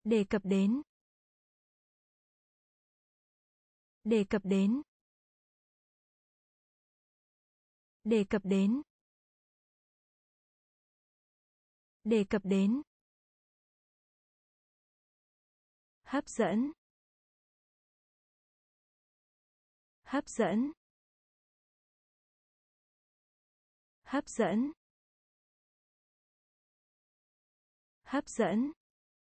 Đề cập đến. Đề cập đến. Đề cập đến. Đề cập đến. Hấp dẫn. Hấp dẫn. Hấp dẫn. Hấp dẫn.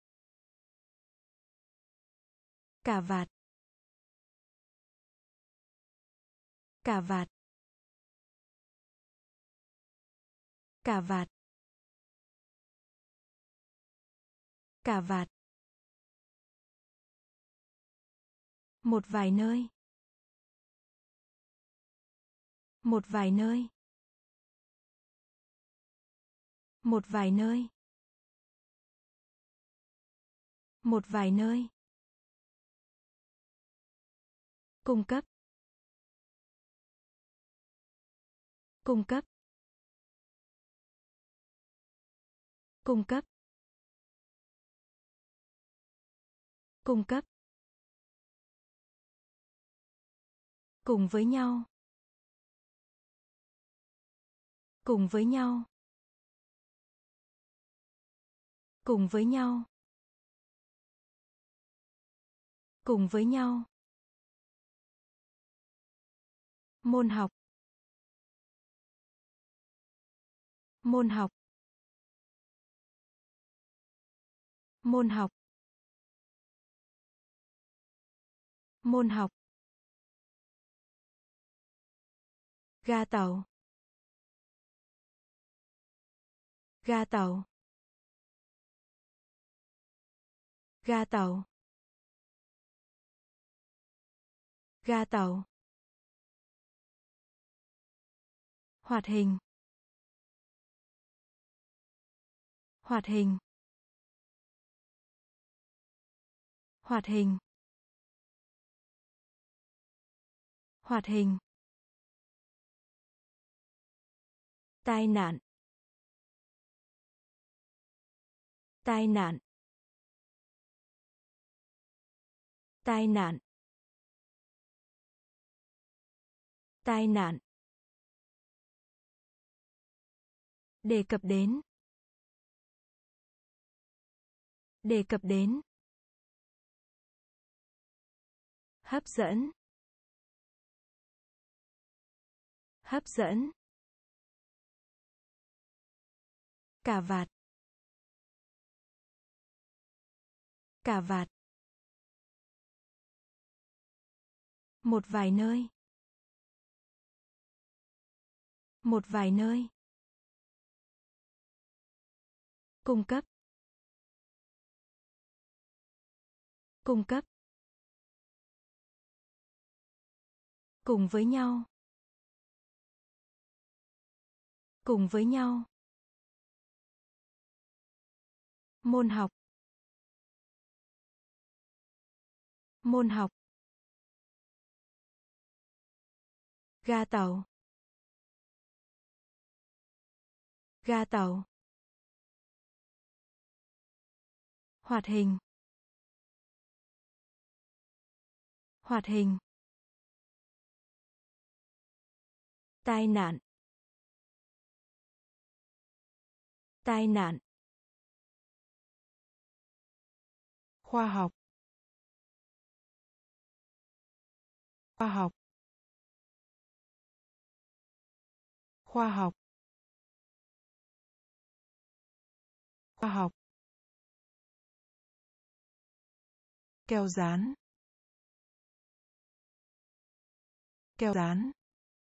Cà vạt. Cà vạt. Cà vạt. Cà vạt. Một vài nơi. Một vài nơi. Một vài nơi. Một vài nơi. Cung cấp. Cung cấp. Cung cấp. Cung cấp. Cùng với nhau. Cùng với nhau. Cùng với nhau. Cùng với nhau. Môn học. Môn học. Môn học. Môn học. Ga tàu. Ga tàu. Ga tàu. Ga tàu. Hoạt hình. Hoạt hình. Hoạt hình. Hoạt hình. Tai nạn. Tai nạn. Tai nạn. Tai nạn. Đề cập đến. Đề cập đến. Hấp dẫn. Hấp dẫn. Cà vạt. Cà vạt. Một vài nơi. Một vài nơi. Cung cấp. Cung cấp. Cùng với nhau. Cùng với nhau. Môn học. Môn học. Ga tàu. Ga tàu. Hoạt hình. Hoạt hình. Tai nạn. Tai nạn. Khoa học. Khoa học. Khoa học. Khoa học. Keo dán. Keo dán.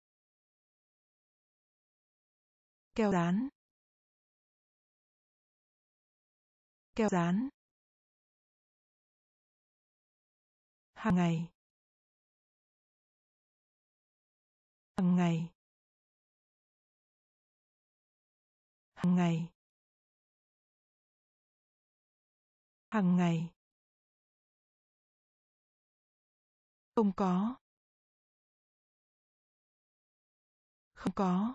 Keo dán. Keo dán. Hàng ngày. Hàng ngày. Hàng ngày. Hàng ngày. Không có. Không có.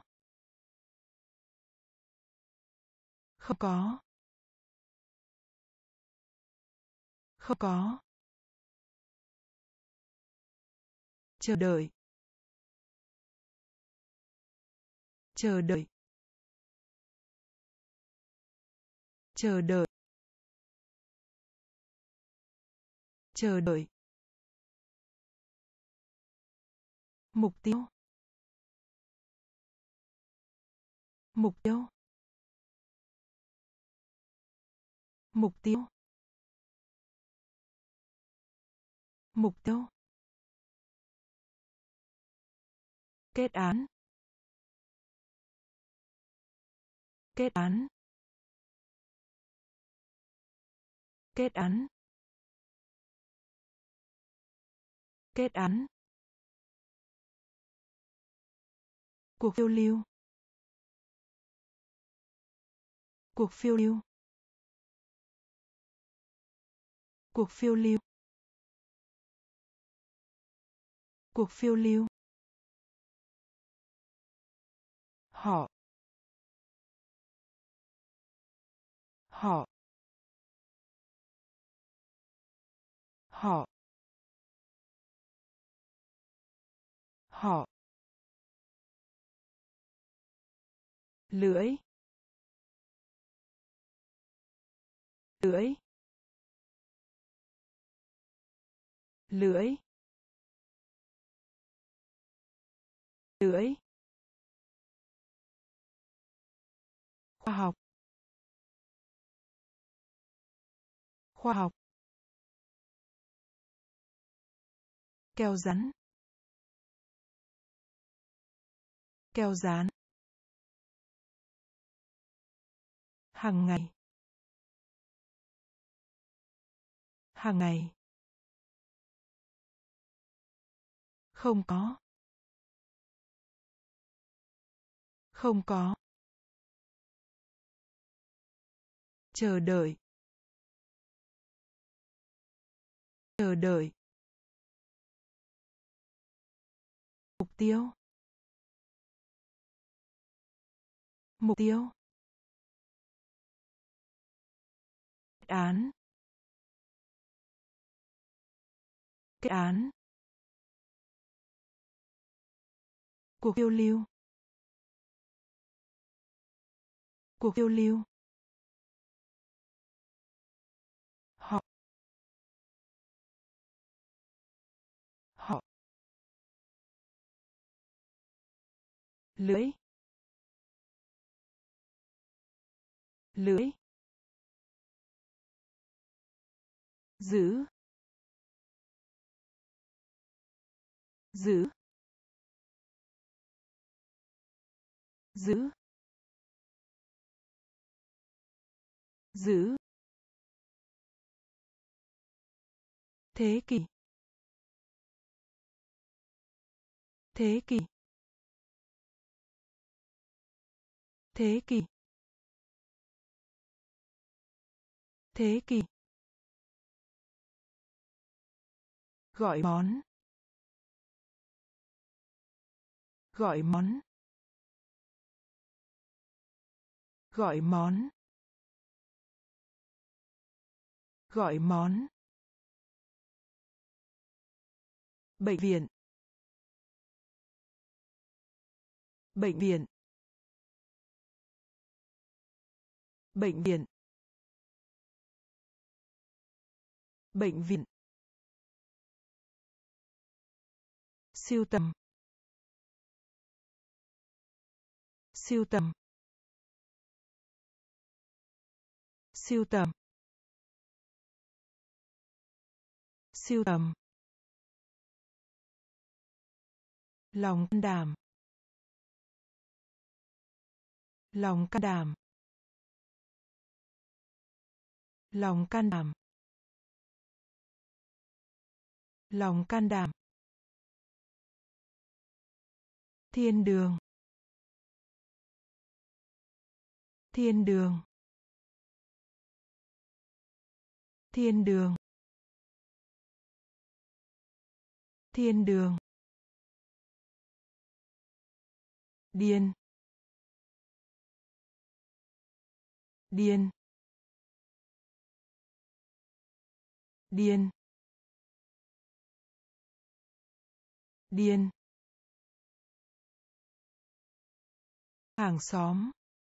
Không có. Không có. Chờ đợi. Chờ đợi. Chờ đợi. Chờ đợi. Mục tiêu. Mục tiêu. Mục tiêu. Mục tiêu. Kết án. Kết án. Kết án. Kết án. Cuộc phiêu lưu. Cuộc phiêu lưu. Cuộc phiêu lưu. Cuộc phiêu lưu. Họ. Họ. Họ. Họ. Lưỡi. Lưỡi. Lưỡi. Lưỡi. Khoa học. Khoa học. Keo rán. Keo dán. Hàng ngày. Hàng ngày. Không có. Không có. Chờ đợi. Chờ đợi. Mục tiêu. Mục tiêu. Kết án. Kết án. Cuộc phiêu lưu. Cuộc phiêu lưu. Họ. Họ. Lưỡi. Lưỡi. Giữ. Giữ. Giữ. Giữ. Thế kỷ. Thế kỷ. Thế kỷ. Thế kỷ. Gọi món. Gọi món. Gọi món. Gọi món. Bệnh viện. Bệnh viện. Bệnh viện. Bệnh viện. Sưu tầm. Sưu tầm. Sưu tầm. Sưu tầm. Lòng can đảm. Lòng can đảm. Lòng can đảm. Lòng can đảm. Thiên đường. Thiên đường. Thiên đường. Thiên đường. Điên. Điên. điên, điên, hàng xóm,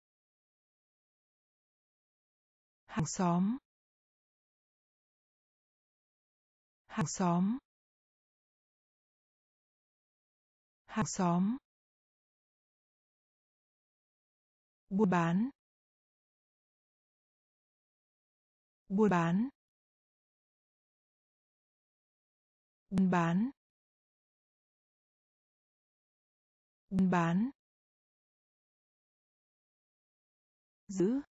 hàng xóm, hàng xóm, hàng xóm, buôn bán, buôn bán, buôn bán, buôn bán, giữ,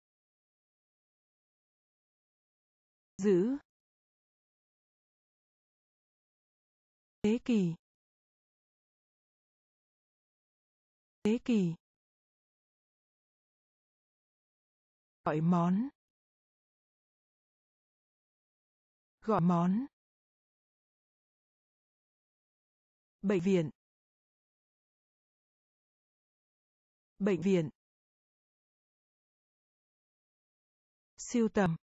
giữ, thế kỷ, thế kỷ, gọi món, gọi món, bệnh viện, bệnh viện, sưu tầm,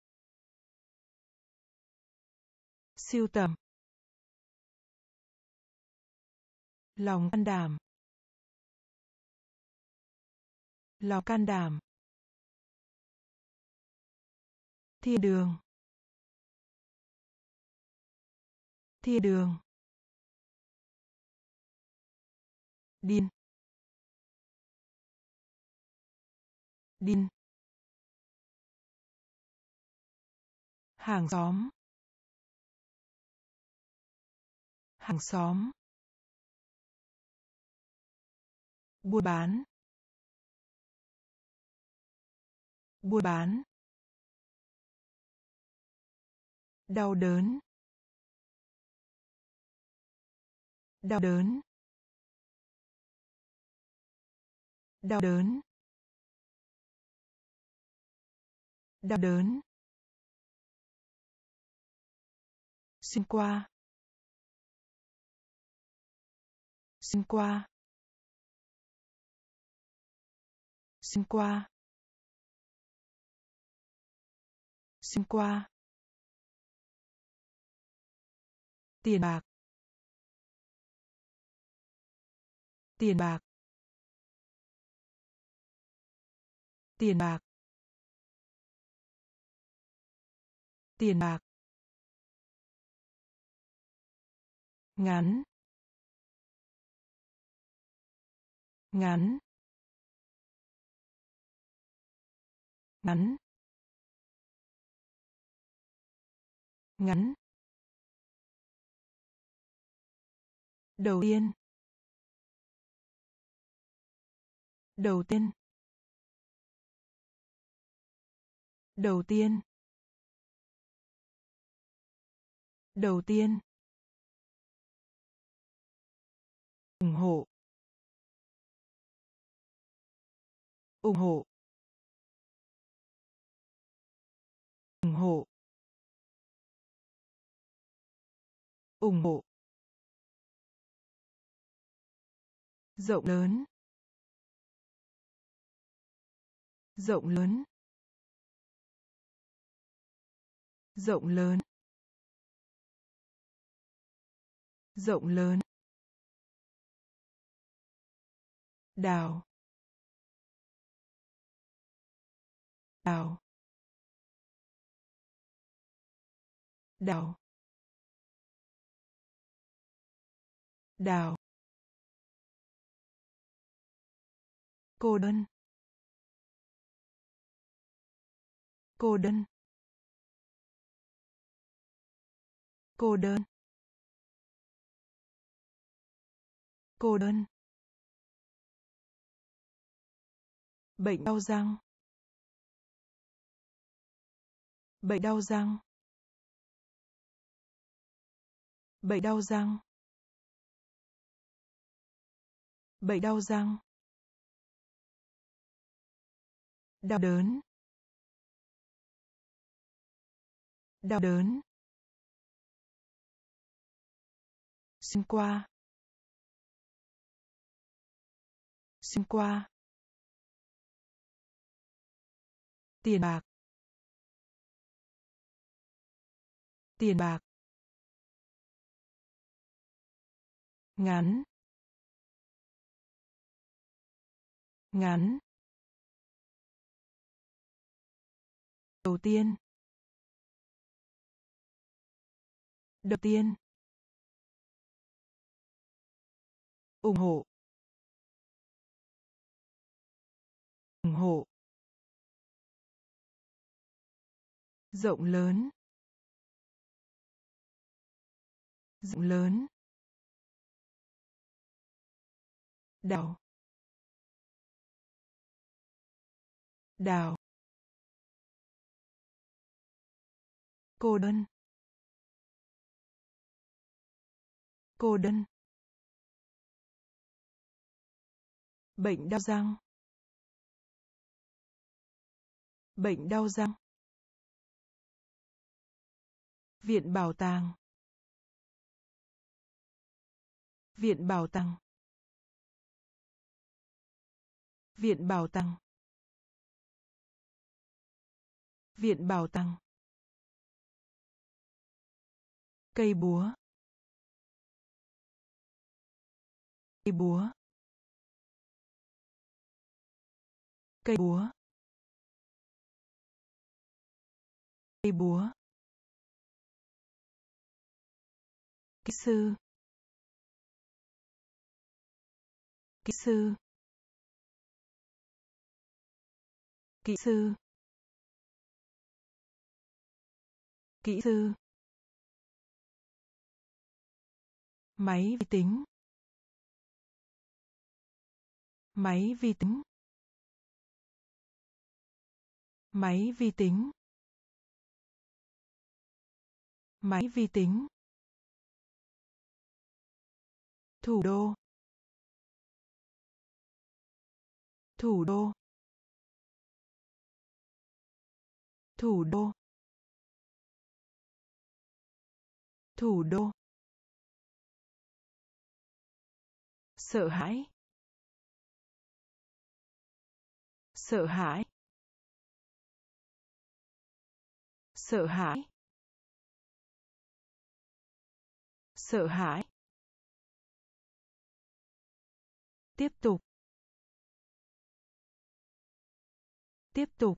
sưu tầm, lòng can đảm, lòng can đảm, thiên đường, thiên đường, điên, điên, hàng xóm, hàng xóm, buôn bán, buôn bán, đau đớn, đau đớn, đau đớn, đau đớn, xuyên qua, xuyên qua, xuyên qua, xuyên qua, tiền bạc, tiền bạc, tiền bạc, tiền bạc, ngắn, ngắn, ngắn, ngắn, đầu tiên, đầu tiên, đầu tiên, đầu tiên, ủng hộ, ủng hộ, ủng hộ, ủng hộ, rộng lớn, rộng lớn, rộng lớn, rộng lớn, đào, đào, đào, đào, cô đơn, cô đơn, cô đơn, cô đơn, bệnh đau răng, bệnh đau răng, bệnh đau răng, bệnh đau răng, đau đớn, đau đớn, xuyên qua, xuyên qua, tiền bạc, Tiền bạc. Ngắn. Ngắn. Đầu tiên. Đầu tiên. Ủng hộ. Ủng hộ. Rộng lớn. Rộng lớn. Đào. Đào. Cô đơn. Cô đơn. Bệnh đau răng. Bệnh đau răng. Viện bảo tàng. Viện bảo tàng. Viện bảo tàng. Viện bảo tàng. Cây búa. Cây búa. Cây búa. Cây búa. Kỹ sư. Kỹ sư. Kỹ sư. Kỹ sư. Máy vi tính. Máy vi tính. Máy vi tính. Máy vi tính. Thủ đô. Thủ đô. Thủ đô. Thủ đô. Sợ hãi. Sợ hãi. Sợ hãi. Sợ hãi. Tiếp tục. Tiếp tục.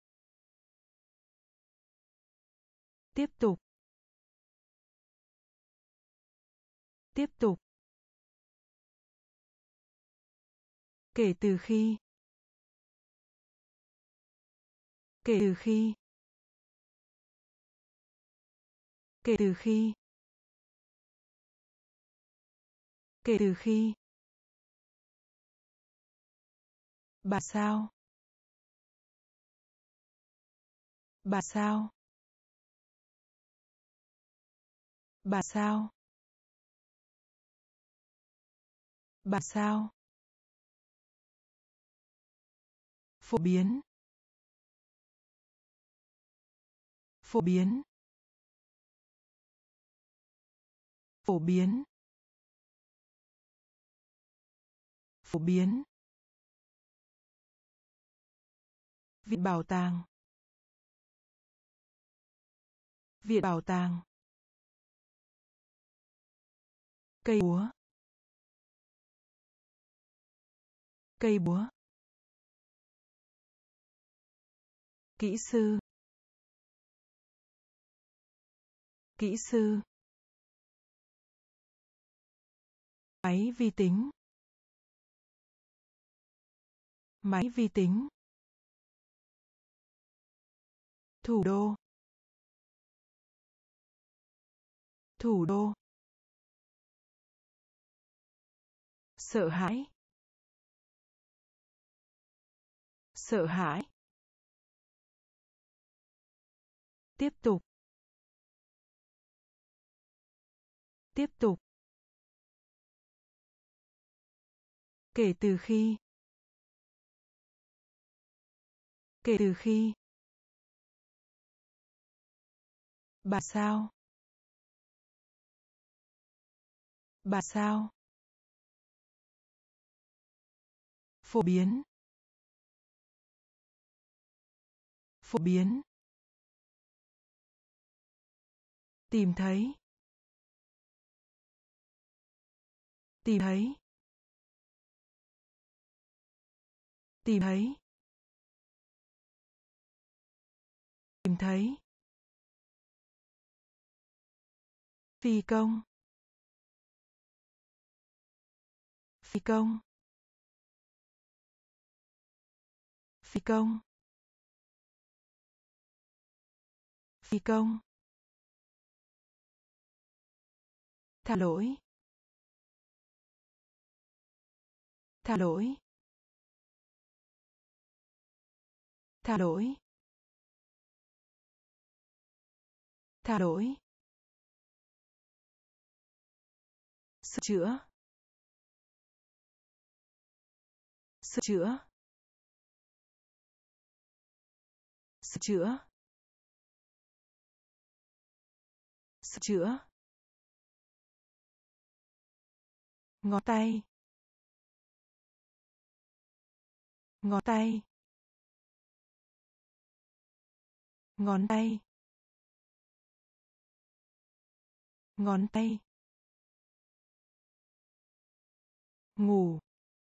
Tiếp tục. Tiếp tục. Kể từ khi. Kể từ khi. Kể từ khi. Kể từ khi. Bà sao. Bà sao. Bà sao. Bà sao. Phổ biến. Phổ biến. Phổ biến. Phổ biến. Viện bảo tàng. Viện bảo tàng. Cây búa. Cây búa. Kỹ sư. Kỹ sư. Máy vi tính. Máy vi tính. Thủ đô. Thủ đô. Sợ hãi. Sợ hãi. Tiếp tục. Tiếp tục. Kể từ khi. Kể từ khi. Bà sao. Bà sao. Phổ biến. Phổ biến. Tìm thấy. Tìm thấy. Tìm thấy. Tìm thấy. Phi công. Phi công. Phi công. Phi công. Tha lỗi. Tha lỗi. Tha lỗi. Tha lỗi. Sửa chữa. Sửa chữa. Sửa chữa. Sửa chữa. Ngón tay. Ngón tay. Ngón tay. Ngón tay. Ngủ.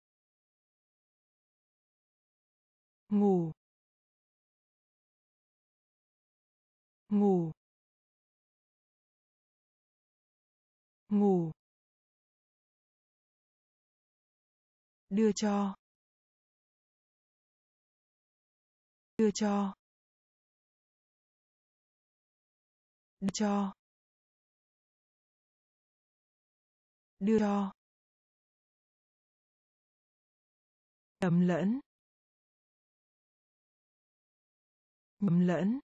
Ngủ. Ngủ. Ngủ. Đưa cho. Đưa cho. Đưa cho. Đưa cho. Nhầm lẫn. Nhầm lẫn.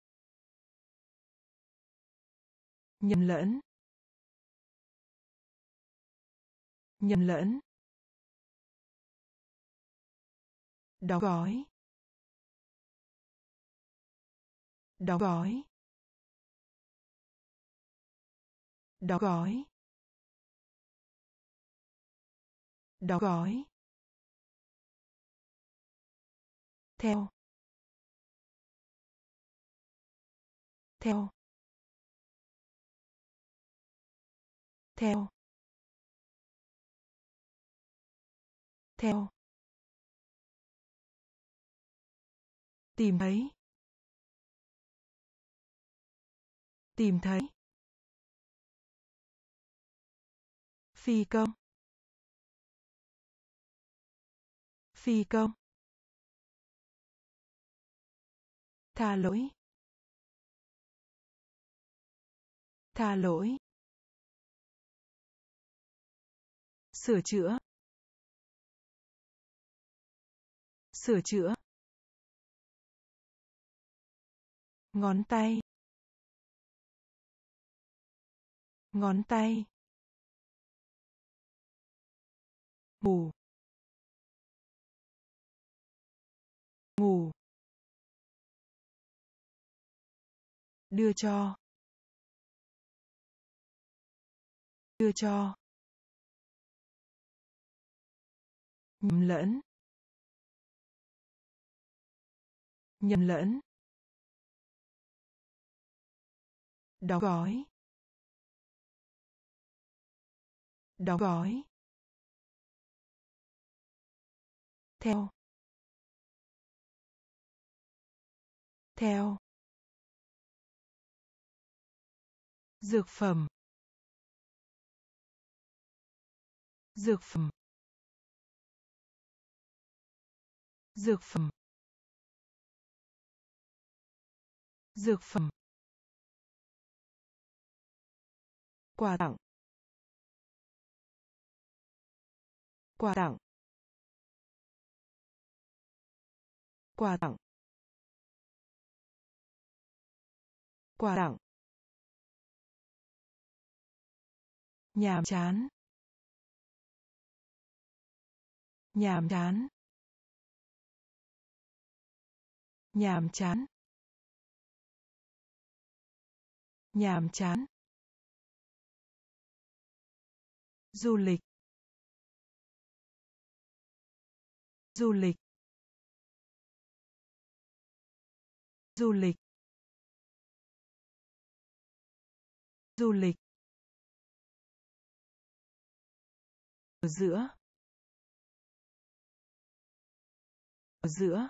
Nhầm lẫn. Nhầm lẫn. Đóng gói. Đóng gói. Đóng gói. Đóng gói. Theo. Theo. Theo. Theo. Tìm thấy. Tìm thấy. Phi công. Phi công. Tha lỗi. Tha lỗi. Sửa chữa. Sửa chữa. Ngón tay. Ngón tay. Ngủ. Ngủ. Đưa cho. Đưa cho. Nhầm lẫn. Nhầm lẫn. Đóng gói. Đóng gói. Theo. Theo. Dược phẩm. Dược phẩm. Dược phẩm. Dược phẩm. Quà tặng. Quà tặng. Quà tặng. Quà tặng. Nhàm chán. Nhàm chán. Nhàm chán. Nhàm chán. Du lịch. Du lịch. Du lịch. Du lịch. Ở giữa. Ở giữa.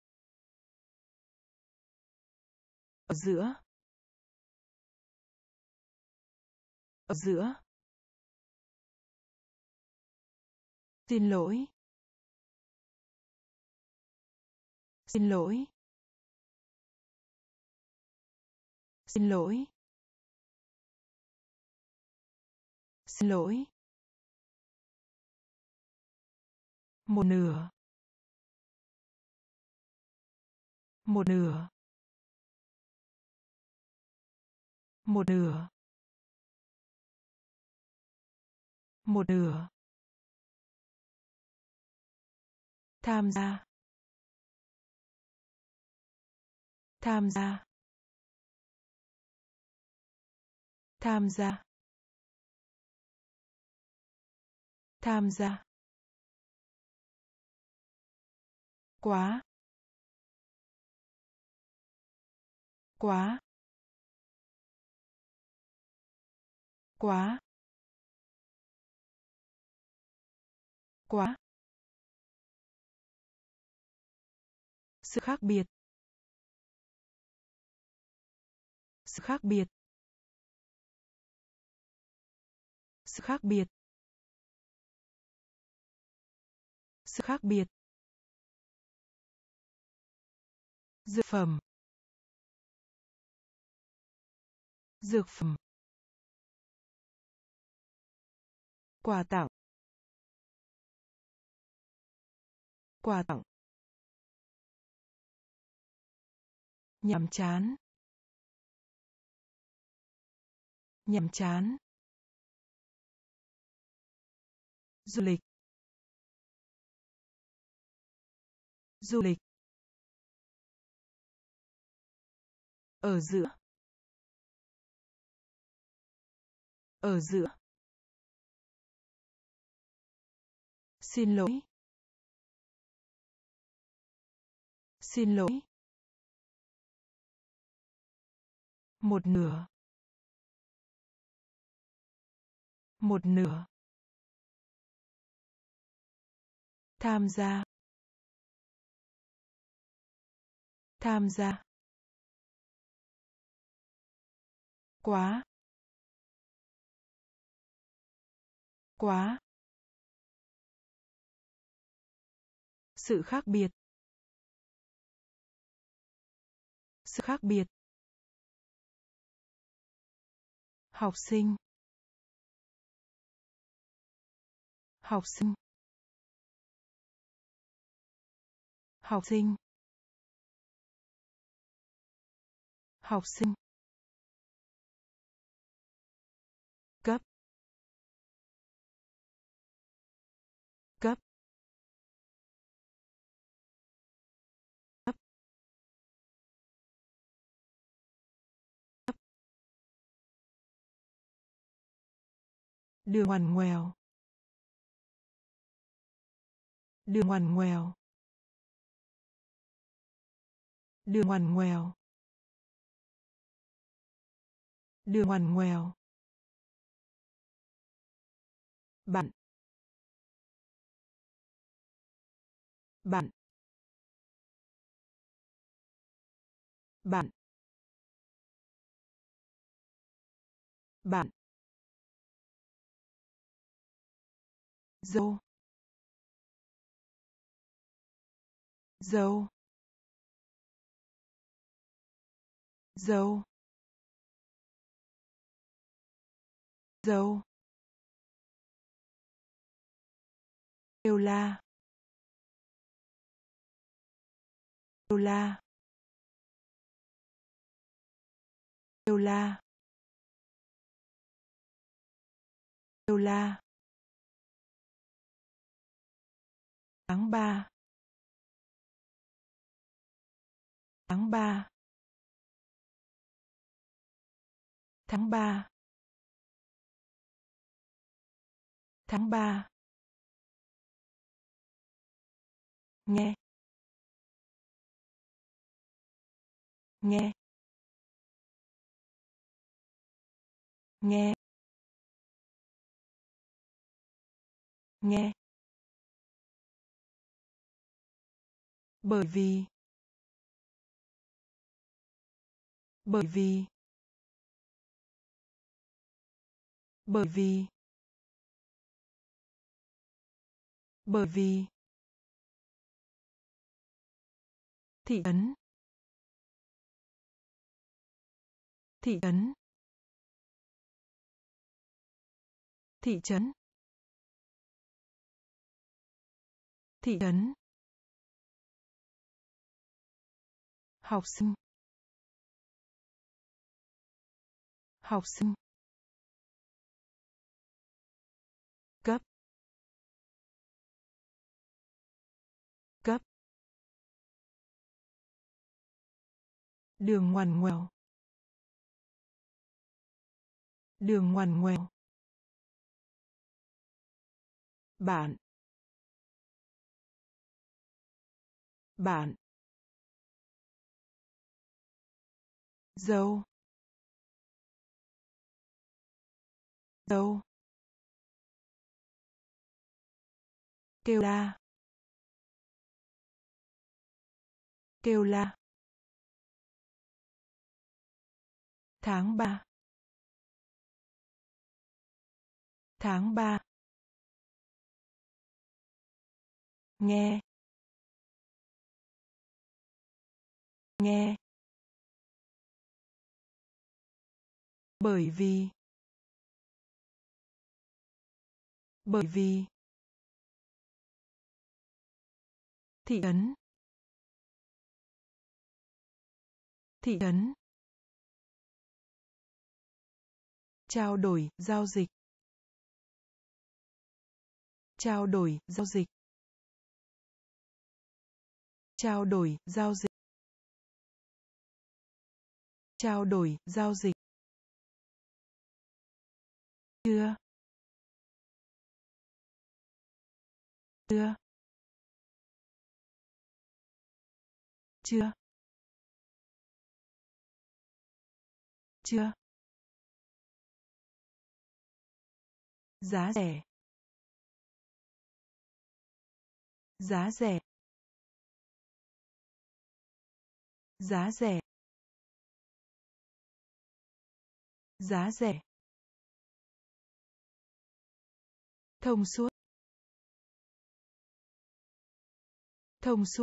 Ở giữa. Ở giữa. Xin lỗi. Xin lỗi. Xin lỗi. Xin lỗi. Một nửa. Một nửa. Một nửa. Một nửa. Tham gia. Tham gia. Tham gia. Tham gia. Quá. Quá. Quá. Quá. Sự khác biệt. Sự khác biệt. Sự khác biệt. Sự khác biệt. Dược phẩm. Dược phẩm. Quà tặng. Quà tặng. Nhàm chán. Nhàm chán. Du lịch. Du lịch. Ở giữa. Ở giữa. Xin lỗi. Xin lỗi. Một nửa. Một nửa. Tham gia. Tham gia. Quá. Quá. Sự khác biệt. Sự khác biệt. Học sinh. Học sinh. Học sinh. Học sinh. Cấp. Cấp. Cấp. Cấp. Đường ngoằn ngoèo. Đường ngoằn ngoèo. Đường ngoằn ngoèo. Đường ngoằn ngoèo. Bạn. Bạn. Bạn. Bạn. Dâu. Dâu. Dâu. Dâu. Kêu la. Kêu la. Kêu la. Kêu la. Tháng 3. Tháng 3. Tháng 3. Tháng 3. Nghe. Nghe. nghe, nghe, bởi vì, bởi vì, bởi vì, bởi vì, thị trấn, thị trấn, thị trấn, thị trấn, học sinh, học sinh, cấp, cấp, đường ngoằn ngoèo, đường ngoằn ngoèo, bạn, bạn, dâu, dâu, kêu la, kêu la, tháng ba, tháng ba, nghe, nghe, bởi vì, bởi vì, thị trấn, thị trấn, trao đổi, giao dịch, trao đổi, giao dịch, trao đổi, giao dịch, trao đổi, giao dịch, chưa, chưa, chưa, chưa, giá rẻ, giá rẻ, giá rẻ, giá rẻ, thông suốt, thông suốt,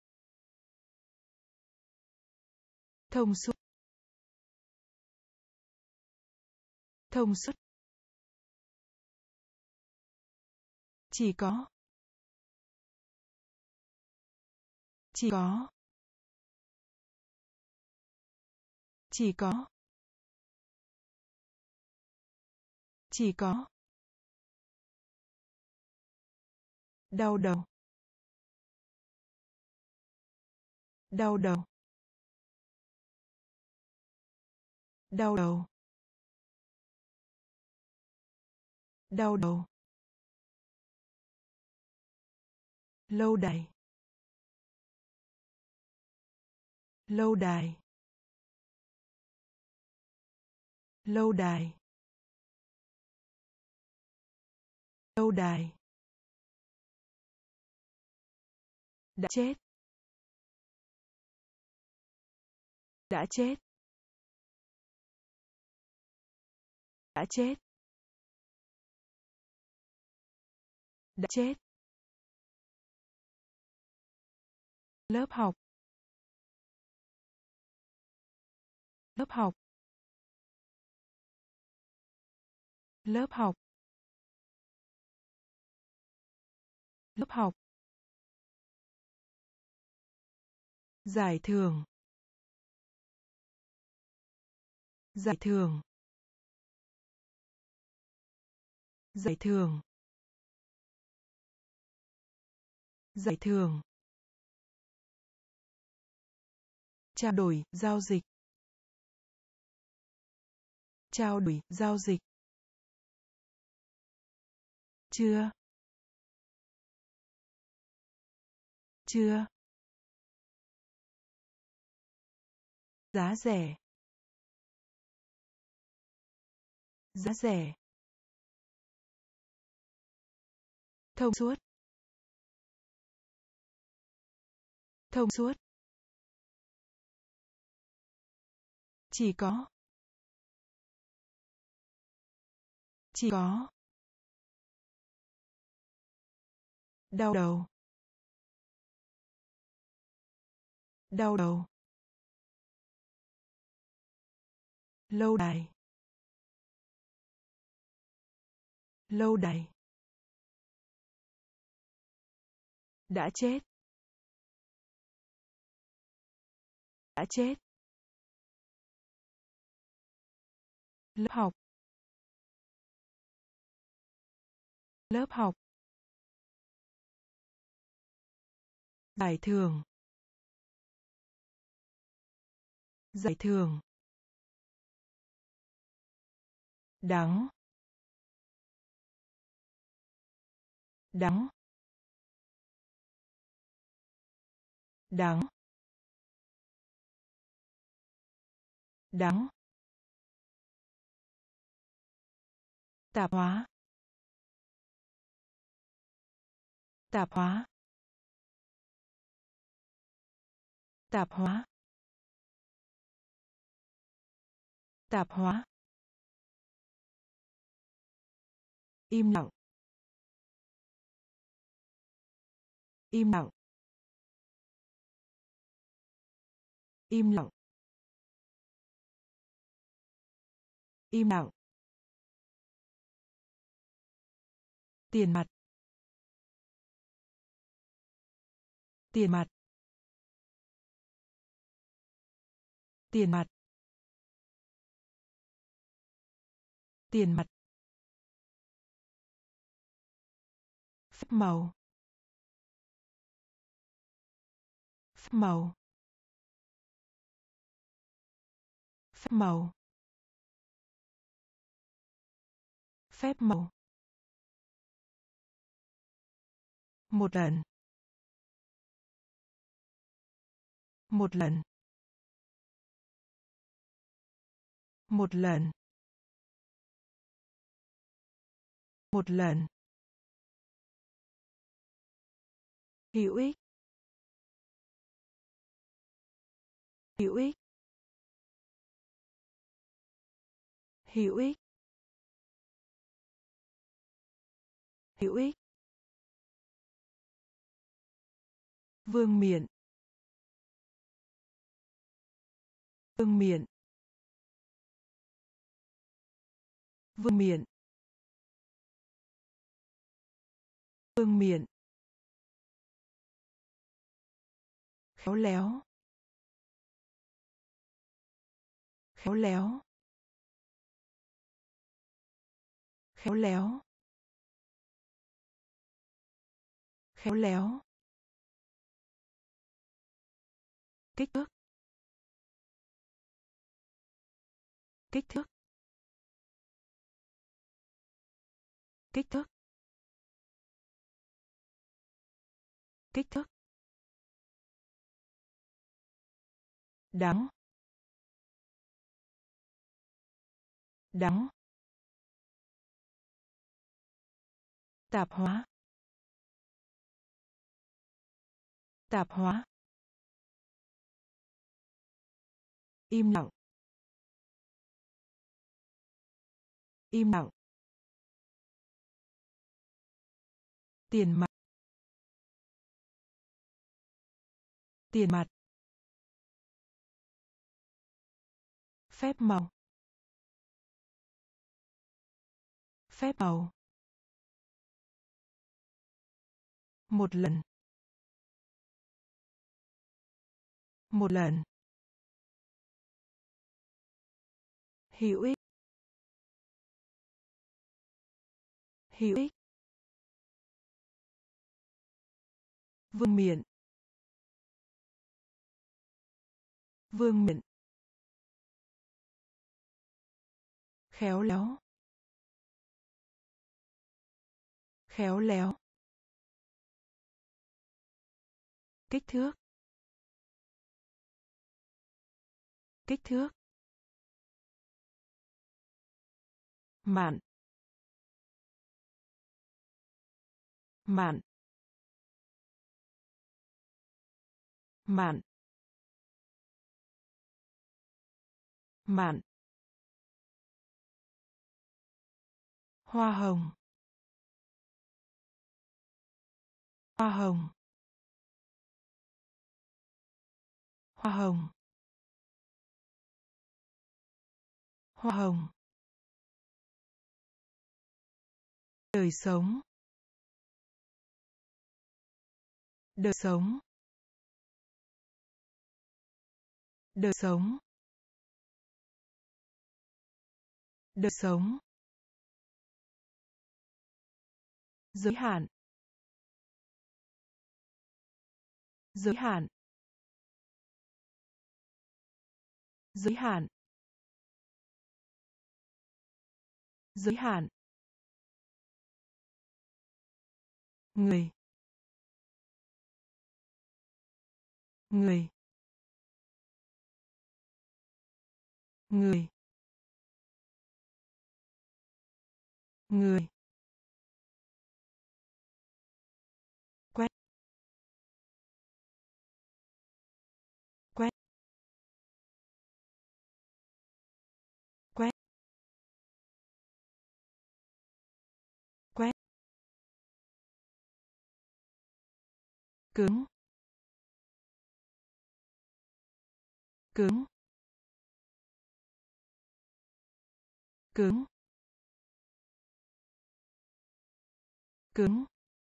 thông suốt, thông suốt, chỉ có, chỉ có, chỉ có, chỉ có, đau đầu, đau đầu, đau đầu, đau đầu, lâu đài, lâu đài, lâu đài, lâu đài, đã chết, đã chết, đã chết, đã chết, lớp học, lớp học, lớp học, lớp học, giải thưởng, giải thưởng, giải thưởng, giải thưởng, trao đổi, giao dịch, trao đổi, giao dịch, chưa, chưa, giá rẻ, Giá rẻ. Thông suốt. Thông suốt. Chỉ có. Chỉ có. Đau đầu. Đau đầu. Lâu đài. Lâu đài. Đã chết. Đã chết. Lớp học. Lớp học. Giải thưởng. Giải thưởng. Đắng. Đắng. Đắng. Đắng. Tạp hóa. Tạp hóa. Tạp hóa. Tạp hóa. Im lặng. Im lặng. Im lặng. Im lặng. Tiền mặt. Tiền mặt. Tiền mặt. Tiền mặt. Phép màu. Phép màu. Phép màu. Phép màu. Một lần. Một lần. Một lần. Một lần. Hữu ích. Hữu ích. Hữu ích. Hữu ích. Vương miện. Vương miện. Vương miện. Vương miện. Khéo léo. Khéo léo. Khéo léo. Khéo léo. Kích thước. Kích thước. Kích thước. Kích thước. Đắng. Đắng. Tạp hóa. Tạp hóa. Im lặng. Im lặng. Tiền mặt. Tiền mặt. Phép màu. Phép màu. Một lần. Một lần. Hữu ích. Hữu ích. Vương miện. Vương miện. Khéo léo. Khéo léo. Kích thước. Kích thước. mạn mạn mạn mạn hoa hồng hoa hồng hoa hồng hoa hồng đời sống đời sống đời sống đời sống giới hạn giới hạn giới hạn giới hạn người người người người quét quét quét quét cứng cứng cứng cứng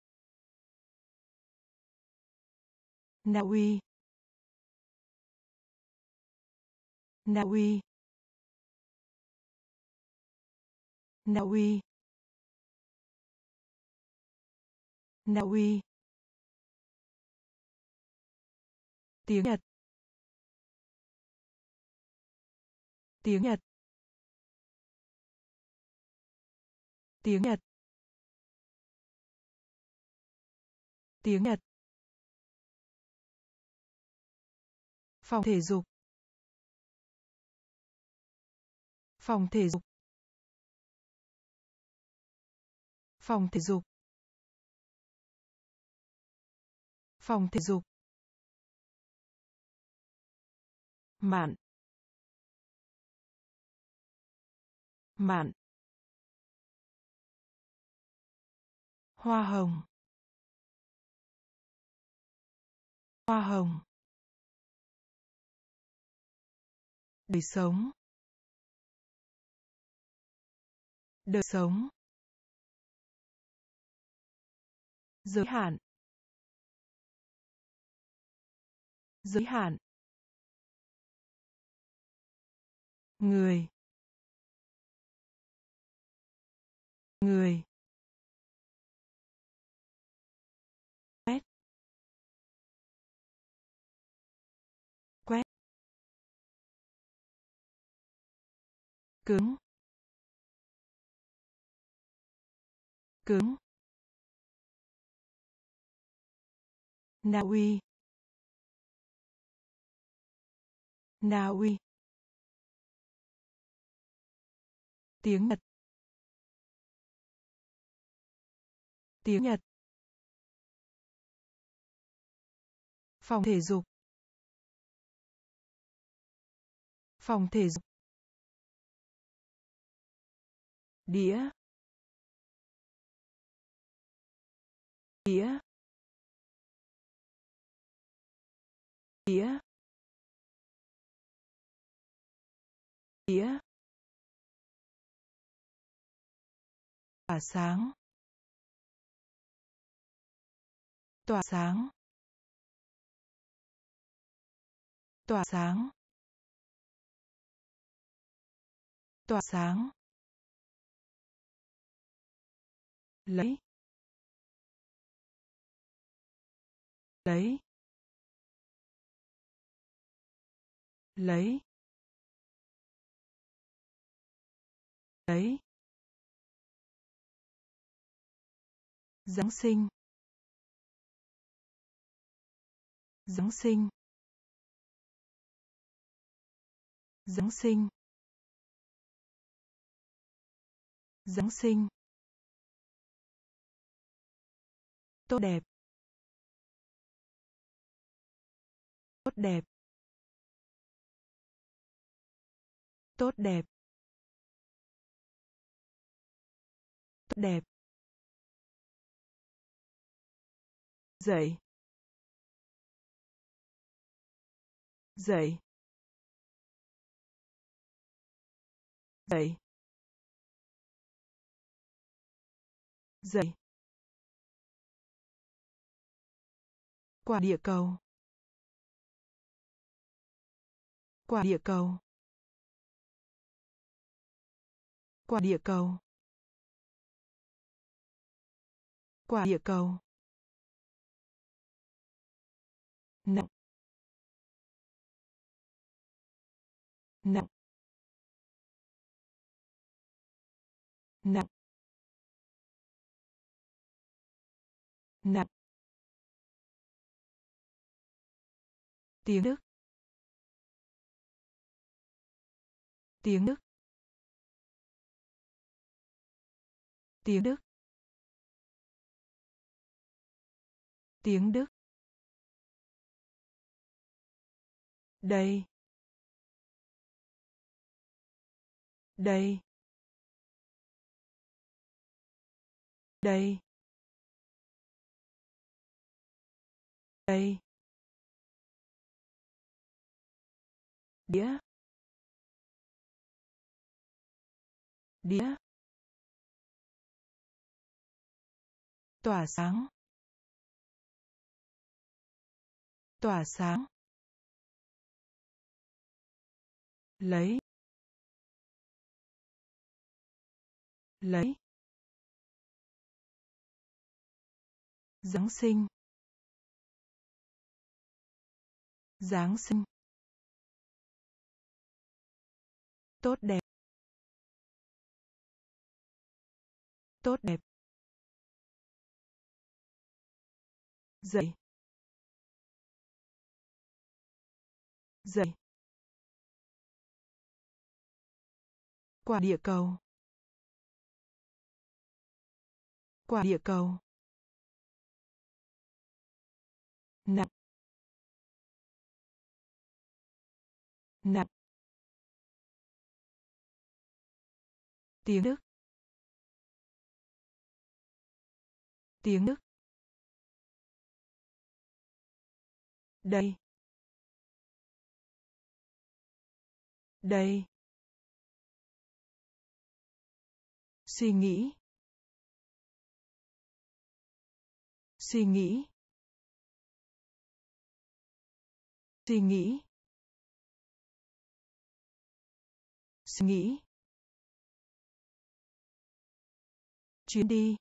Na Uy Na Uy Na Uy Na Uy tiếng Nhật tiếng Nhật tiếng Nhật tiếng Nhật phòng thể dục phòng thể dục phòng thể dục phòng thể dục mạn mạn hoa hồng hoa hồng đời sống đời sống giới hạn giới hạn người người quét quét cứng cứng Na Uy Na Uy tiếng Nhật tiếng Nhật phòng thể dục phòng thể dục đĩa đĩa đĩa đĩa tỏa sáng tỏa sáng tỏa sáng tỏa sáng lấy lấy lấy lấy Giáng sinh Giáng sinh Giáng sinh Giáng sinh. Tốt đẹp. Tốt đẹp. Tốt đẹp. Tốt đẹp. Dậy. Dậy. Dậy. Dậy. Quả địa cầu. Quả địa cầu. Quả địa cầu. Quả địa cầu. Nặng. Nặng. Nặng. Nặng. Tiếng Đức. Tiếng Đức. Tiếng Đức. Tiếng Đức. Đây. Đây. Đây. Đây. Đĩa. Đĩa. Tỏa sáng. Tỏa sáng. Lấy. Lấy. Giáng sinh. Giáng sinh. Tốt đẹp. Tốt đẹp. Dậy. Dậy. Quả địa cầu. Quả địa cầu. Nặng. Nặng. Tiếng Đức. Tiếng Đức. Đây. Đây. Suy nghĩ. Suy nghĩ. Suy nghĩ. Suy nghĩ. Chuyến đi.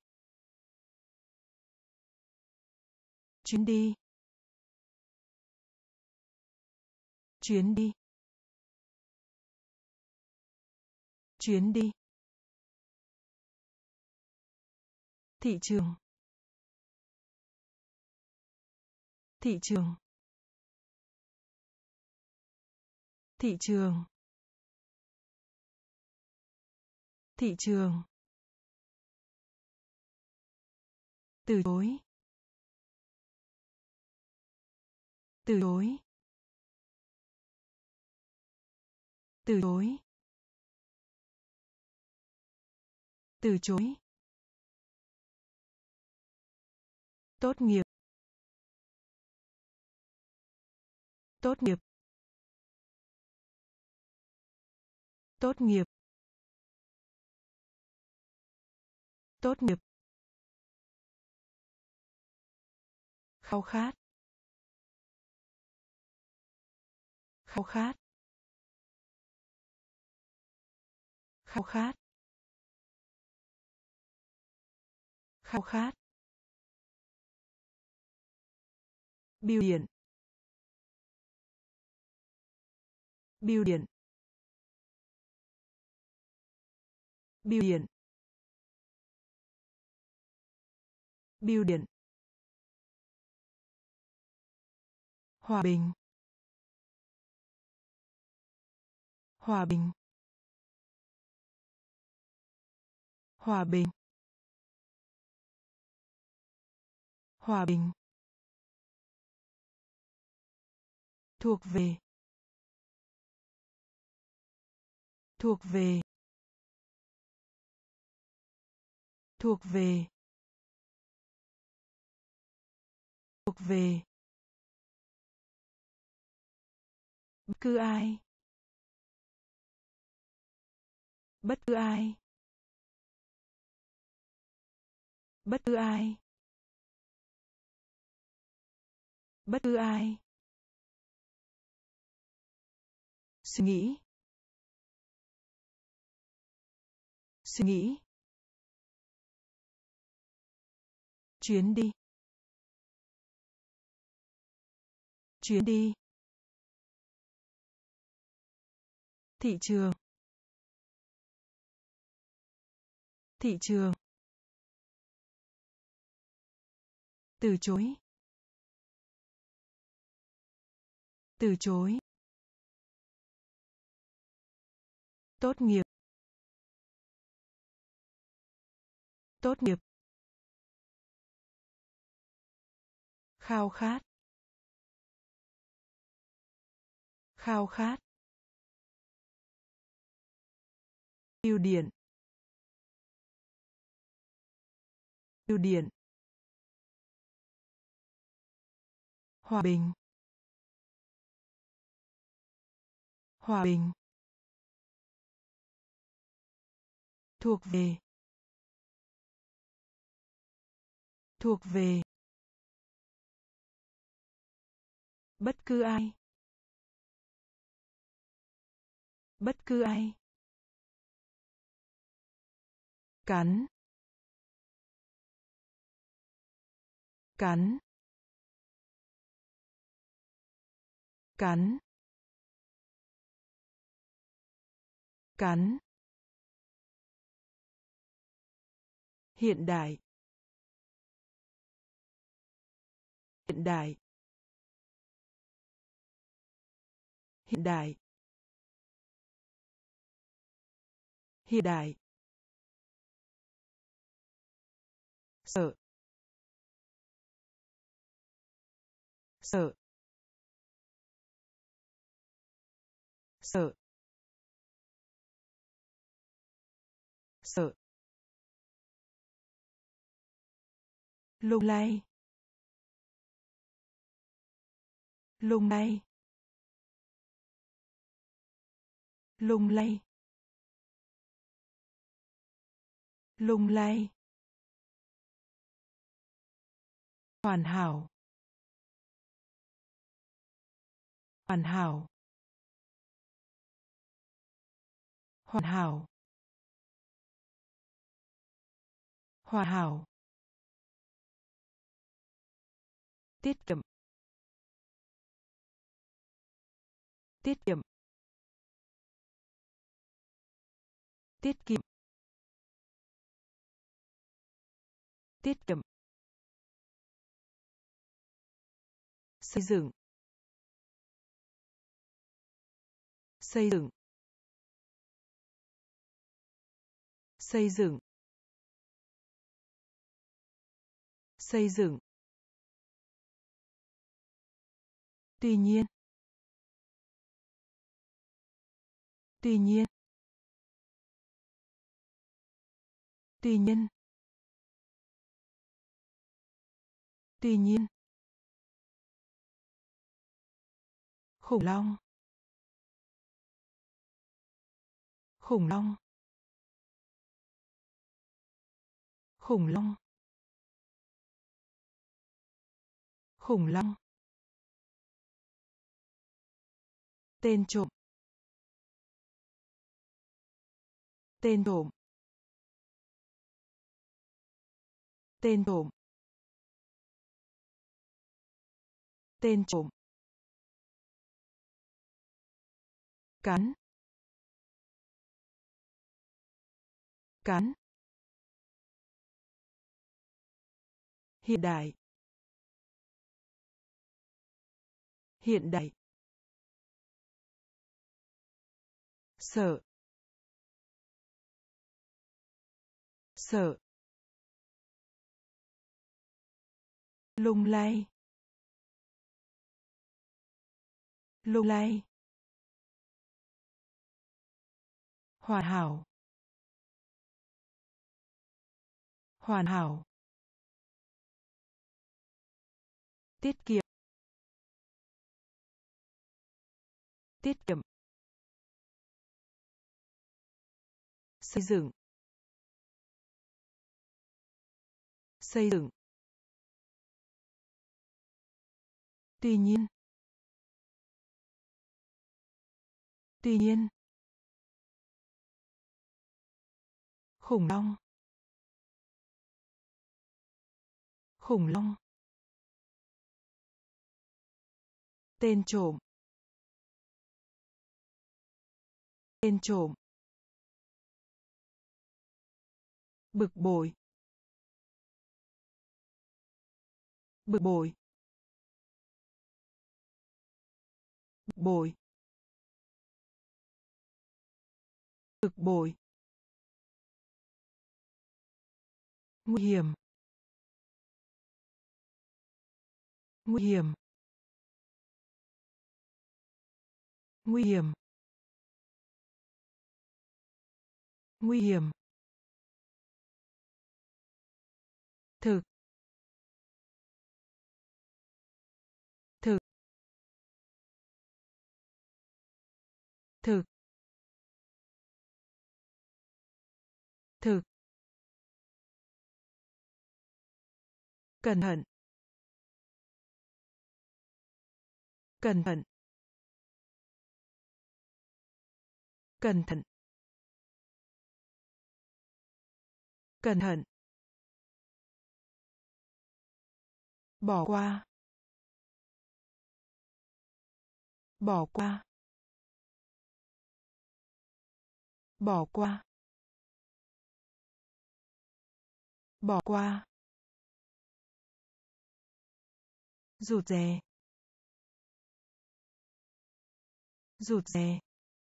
Chuyến đi. Chuyến đi. Chuyến đi. Thị trường. Thị trường. Thị trường. Thị trường. Từ chối. Từ chối. Từ chối. Từ chối. Tốt nghiệp. Tốt nghiệp. Tốt nghiệp. Tốt nghiệp. Khao khát. Khao khát. Khao khát. Khao khát. Bưu điện. Bưu điện. Bưu điện. Bưu điện. Hòa bình. Hòa bình. Hòa bình. Hòa bình. Thuộc về. Thuộc về. Thuộc về. Thuộc về. Bất cứ ai. Bất cứ ai. Bất cứ ai. Bất cứ ai. Suy nghĩ. Suy nghĩ. Chuyến đi. Chuyến đi. Thị trường. Thị trường. Từ chối. Từ chối. Tốt nghiệp. Tốt nghiệp. Khao khát. Khao khát. Bưu điện. Bưu điện. Hòa bình. Hòa bình. Thuộc về. Thuộc về. Bất cứ ai. Bất cứ ai. Cắn. Cắn. Cắn. Cắn. Hiện đại. Hiện đại. Hiện đại. Hiện đại. Sợ. Sợ. Sợ. Sợ. Lung lay. Lung lay. Lung lay. Lung lay. Hoàn hảo. Hoàn hảo. Hoàn hảo. Hoàn hảo. Tiết kiệm. Tiết kiệm. Tiết kiệm. Tiết kiệm. Xây dựng. Xây dựng. Xây dựng. Xây dựng. Tuy nhiên. Tuy nhiên. Tuy nhiên. Tuy nhiên. Khủng long. Khủng long. Khủng long. Khủng long. Tên trộm. Tên trộm. Tên trộm. Tên trộm. Cắn. Cắn. Hiện đại. Hiện đại. Sợ. sợ, lung lay, lung lay, hoàn hảo, hoàn hảo, tiết kiệm, tiết kiệm, xây dựng, xây dựng, tuy nhiên, tuy nhiên, khủng long, khủng long, tên trộm, tên trộm, bực bội, bực bội, bực bội, bực bội, nguy hiểm, nguy hiểm, nguy hiểm, nguy hiểm, thực, thực, thực, thực, cẩn thận, cẩn thận, cẩn thận, cẩn thận, bỏ qua, bỏ qua, bỏ qua, bỏ qua, rụt rè, rụt rè,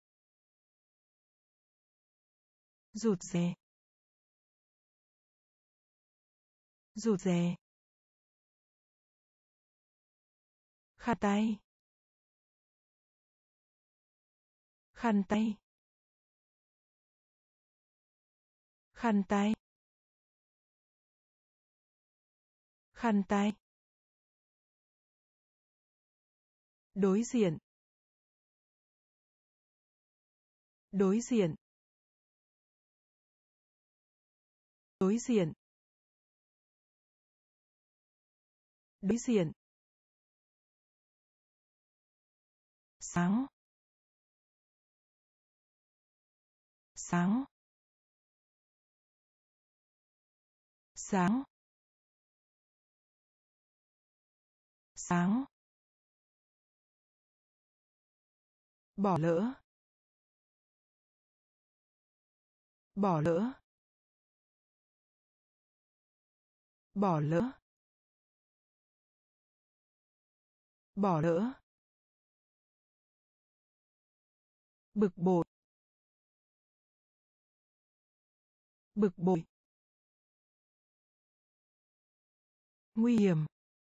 rụt rè, rụt rè, khăn tay, khăn tay, khăn tay, khăn tay, đối diện, đối diện, đối diện, đối diện, sáng, sáng, sáng, sáng, bỏ lỡ, bỏ lỡ, bỏ lỡ, bỏ lỡ, bực bội, bực bội, nguy hiểm,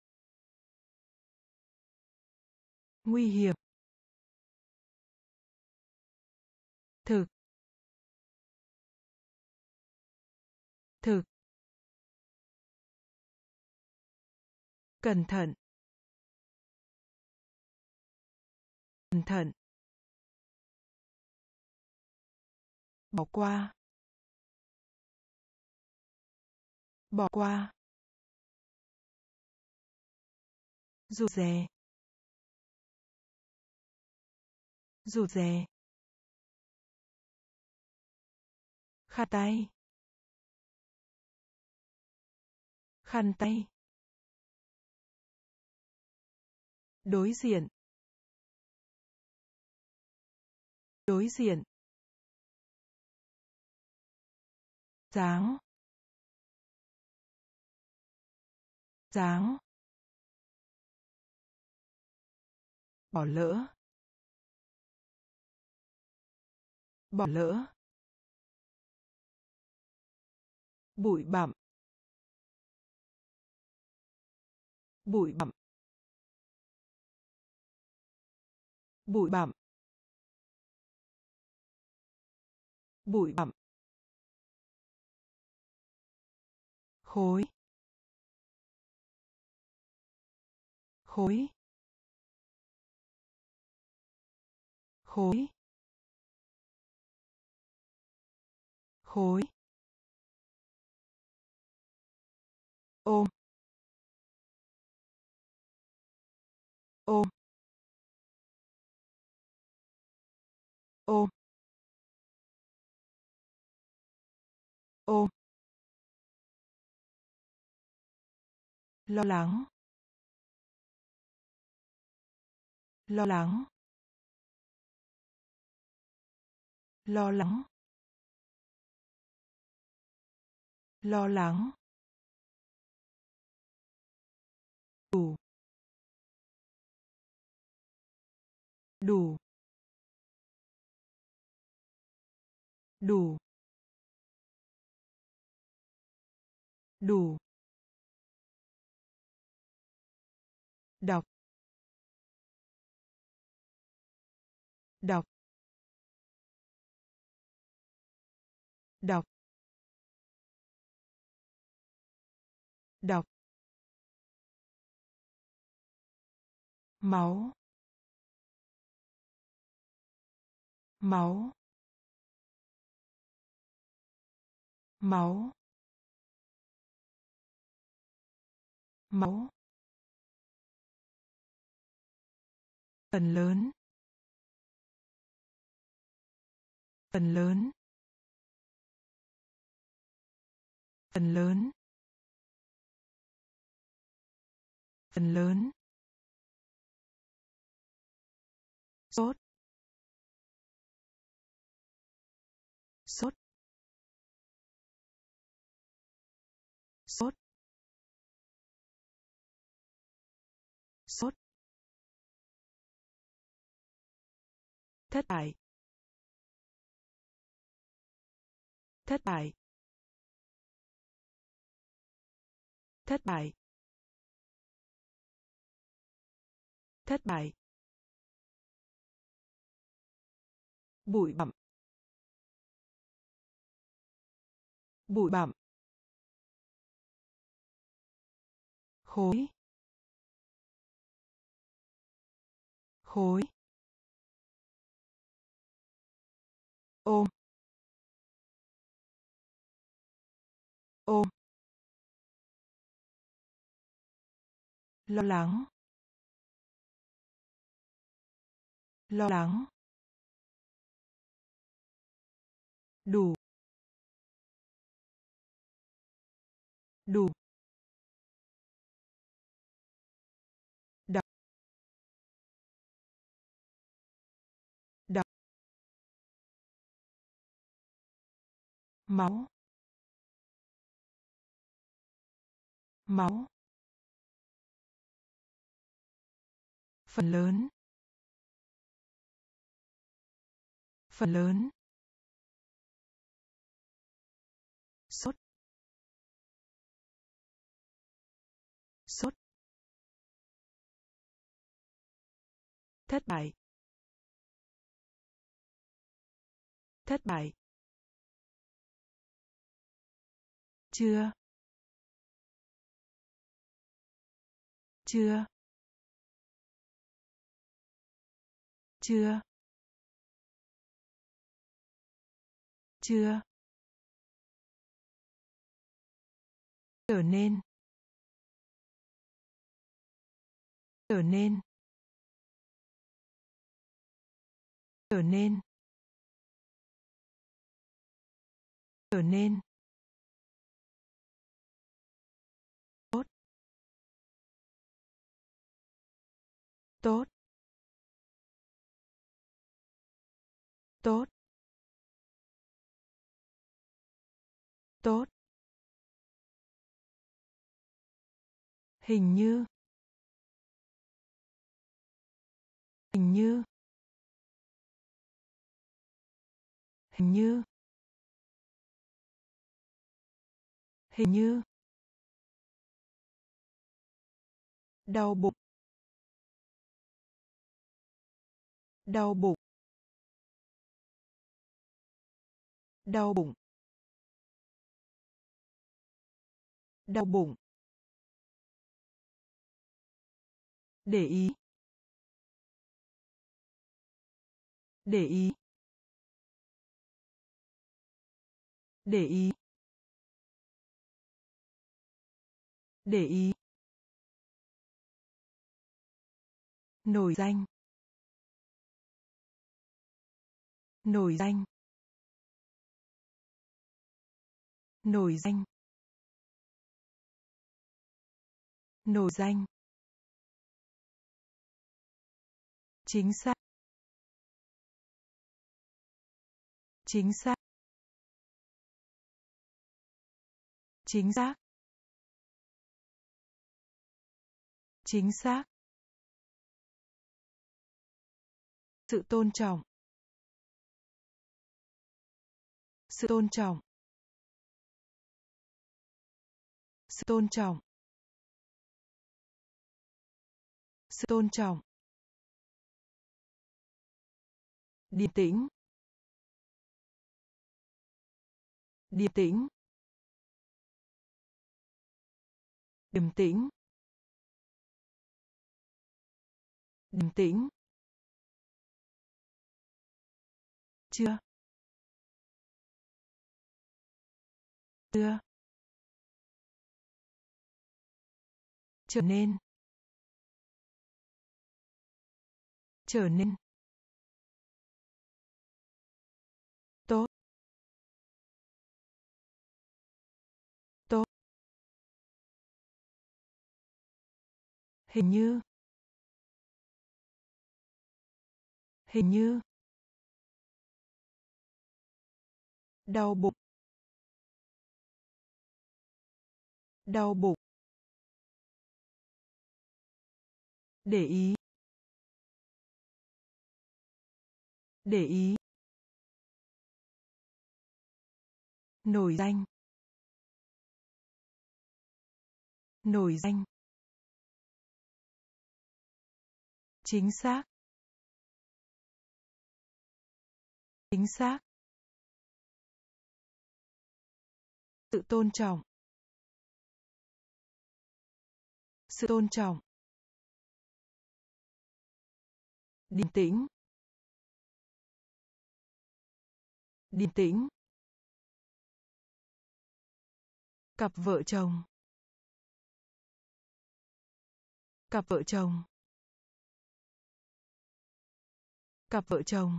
nguy hiểm, thực, thực, cẩn thận, cẩn thận, bỏ qua, bỏ qua, rụt rè, rụt rè, khăn tay, khăn tay, đối diện, đối diện, sáng, sáng, bỏ lỡ, bỏ lỡ, bụi bặm, bụi bặm, bụi bặm, bụi bặm, khối, khối, khối, khối, ôm, ôm, ôm, ôm, lo lắng, lo lắng, lo lắng, lo lắng, đủ, đủ, đủ, đủ, đọc, đọc, đọc, đọc, máu, máu, máu, máu, phần lớn, phần lớn, phần lớn, phần lớn, sốt, sốt, sốt, sốt, thất bại, thất bại, thất bại, thất bại, bụi bặm, bụi bặm, khối, khối, ôm, ôm, lo lắng, lo lắng, đủ, đủ, đọc, đọc, máu, máu, phần lớn, phần lớn, sốt, sốt, thất bại, thất bại, chưa, chưa, chưa, chưa, trở nên, trở nên, trở nên, trở nên, tốt, tốt, tốt, tốt, hình như, hình như, hình như, Hình như. Đau bụng. Đau bụng. Đau bụng. Đau bụng. Để ý. Để ý. Để ý. Để ý. Nổi danh. Nổi danh. Nổi danh. Nổi danh. Chính xác. Chính xác. Chính xác. Chính xác. Sự tôn trọng. Sự tôn trọng. Sự tôn trọng. Sự tôn trọng. Điềm tĩnh. Điềm tĩnh. Điềm tĩnh. Điềm tĩnh. Chưa. Chưa. Trở nên. Trở nên. Tốt. Tốt. Hình như. Hình như. Đau bụng. Đau bụng. Để ý. Để ý. Nổi danh. Nổi danh. Chính xác. Chính xác. Sự tôn trọng. Sự tôn trọng. Điềm tĩnh. Điềm tĩnh. Cặp vợ chồng. Cặp vợ chồng. Cặp vợ chồng.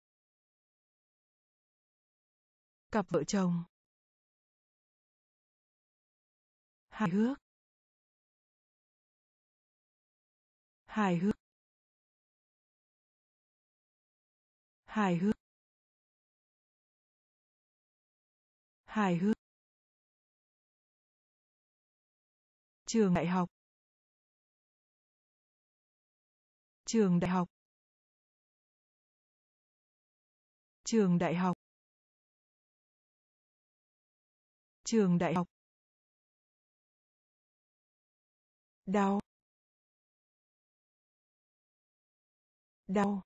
Cặp vợ chồng. Hài hước. Hài hước. Hài hước. Hài hước. Trường đại học. Trường đại học. Trường đại học. Trường đại học. Đau. Đau.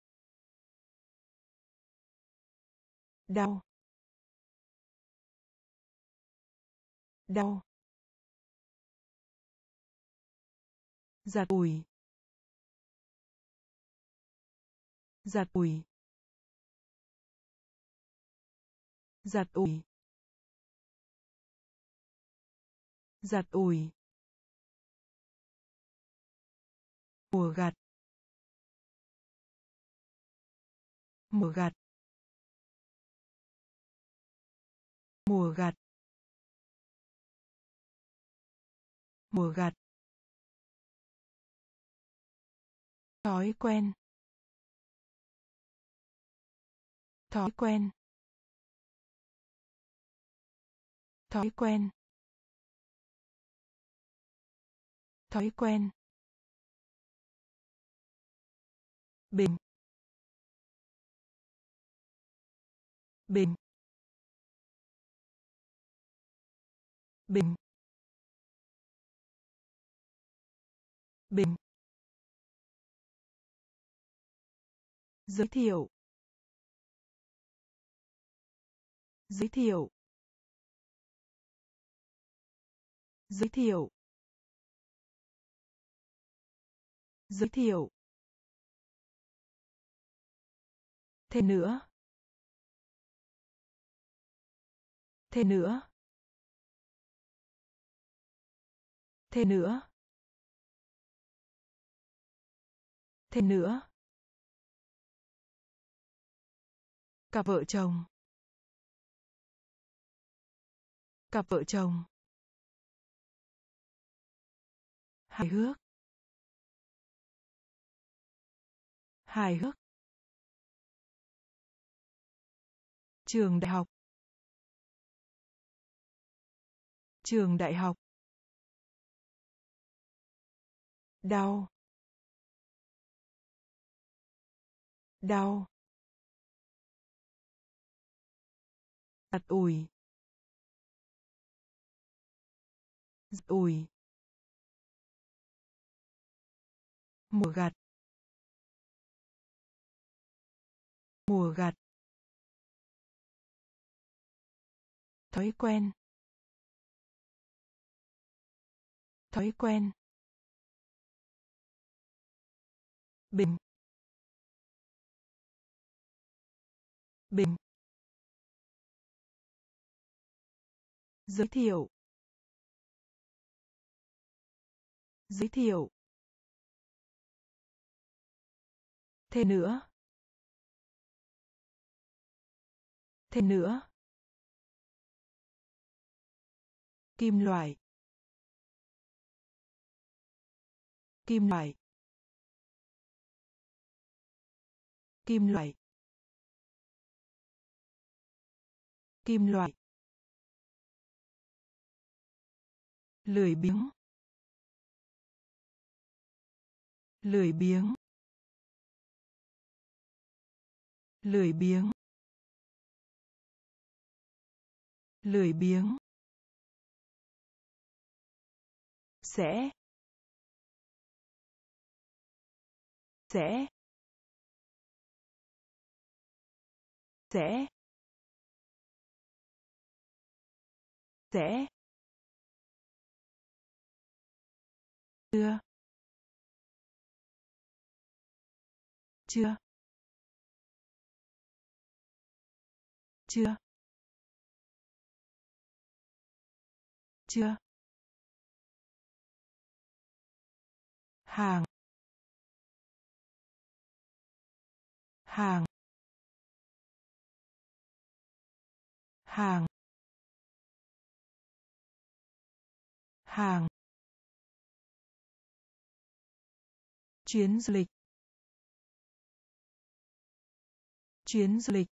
Đau. Đau. Giặt ủi. Giặt ủi. Giặt ủi. Giặt ủi. Mùa gặt. Mùa gặt. Mùa gặt. Mùa gặt. Thói quen. Thói quen. Thói quen. Thói quen. Bình. Bình. bình, bình, giới thiệu, giới thiệu, giới thiệu, giới thiệu, thêm nữa, thêm nữa, thêm nữa, thêm nữa, cặp vợ chồng, cặp vợ chồng, hài hước, hài hước, trường đại học, trường đại học, đau, đau, giặt ủi, giặt ủi, mùa gặt, mùa gặt, thói quen, thói quen, bình, bình, giới thiệu, giới thiệu, thêm nữa, thêm nữa, kim loại, kim loại, kim loại, kim loại, lười biếng, lười biếng, lười biếng, lười biếng, sẽ, sẽ, sẽ, sẽ, chưa, chưa, chưa, chưa, hàng, hàng, hàng, hàng, chuyến du lịch, chuyến du lịch,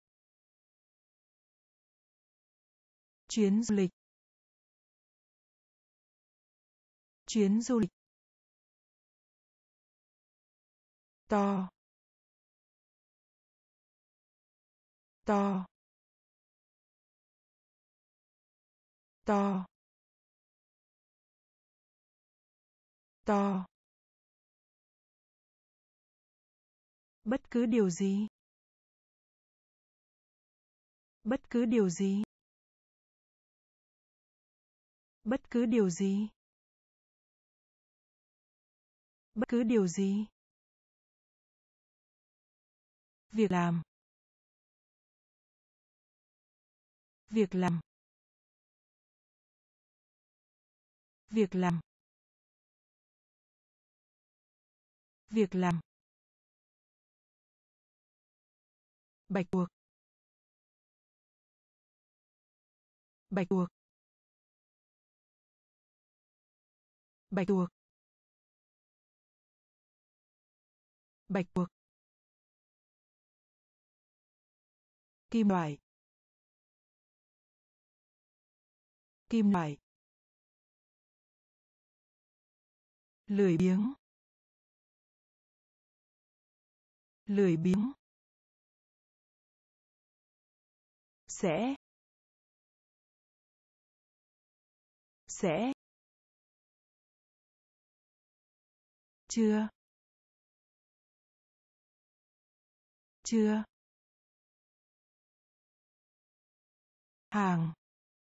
chuyến du lịch, chuyến du lịch, to, to, to, to, bất cứ điều gì, bất cứ điều gì, bất cứ điều gì, bất cứ điều gì, việc làm, việc làm, việc làm, việc làm, bạch tuộc, bạch tuộc, bạch tuộc, bạch tuộc, kim loại, kim loại, lười biếng, lười biếng, sẽ, sẽ, chưa, chưa, hàng,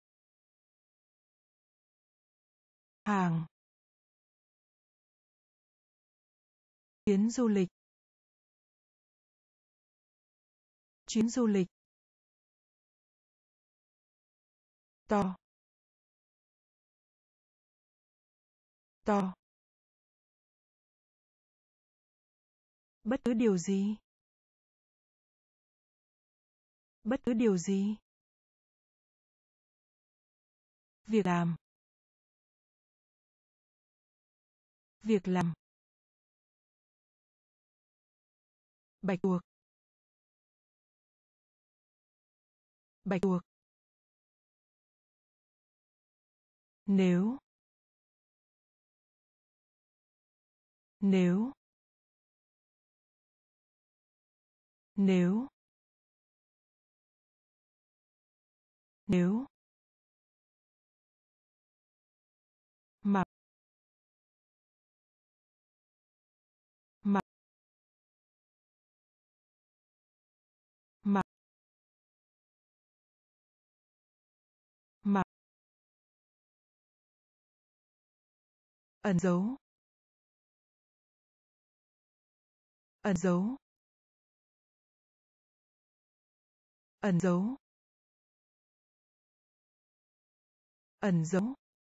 hàng, chuyến du lịch, chuyến du lịch, to, to, bất cứ điều gì, bất cứ điều gì, việc làm, việc làm, bạch tuộc, bạch tuộc, nếu, nếu, nếu, nếu, mặc, mặc, mặc, mặc, ẩn dấu, ẩn dấu, ẩn dấu, ẩn dấu,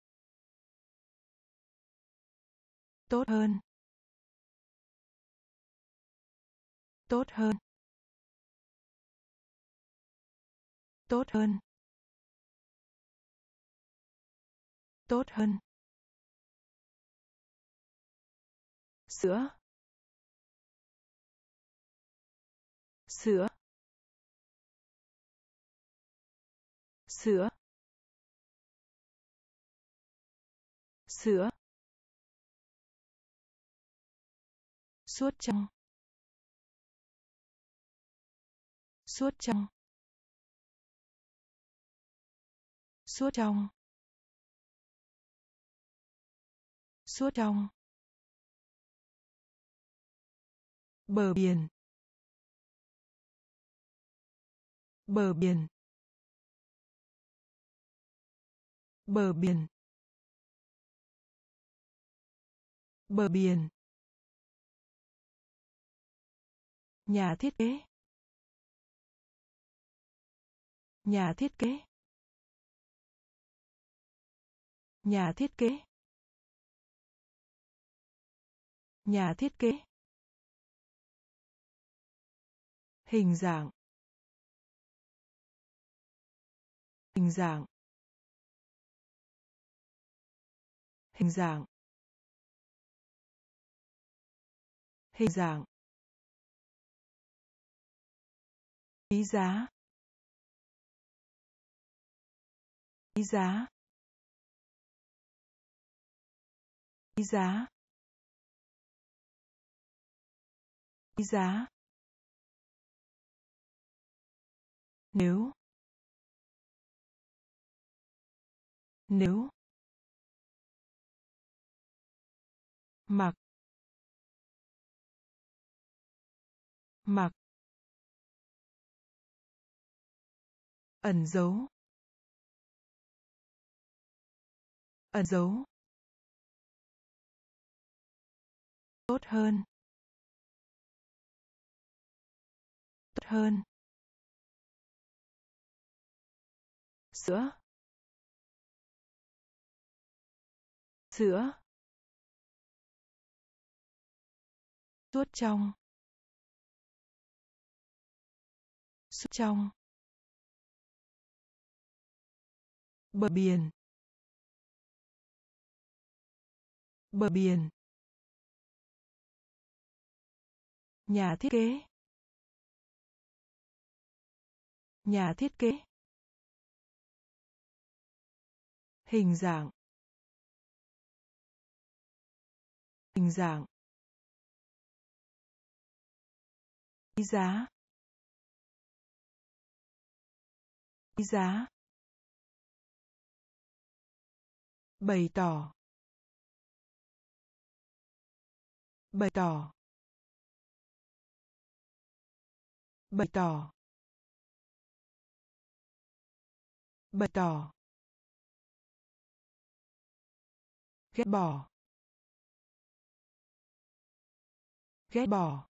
tốt hơn, tốt hơn, tốt hơn, tốt hơn, sữa, sữa, sữa, sữa, suốt trong, suốt trong, suốt trong, suốt trong, bờ biển, bờ biển, bờ biển, bờ biển, nhà thiết kế, nhà thiết kế, nhà thiết kế, nhà thiết kế, hình dạng, hình dạng, hình dạng, hình dạng, quý giá, quý giá, quý giá, quý giá, nếu, nếu, mặc, mặc, ẩn dấu, ẩn dấu, tốt hơn, tốt hơn, sữa, sữa, suốt trong, suốt trong, bờ biển, bờ biển, nhà thiết kế, nhà thiết kế, hình dạng, hình dạng, quý giá, quý giá, bày tỏ, bày tỏ, bày tỏ, bày tỏ, ghét bỏ, ghét bỏ,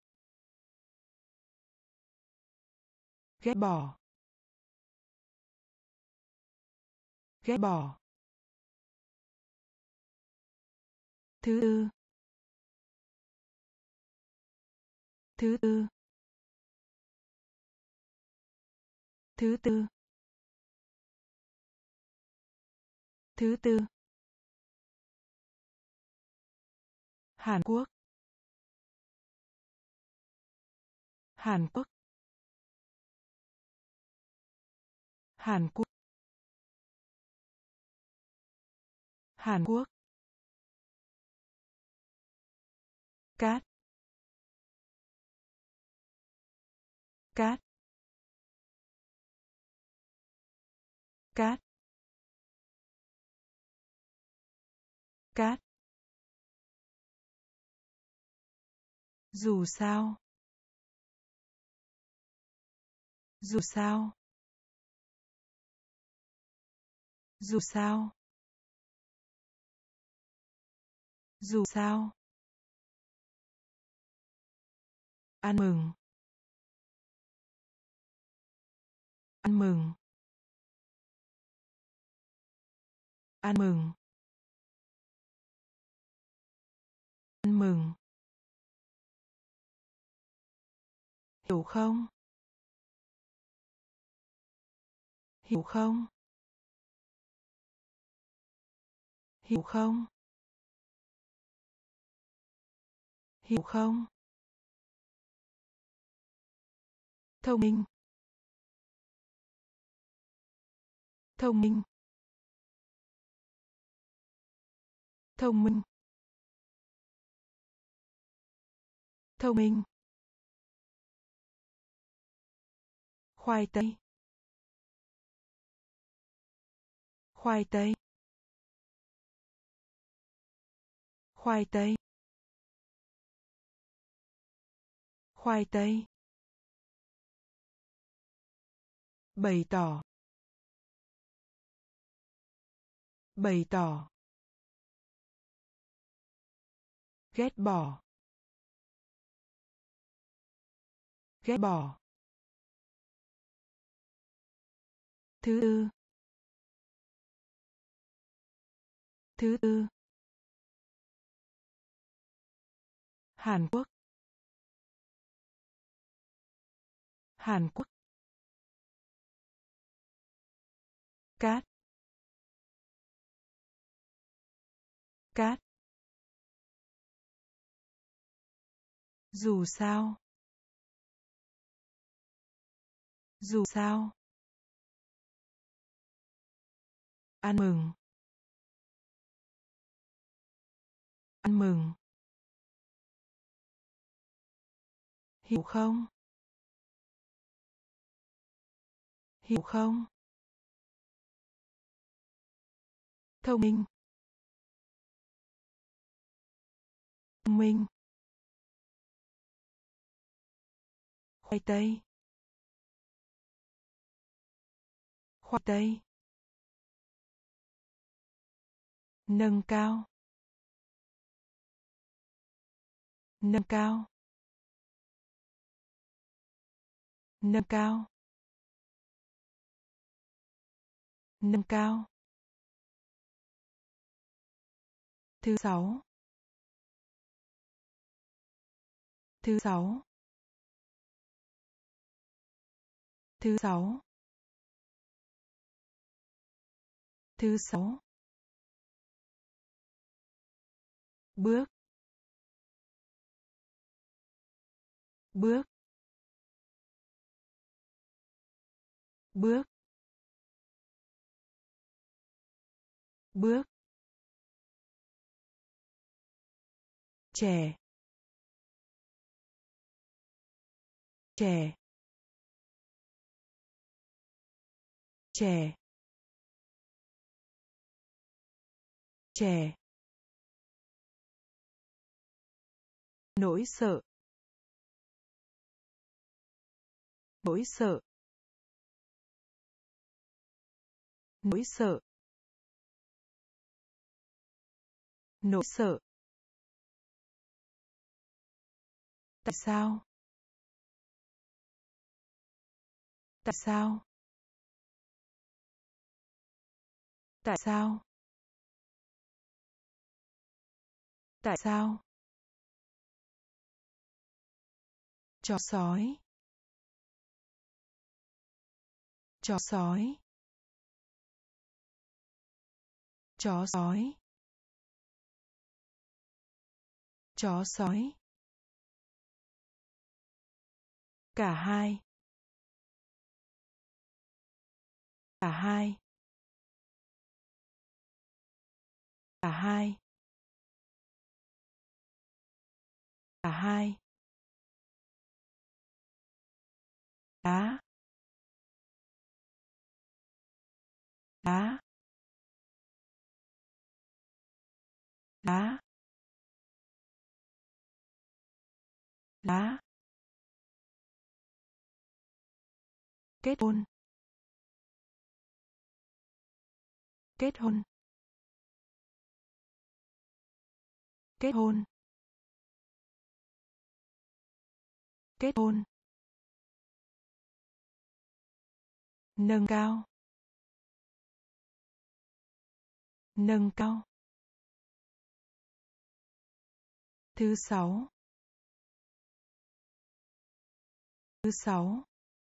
ghét bỏ, ghét bỏ. Thứ tư, thứ tư, thứ tư, thứ tư. Hàn Quốc, Hàn Quốc, Hàn Quốc, Hàn Quốc. Cát, cát, cát, cát. Dù sao, dù sao, dù sao, dù sao. Ăn mừng, ăn mừng, ăn mừng, ăn mừng. Hiểu không, hiểu không, hiểu không, hiểu không. Thông minh, thông minh, thông minh, thông minh. Khoai tây, khoai tây, khoai tây, khoai tây. Bày tỏ, bày tỏ, ghét bỏ, ghét bỏ. Thứ tư, thứ tư. Hàn Quốc, Hàn Quốc. Cát, cát. Dù sao, dù sao. Ăn mừng, ăn mừng. Hiểu không, hiểu không. Thông minh, thông minh. Khoai tây, khoai tây. Nâng cao, nâng cao, nâng cao, nâng cao. Thứ sáu, thứ sáu, thứ sáu, thứ sáu. Bước, bước, bước, bước. Trẻ, trẻ, trẻ. trẻ, nỗi sợ, nỗi sợ, nỗi sợ, nỗi sợ. Tại sao? Tại sao? Tại sao? Tại sao? Chó sói, chó sói, chó sói, chó sói. Cả hai, cả hai, cả hai, cả hai. Đá, đá, đá, đá. Kết hôn, kết hôn, kết hôn, kết hôn. Nâng cao, nâng cao. Thứ sáu, thứ sáu.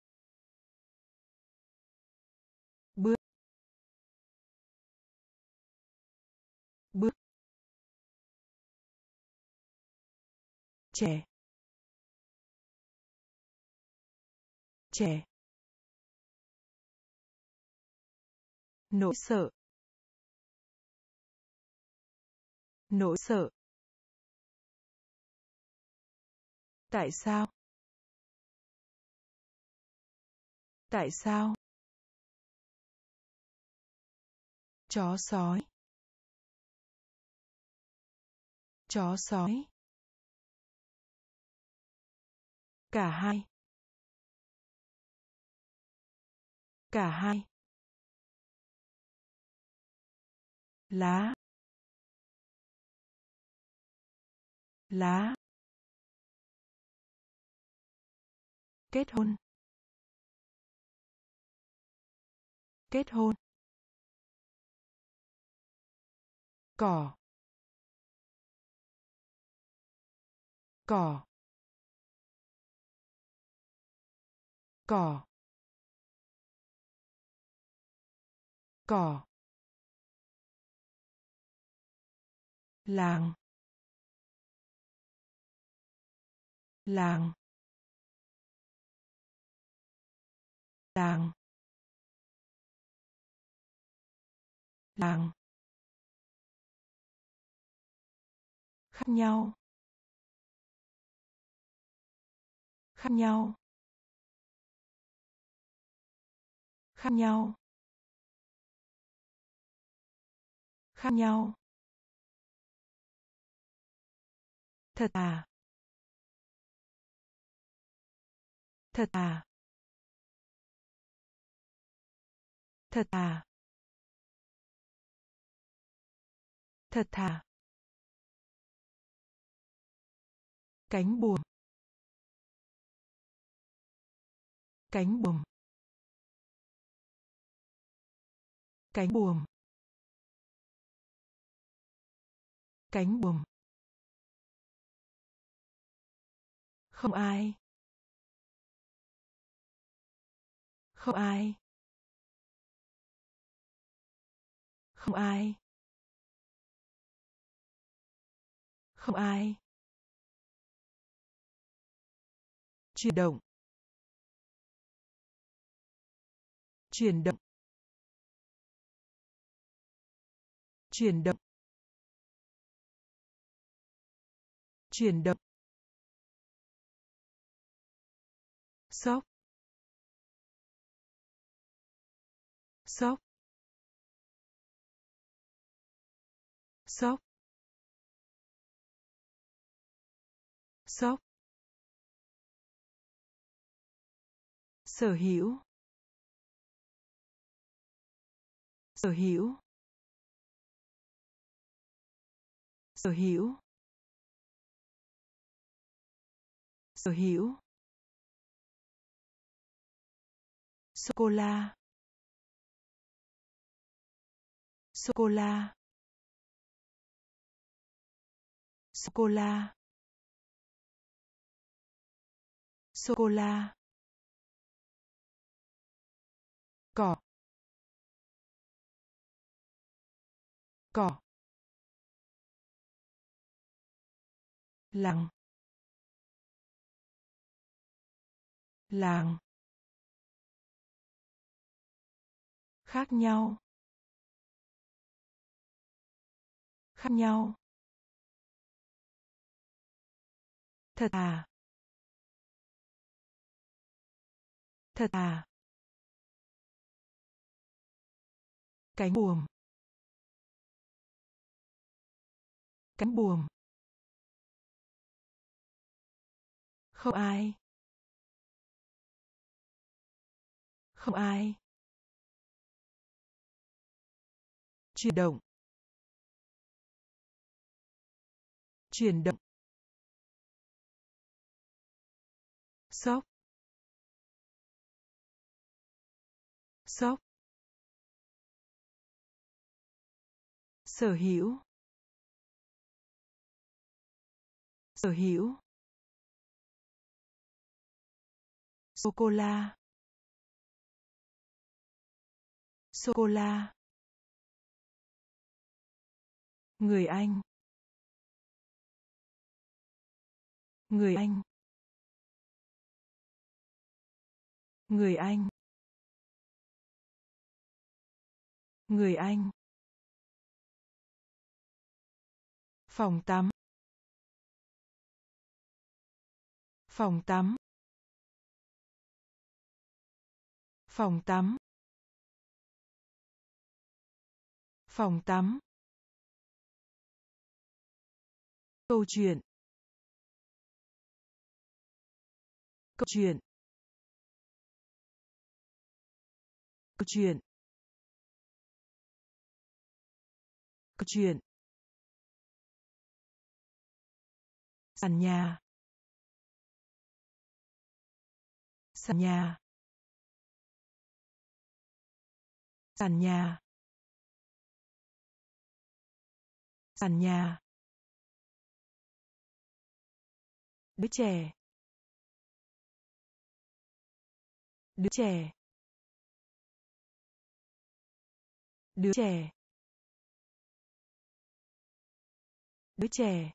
Bước, bước. Trẻ, trẻ. Nỗi sợ, nỗi sợ. Tại sao? Tại sao? Chó sói, chó sói. Cả hai, cả hai. Lá, lá. Kết hôn, kết hôn. Cỏ, cỏ, cỏ, cỏ. Làng, làng, làng, làng. Khác nhau, khác nhau, khác nhau, khác nhau. Thật à? Thật à? Thật à? Thật thà. Cánh buồm, cánh buồm, cánh buồm, cánh buồm. Không ai, không ai, không ai, không ai. Chuyển động, chuyển động, chuyển động, chuyển động. Sốc, sốc, sốc, sốc, sở hữu, sở hữu, sở hữu, sở hữu, sô cô la, sô cô la, sô cô la, sô cô la, cỏ, cỏ, làng, làng, khác nhau, khác nhau, thật à, thật à, cánh buồm, cánh buồm, không ai, không ai, chuyển động, chuyển động, sốc, sốc, sở hữu, sở hữu, sô cô la, sô cô la, người Anh, người Anh, người Anh, người Anh, phòng tắm, phòng tắm, phòng tắm, phòng tắm, câu chuyện, câu chuyện, câu chuyện, câu chuyện, sàn nhà, sàn nhà, sàn nhà, sàn nhà, đứa trẻ, đứa trẻ, đứa trẻ, đứa trẻ,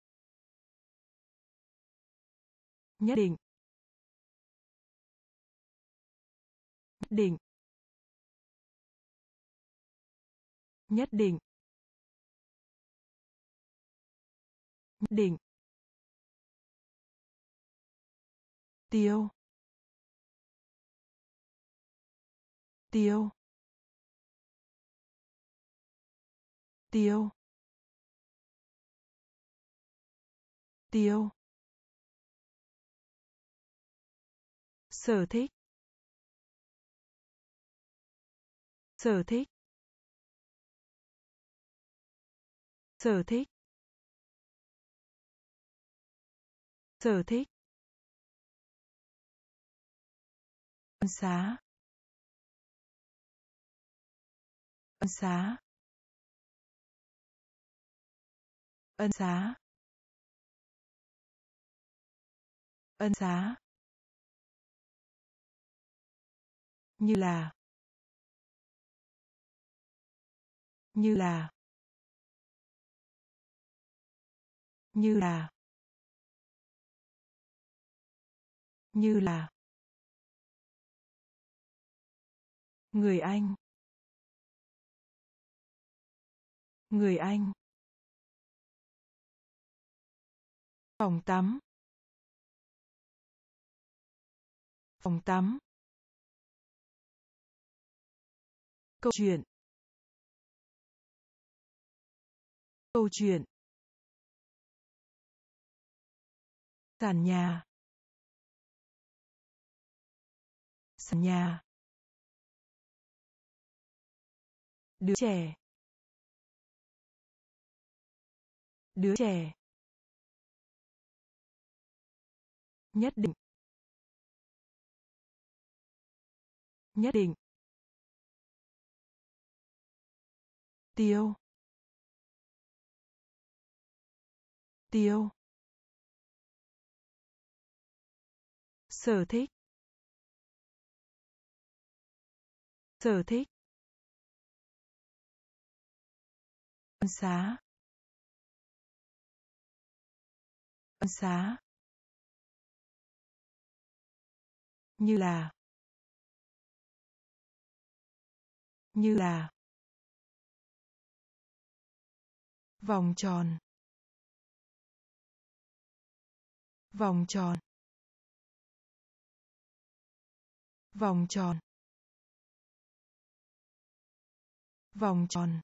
nhất định, nhất định, nhất định, nhất định, tiêu, tiêu, tiêu, tiêu, sở thích, sở thích, sở thích, sở thích, ân xá, ân xá, ân xá, ân xá, như là, như là, như là, như là, người Anh, người Anh, phòng tắm, phòng tắm, câu chuyện, Câu chuyện. Sàn nhà. Sàn nhà. Đứa trẻ. Đứa trẻ. Nhất định. Nhất định. Tiêu. Tiêu. Sở thích. Sở thích. Ân xá. Ân xá. Như là. Như là. Vòng tròn. Vòng tròn. Vòng tròn. Vòng tròn.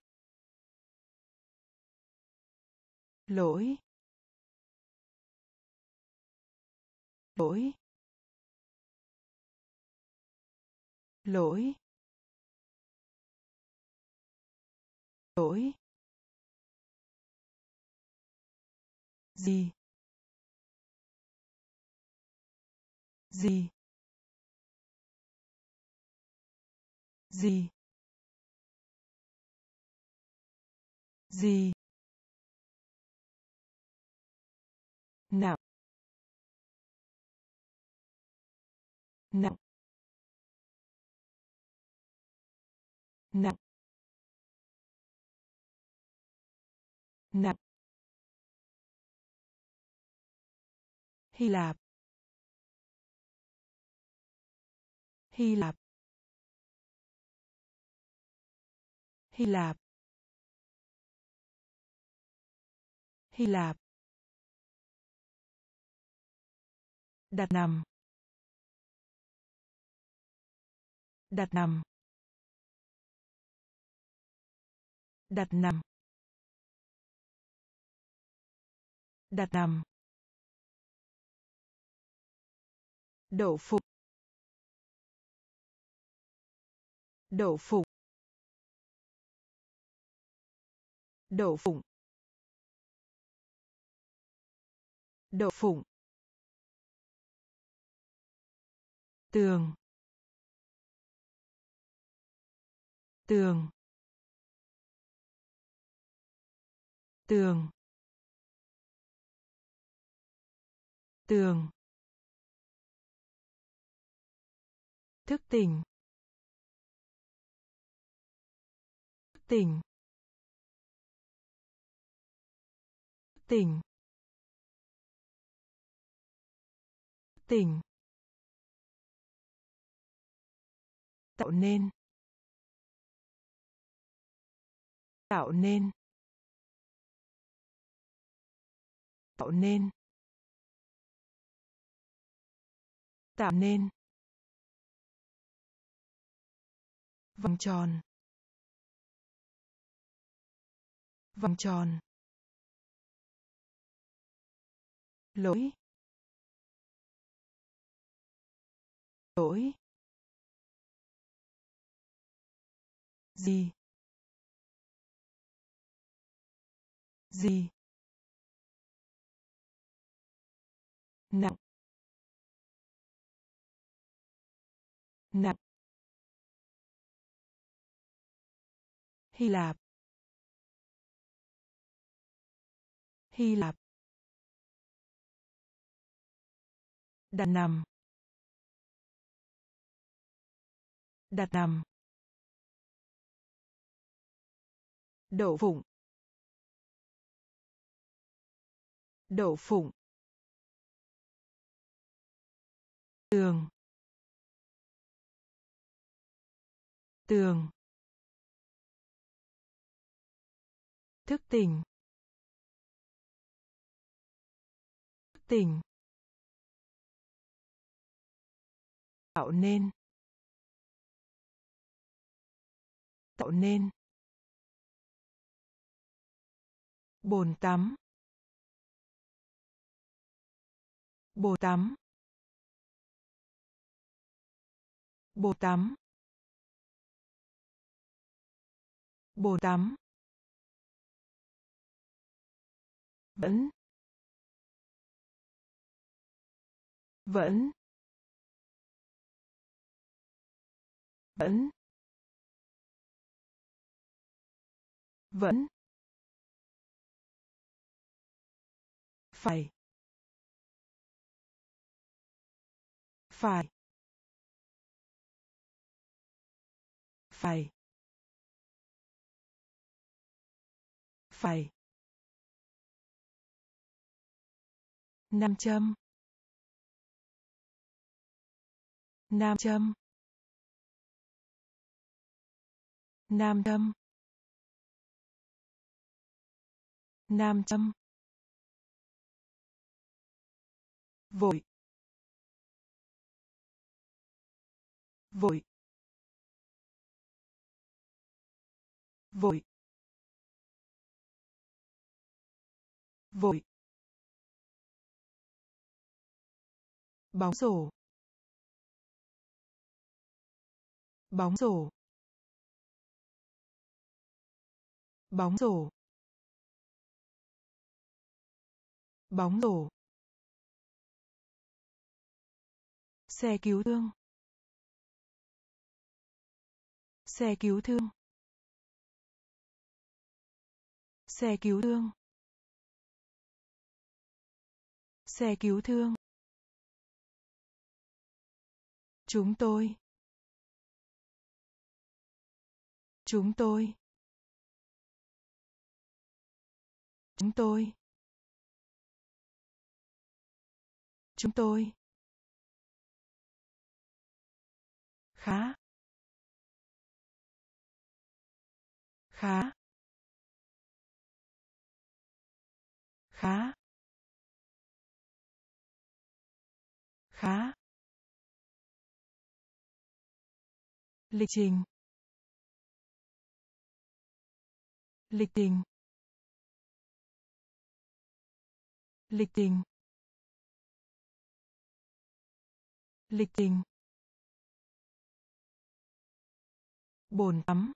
Lỗi. Lỗi. Lỗi. Lỗi. Gì. Gì. Gì. Gì. Nặng. Nặng. Nặng. Nặng. Hy Lạp. Hy Lạp. Hy Lạp. Hy Lạp. Đặt nằm. Đặt nằm. Đặt nằm. Đặt nằm. Đậu phụ. Đậu phụ. Đậu phụng. Đậu phụng. Tường. Tường. Tường. Tường. Thức tỉnh. Thức tỉnh. Thức tỉnh. Thức tỉnh. Tạo nên. Tạo nên. Tạo nên. Tạo nên. Vòng tròn. Vòng tròn. Lỗi. Lỗi. Gì. Gì. Nặng. Nặng. Hy Lạp. Hy Lạp. Đặt nằm. Đặt nằm. Đậu phụng. Đậu phụng. Tường. Tường. Thức tỉnh. Thức tỉnh. Tạo nên. Tạo nên. bồn tắm, bồn tắm, bồn tắm, bồn tắm, vẫn, vẫn, vẫn, vẫn, phải, phải, phải, phải, nam châm, nam châm, nam châm, nam châm, vội, vội, vội, vội, bóng rổ, bóng rổ, bóng rổ, bóng rổ, xe cứu thương, xe cứu thương, xe cứu thương, xe cứu thương, chúng tôi, chúng tôi, chúng tôi, chúng tôi, khá, khá, khá, khá, lịch trình, lịch trình, lịch trình, lịch trình, bồn tắm,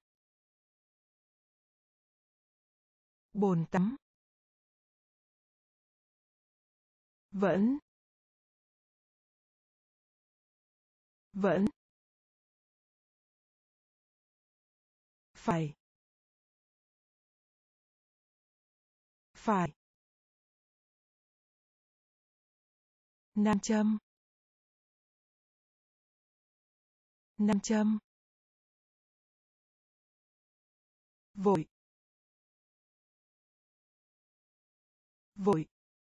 bồn tắm, vẫn, vẫn, phải, phải, nam châm, nam châm, vội, vội,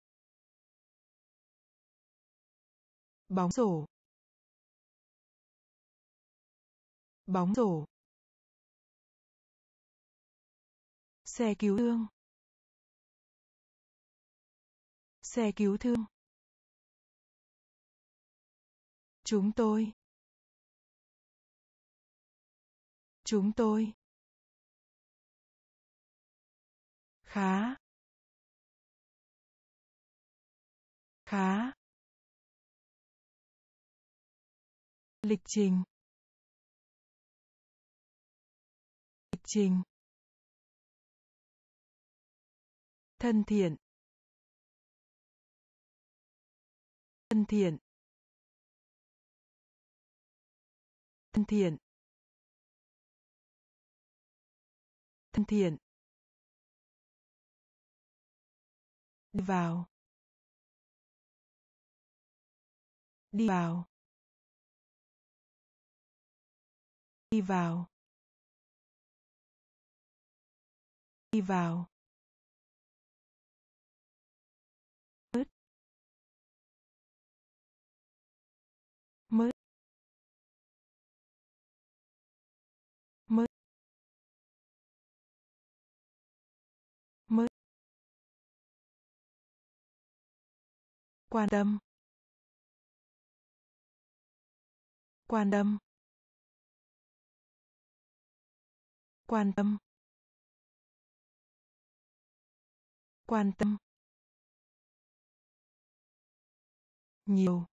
bóng rổ, bóng rổ, xe cứu thương, xe cứu thương, chúng tôi, chúng tôi, khá, khá, lịch trình, lịch trình, thân thiện, thân thiện, thân thiện, thân thiện, đi vào, đi vào, đi vào, đi vào, mứt, mứt, mứt, mứt, quan tâm, quan tâm, quan tâm, Quan tâm. Nhiều.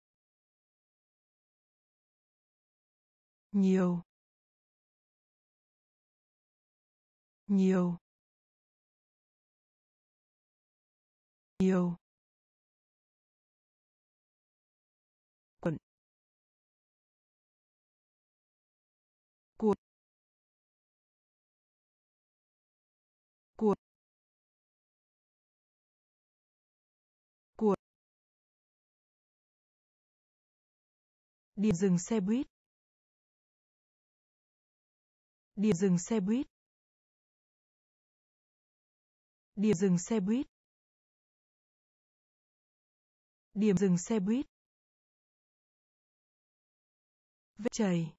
Nhiều. Nhiều. Nhiều. Quận. Cuộc. Cuộc. Cuộc. Điểm dừng xe buýt. Điểm dừng xe buýt. Điểm dừng xe buýt. Điểm dừng xe buýt. Vết chảy.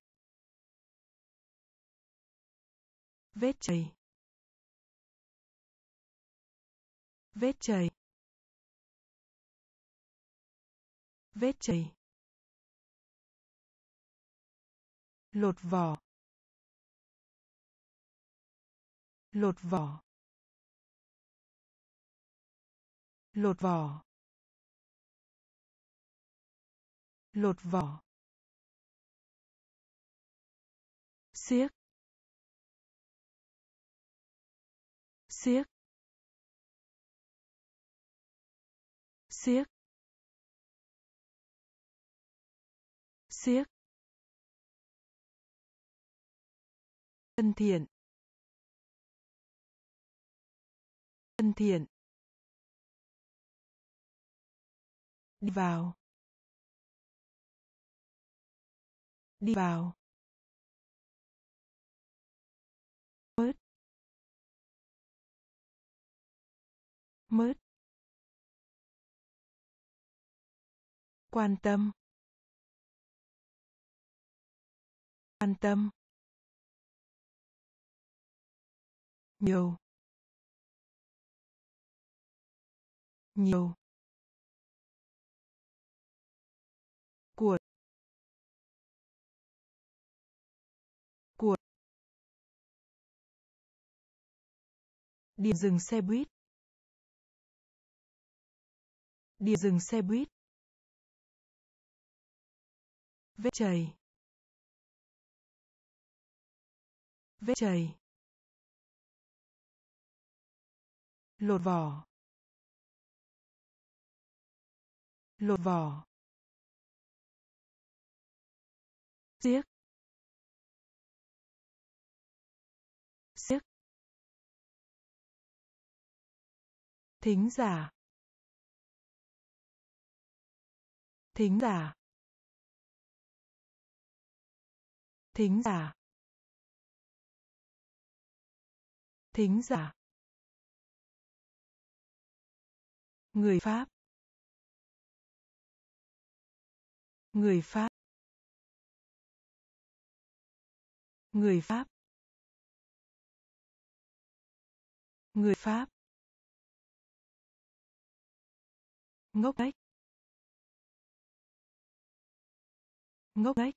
Vết chảy. Vết chảy. Vết chảy. Lột vỏ. Lột vỏ. Lột vỏ. Lột vỏ. Xiếc. Xiếc. Xiếc. Xiếc. Thân thiện. Thân thiện. Đi vào. Đi vào. Mớt. Mớt. Quan tâm. Quan tâm. Nhiều. Nhiều. Của. Của. Điểm dừng xe buýt. Điểm dừng xe buýt. Vết chảy. Vết chảy. Lột vỏ. Lột vỏ. Xiếc. Xiếc. Thính giả. Thính giả. Thính giả. Thính giả. Người Pháp. Người Pháp. Người Pháp. Người Pháp. Ngốc nghếch. Ngốc nghếch.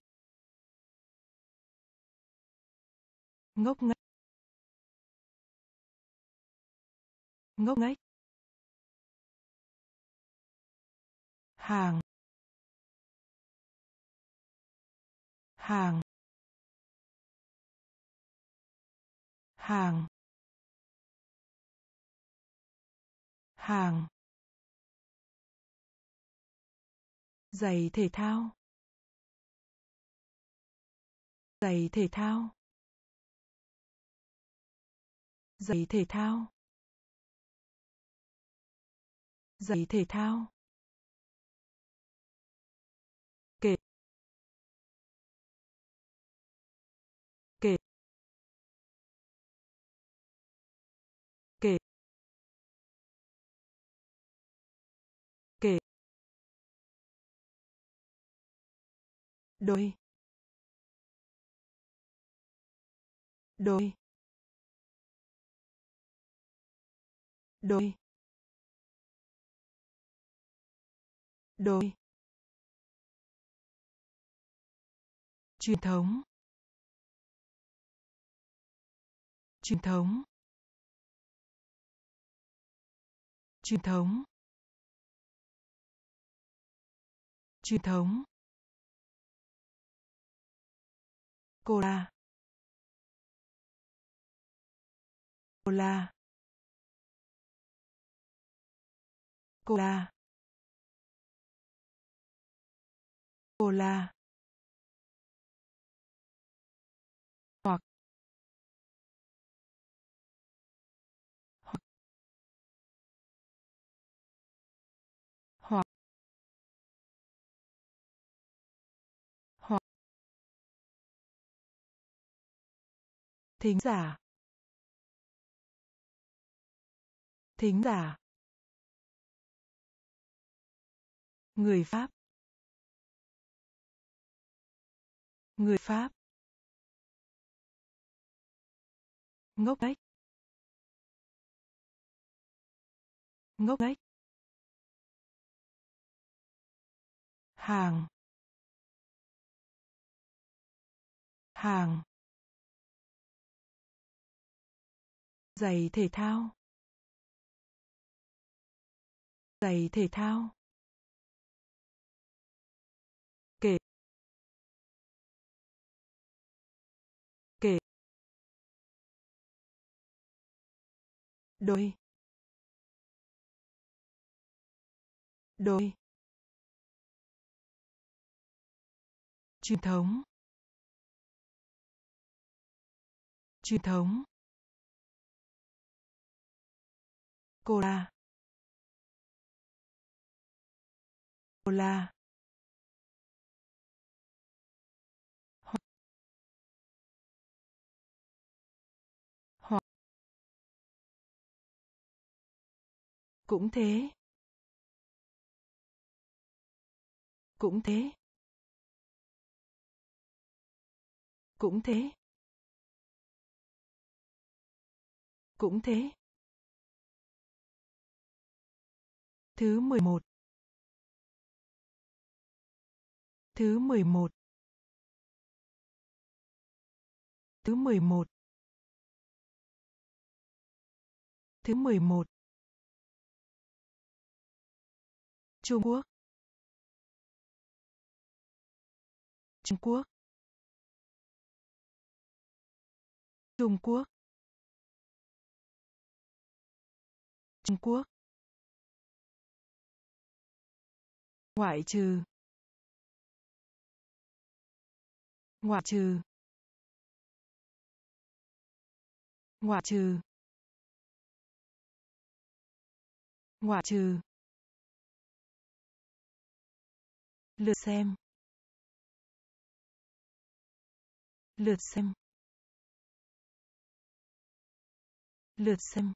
Ngốc nghếch. Ngốc nghếch. Hàng. Hàng. Hàng. Hàng. Giày thể thao. Giày thể thao. Giày thể thao. Giày thể thao. Kệ. Kệ. Kệ. Kệ. Đôi. Đôi. Đôi. Đôi. Truyền thống. Truyền thống. truyền thống, truyền thống, cola, cola, cola, cola, hoặc, hoặc, hoặc, hoặc, thính giả, thính giả, người Pháp, người Pháp, ngốc nghếch, ngốc nghếch, hàng, hàng, giày thể thao, giày thể thao, kể, kể, đôi, đôi, truyền thống, truyền thống, cola, cola, hoặc, hoặc, cũng thế, cũng thế, cũng thế, cũng thế. Thứ 11, thứ 11, thứ 11, thứ 11. Trung Quốc, Trung Quốc, Trung Quốc, Trung Quốc. Ngoại trừ, ngoại trừ, ngoại trừ, ngoại trừ. Lượt xem, lượt xem, lượt xem,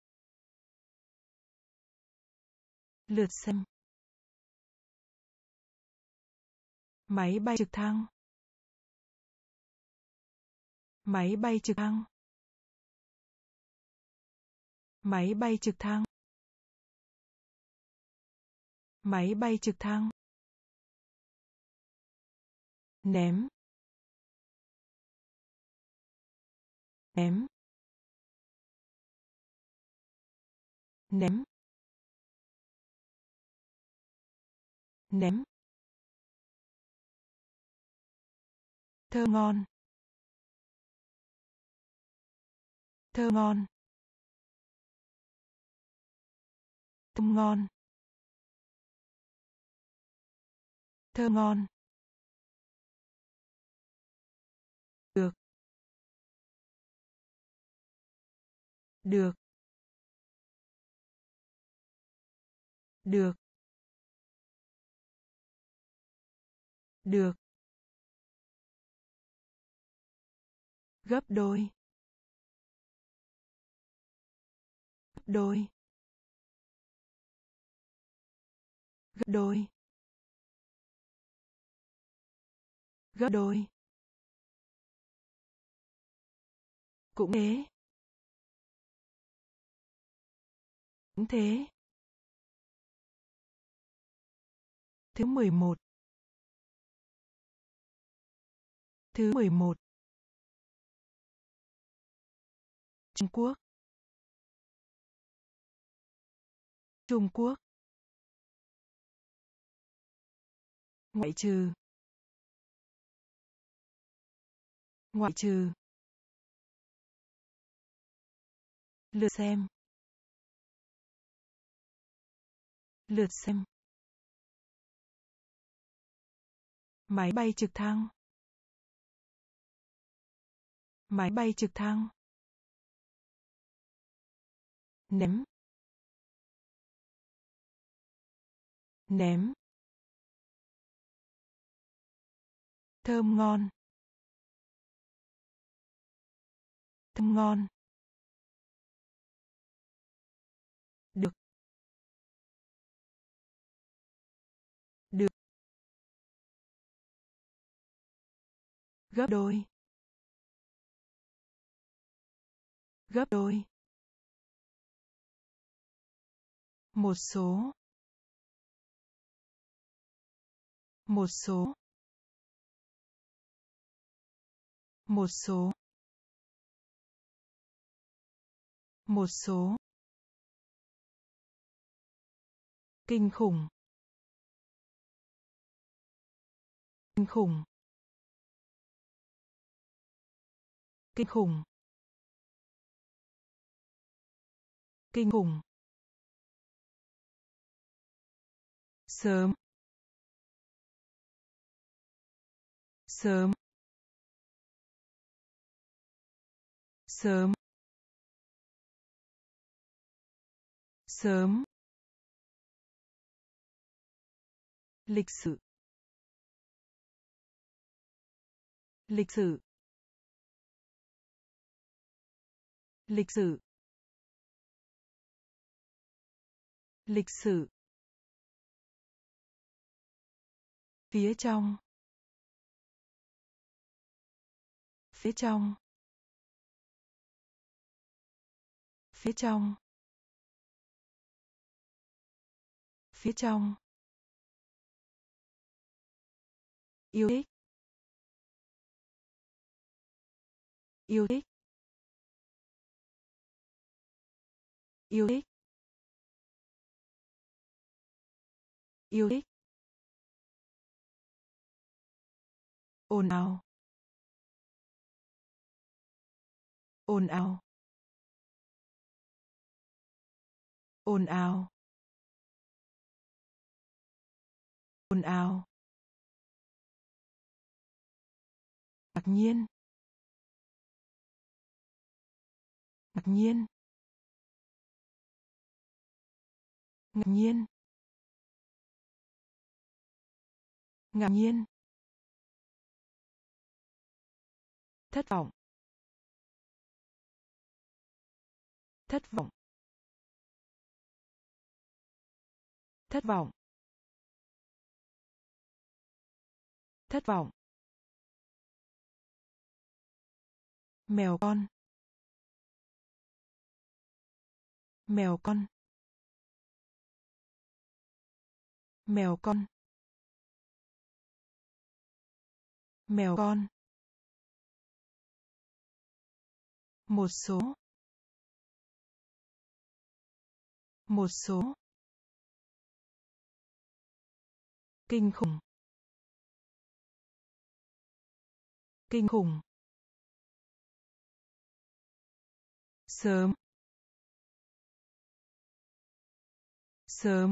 lượt xem. Máy bay trực thăng, máy bay trực thăng, máy bay trực thăng, máy bay trực thăng. Ném, ném, ném, ném. Thơ ngon, thơ ngon, thơm ngon, thơ ngon. Được, được, được, được. Gấp đôi, gấp đôi, gấp đôi, gấp đôi. Cũng thế, cũng thế. Thứ 11, thứ 11. Trung Quốc, Trung Quốc. Ngoại trừ. Ngoại trừ. Lượt xem. Lượt xem. Máy bay trực thăng. Máy bay trực thăng. Ném. Ném. Thơm ngon. Thơm ngon. Được. Được. Gấp đôi. Gấp đôi. Một số. Một số. Một số. Một số. Kinh khủng. Kinh khủng. Kinh khủng. Kinh khủng. Sớm. Sớm. Sớm. Sớm. Lịch sử. Lịch sử. Lịch sử. Lịch sử. Phía trong. Phía trong. Phía trong. Phía trong. Yêu thích. Yêu thích. Yêu thích. Yêu thích. Ồn ào. Ồn ào. Ồn ào. Ồn ào. Ngạc nhiên. Ngạc nhiên. Ngạc nhiên. Ngạc nhiên. Thất vọng. Thất vọng. Thất vọng. Thất vọng. Mèo con. Mèo con. Mèo con. Mèo con. Một số. Một số. Kinh khủng. Kinh khủng. Sớm. Sớm.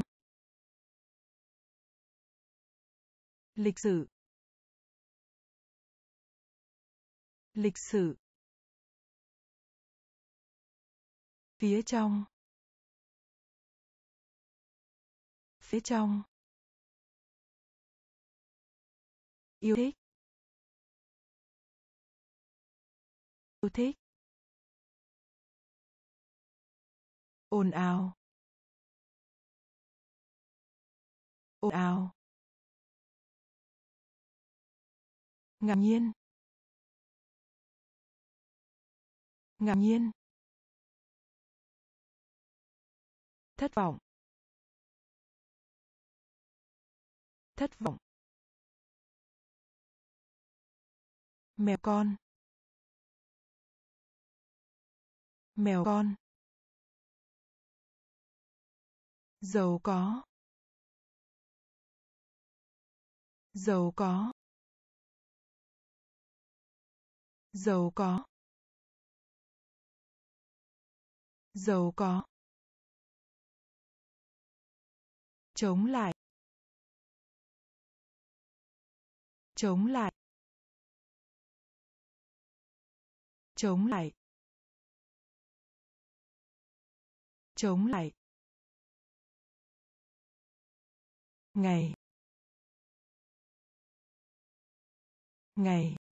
Lịch sử. Lịch sử. Phía trong. Phía trong. Yêu thích. Yêu thích. Ồn ào. Ồn ào. Ngạc nhiên. Ngạc nhiên. Thất vọng. Thất vọng. Mèo con. Mèo con. Giàu có. Giàu có. Giàu có. Giàu có. Chống lại. Chống lại. Chống lại. Chống lại. Ngày. Ngày.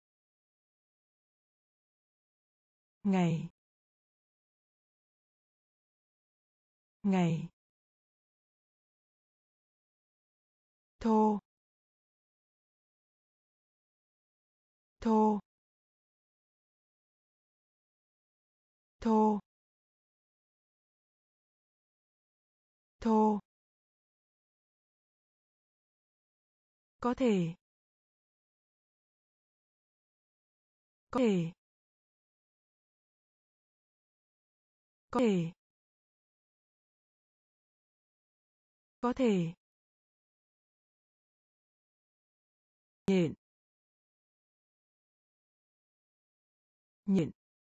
Ngày. Ngày. Thô. Thô. Thô. Thô. Có thể. Có thể. Có thể. Có thể. Nhện. Nhện.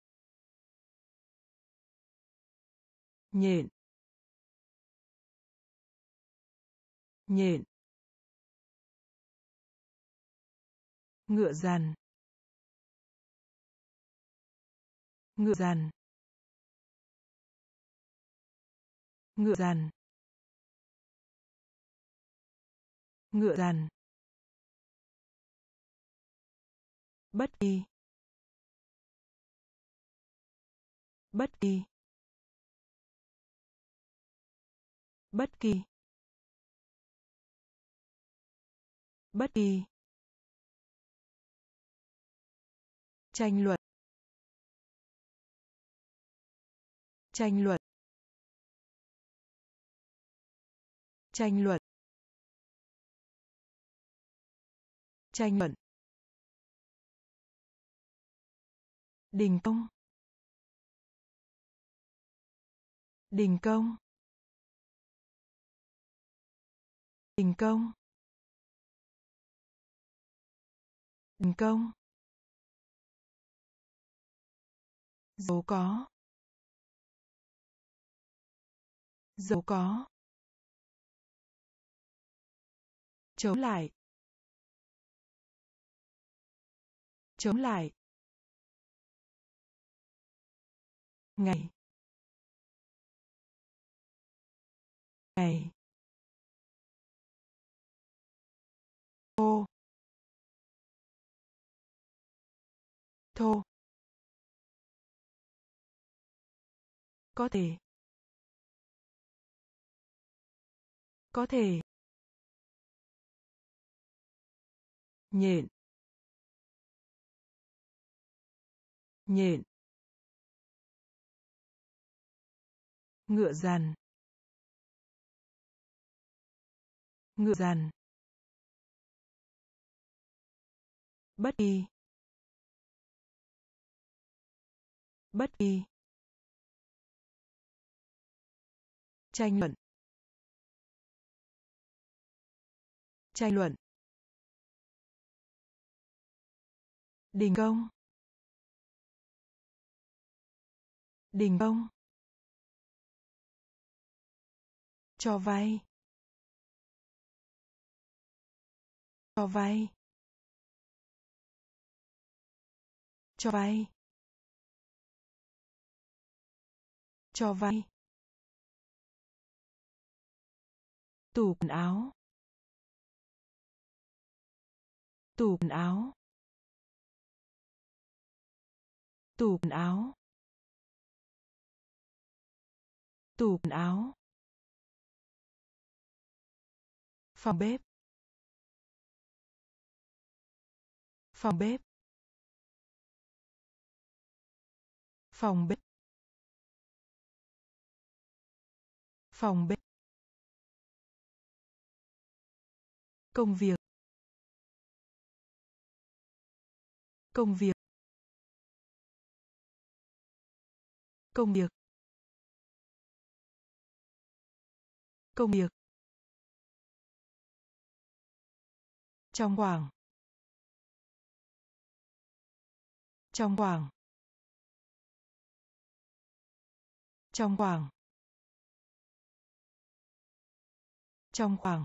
Nhện. Nhện. Ngựa dằn. Ngựa dằn. Ngựa dằn. Ngựa dằn. Bất kỳ. Bất kỳ. Bất kỳ. Bất kỳ. Tranh luận. Tranh luận. Tranh luận. Tranh luận. Đình công. Đình công. Đình công. Đình công. Giàu có. Giàu có. Chống lại. Chống lại. Ngày. Ngày. Thô. Thô. Có thể. Có thể. Nhện. Nhện. Ngựa dằn. Ngựa dằn. Bất kỳ. Bất kỳ. Tranh luận. Tranh luận. Đình công. Đình công. Cho vay. Cho vay. Cho vay. Cho vay. Tủ quần áo. Tủ quần áo. Tủ quần áo. Tủ quần áo. Phòng bếp. Phòng bếp. Phòng bếp. Phòng bếp. Công việc. Công việc. Công việc. Công việc. Trong khoảng. Trong khoảng. Trong khoảng. Trong khoảng.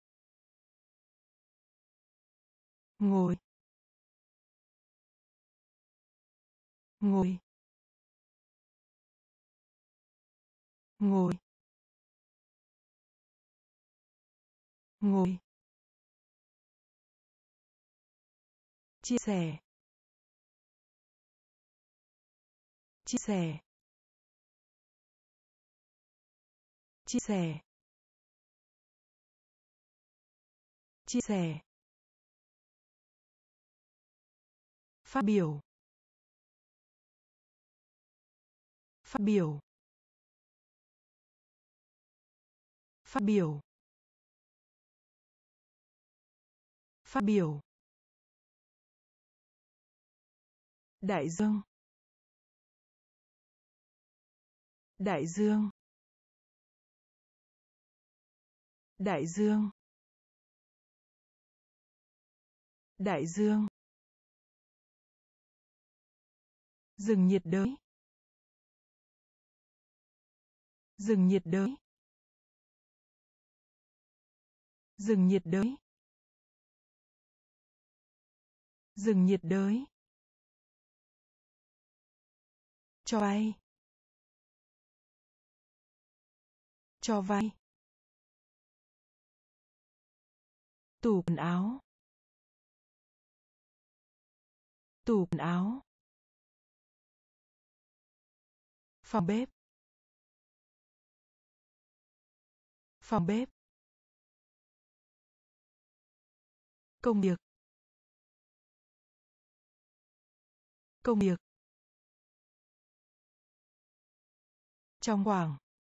Ngồi. Ngồi. Ngồi. Ngồi. Chia sẻ. Chia sẻ. Chia sẻ. Chia sẻ. Phát biểu. Phát biểu. Phát biểu. Phát biểu. Đại dương. Đại dương. Đại dương. Đại dương. Rừng nhiệt đới. Rừng nhiệt đới. Rừng nhiệt đới. Rừng nhiệt đới. Cho vay. Cho vay. Tủ quần áo. Tủ quần áo. Phòng bếp. Phòng bếp. Công việc. Công việc. Trong khoảng.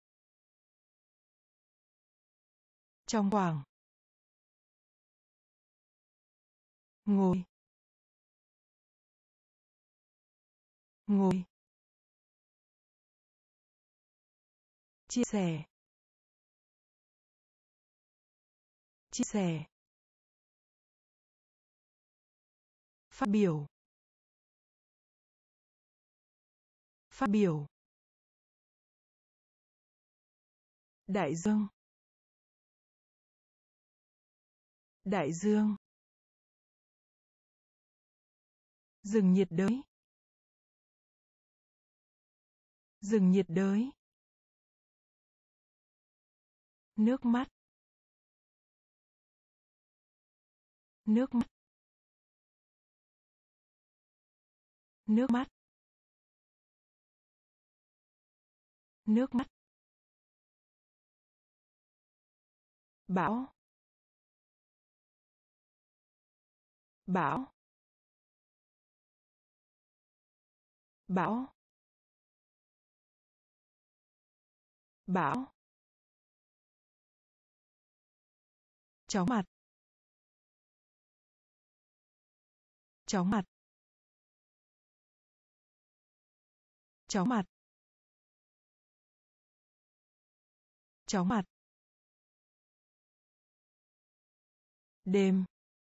Trong khoảng. Ngồi. Ngồi. Chia sẻ. Chia sẻ. Phát biểu. Phát biểu. Đại dương. Đại dương. Rừng nhiệt đới. Rừng nhiệt đới. Nước mắt. Nước mắt. Nước mắt. Nước mắt. Bão. Bão. Bão. Bão. Chóng mặt. Chóng mặt. Chóng mặt. Chóng mặt. Đêm.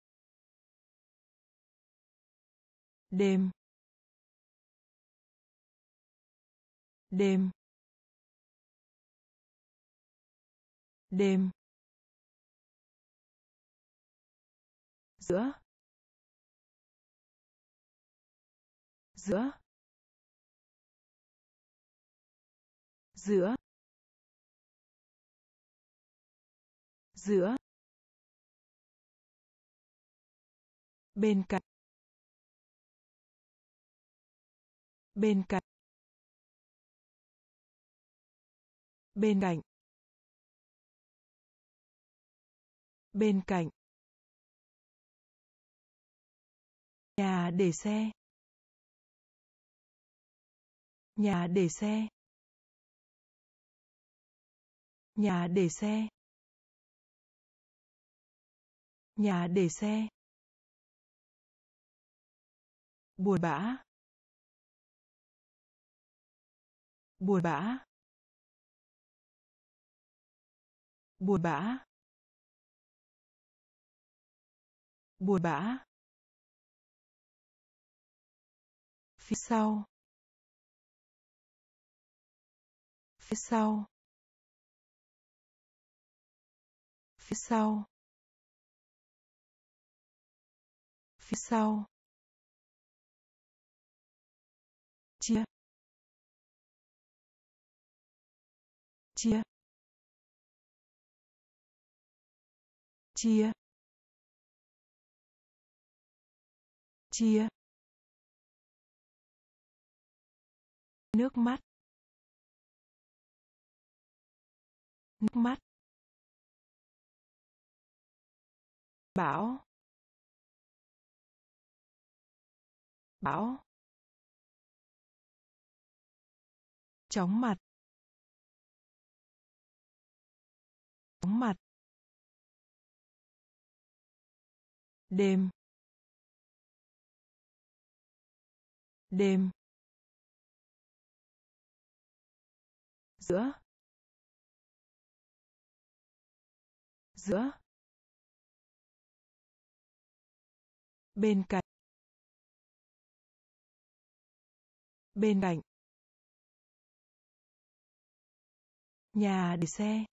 Đêm. Đêm. Đêm. Giữa. Giữa. Giữa. Giữa. Bên cạnh. Bên cạnh. Bên cạnh. Bên cạnh. Nhà để xe. Nhà để xe. Nhà để xe. Nhà để xe. Buồn bã. Buồn bã. buồn bã, buồn bã, phía sau, phía sau, phía sau, phía sau, chia, chia, chia, chia, nước mắt, nước mắt, bão, bão, chóng mặt, chóng mặt, đêm, đêm, giữa, giữa, bên cạnh, bên cạnh, nhà để xe,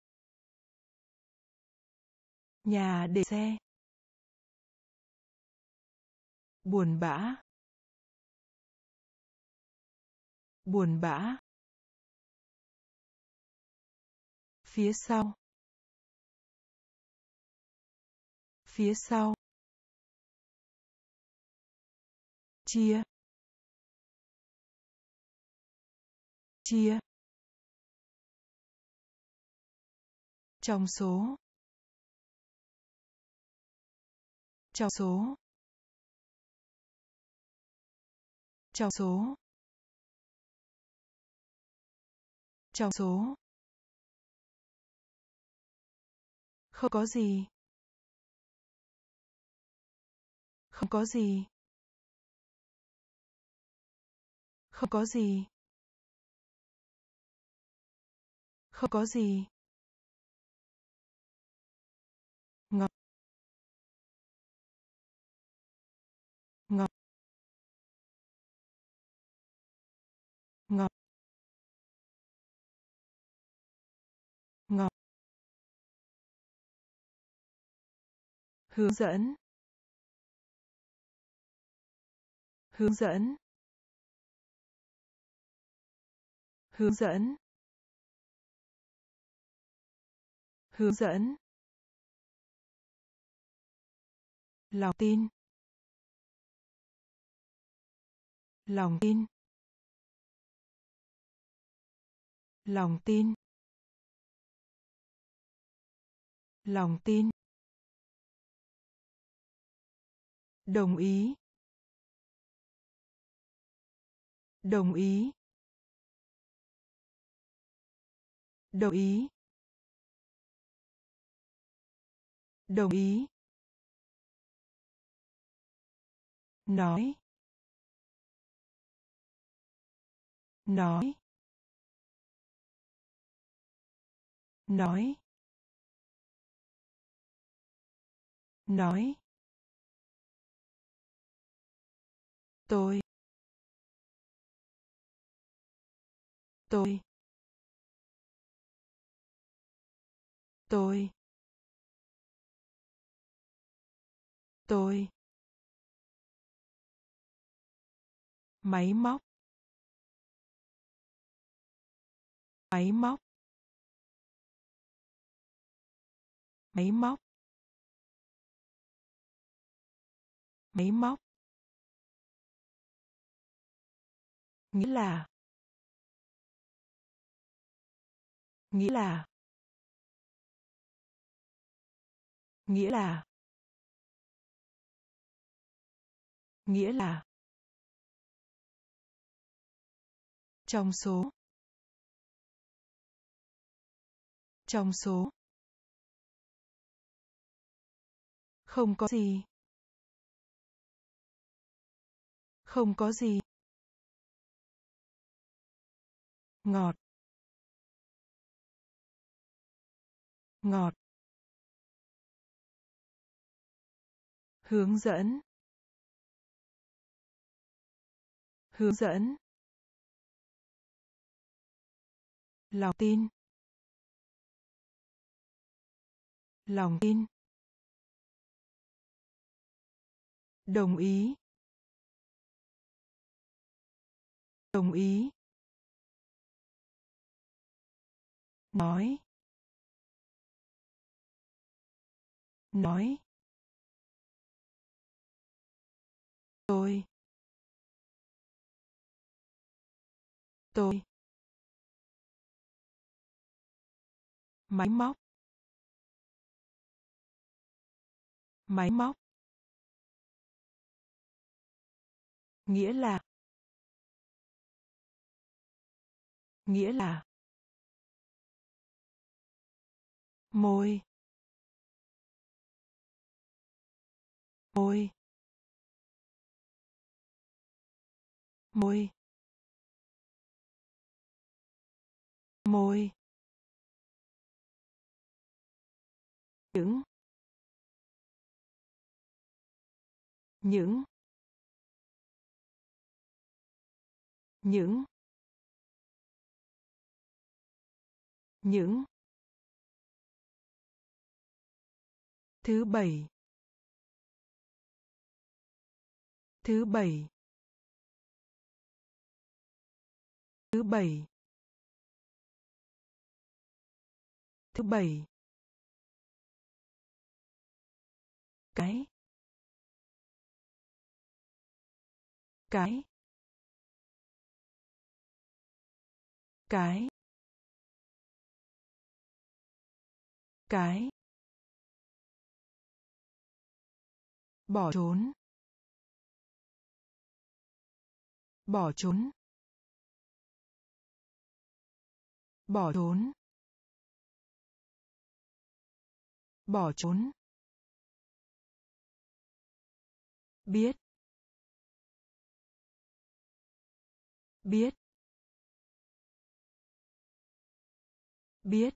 nhà để xe, buồn bã, buồn bã, phía sau, phía sau, chia, chia, trong số, trong số, trong số, trong số, không có gì, không có gì, không có gì, không có gì, ngọc, ngọc, ngọc, ngọc, hướng dẫn, hướng dẫn, hướng dẫn, hướng dẫn, lòng tin, lòng tin, lòng tin, lòng tin, đồng ý, đồng ý, đồng ý, đồng ý, nói, nói, nói, nói, tôi, tôi, tôi, tôi, máy móc, máy móc, máy móc, máy móc, nghĩa là, nghĩa là, nghĩa là, nghĩa là, trong số, trong số, không có gì, không có gì, ngọt, ngọt, hướng dẫn, hướng dẫn, lòng tin, lòng tin, đồng ý, đồng ý, nói, nói, tôi, tôi, máy móc, máy móc, nghĩa là, nghĩa là, môi, môi, môi, môi, những, những, những, những, thứ bảy, thứ bảy, thứ bảy, thứ bảy, cái, cái, cái, cái, bỏ trốn, bỏ trốn, bỏ trốn, bỏ trốn, biết, biết, biết,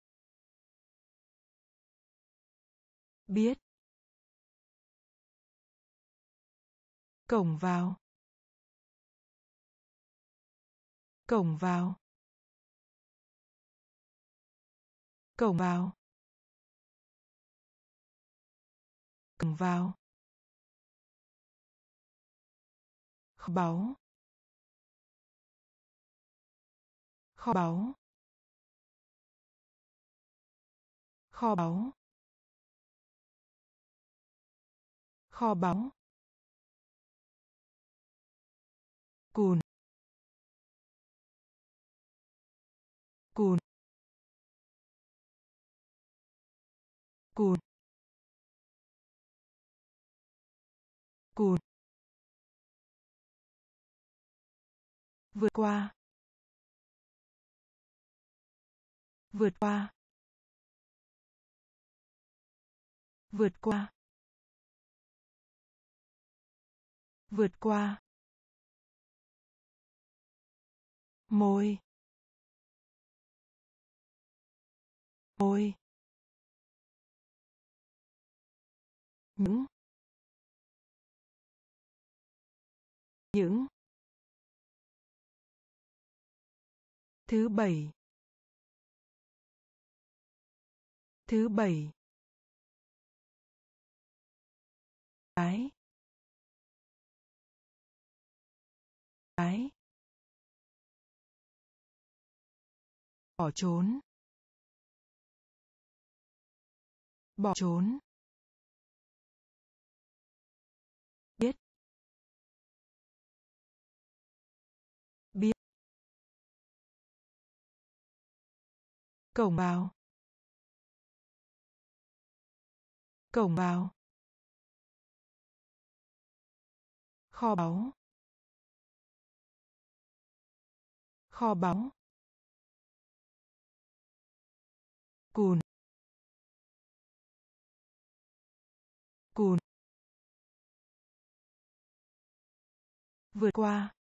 biết, cổng vào, cổng vào, cổng vào, cổng vào, kho báu, kho báu, kho báu, kho báu, cùn, cùn, cùn, cùn, vượt qua, vượt qua, vượt qua, vượt qua, môi, môi, những, những, thứ bảy, thứ bảy, cái, bỏ trốn, bỏ trốn, biết, biết, cổng vào, cổng vào, kho báu, kho báu, cùn, cùn, vượt qua,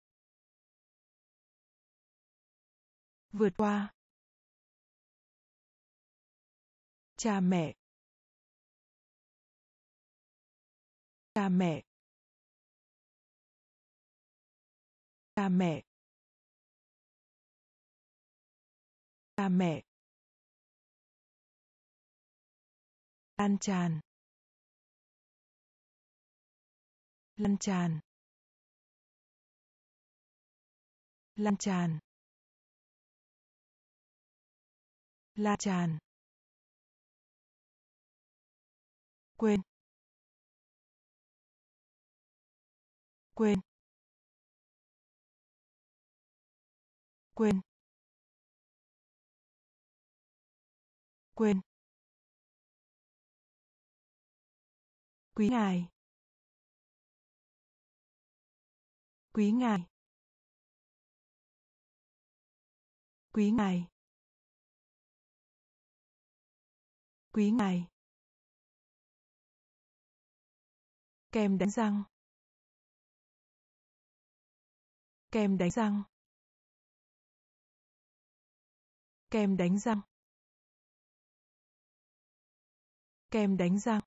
vượt qua, Cha mẹ. Cha mẹ. Cha mẹ. Cha mẹ. Lan tràn. Lan tràn. Lan tràn. Lan tràn. Quên. Quên. Quên. Quên. Quý ngài. Quý ngài. Quý ngài. Quý ngài. Kem đánh răng. Kem đánh răng. Kem đánh răng. Kem đánh răng.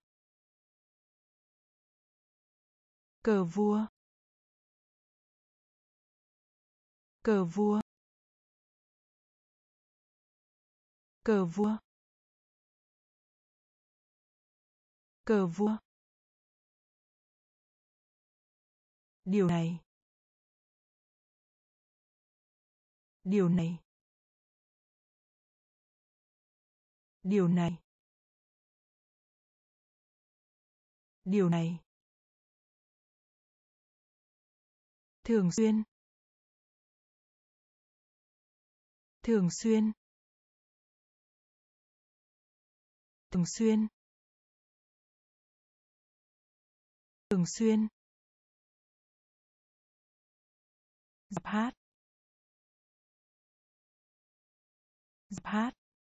Cờ vua. Cờ vua. Cờ vua. Cờ vua. Điều này. Điều này. Điều này. Điều này. Thường xuyên. Thường xuyên. Thường xuyên. Thường xuyên. Giáp hát. Giáp hát.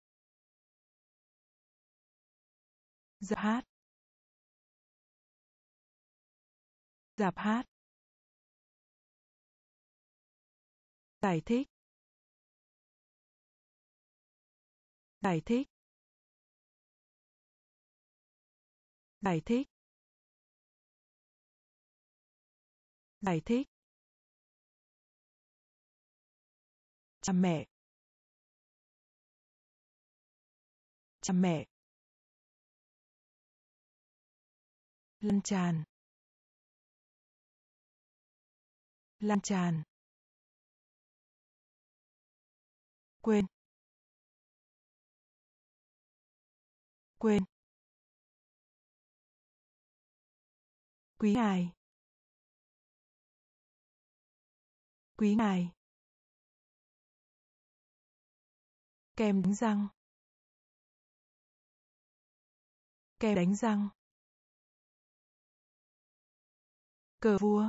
Giáp hát. Giáp hát. Giải thích. Giải thích. Giải thích. Giải thích. Cha mẹ. Cha mẹ. Lan tràn. Lan tràn. Quên. Quên. Quý ngài. Quý ngài. Kem đánh răng. Kem đánh răng. Cờ vua.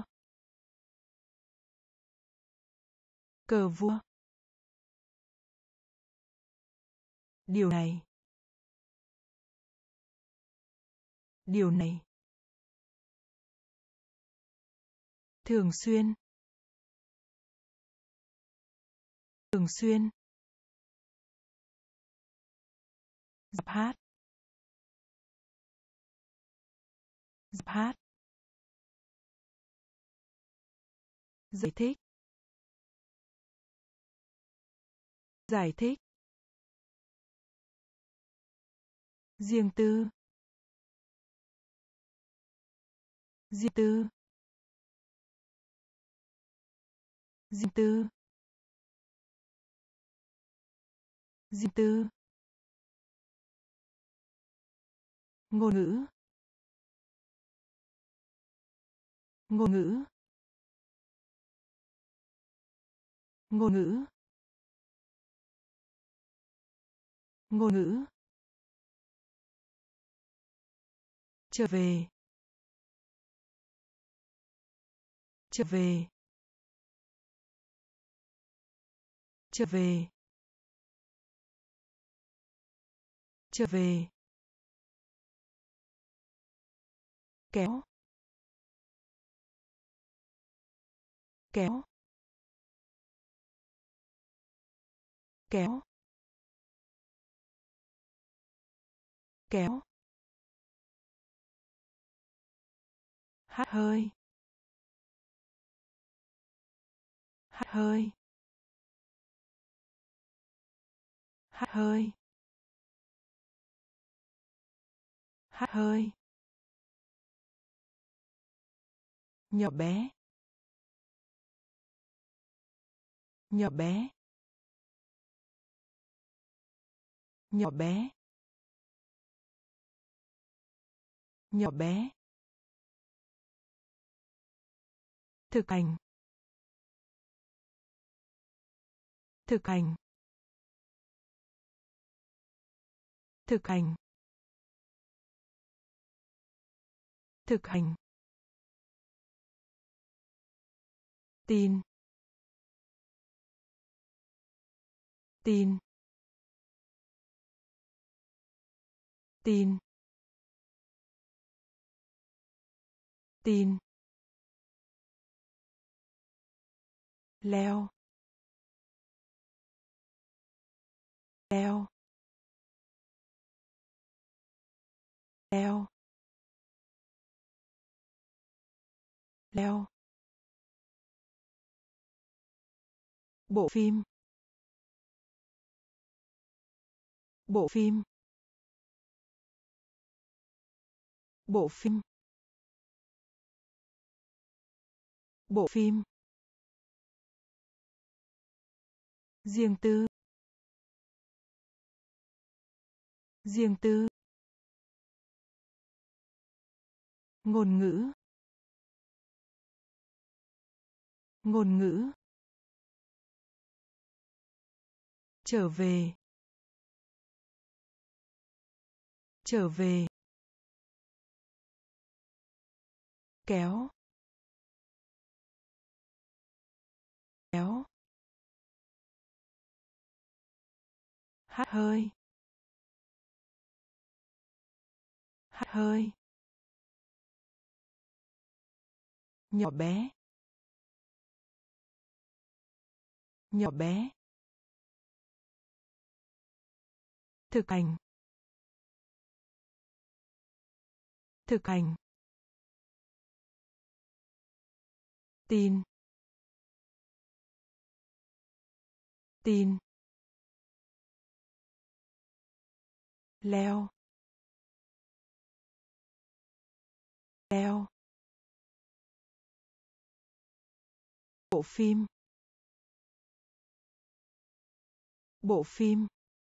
Cờ vua. Điều này. Điều này. Thường xuyên. Thường xuyên. Giáp hát. Giáp hát. Giải thích. Giải thích. Riêng tư. Riêng tư. Riêng tư. Riêng tư. Ngôn ngữ. Ngôn ngữ. Ngôn ngữ. Ngôn ngữ. Trở về. Trở về. Trở về. Trở về. Kéo. Kéo. Kéo. kéo, hắt hơi, hắt hơi, hắt hơi, hắt hơi, nhỏ bé, nhỏ bé, nhỏ bé, nhỏ bé, thực hành, thực hành, thực hành, thực hành, tin, tin, tin, tin, leo, leo, leo, leo, bộ phim, bộ phim, bộ phim, bộ phim, riêng tư, riêng tư, ngôn ngữ, ngôn ngữ, trở về, trở về, kéo, kéo, hắt hơi, hắt hơi, nhỏ bé, nhỏ bé, thực hành, thực hành, tin, tin, leo, leo, bộ phim, bộ phim,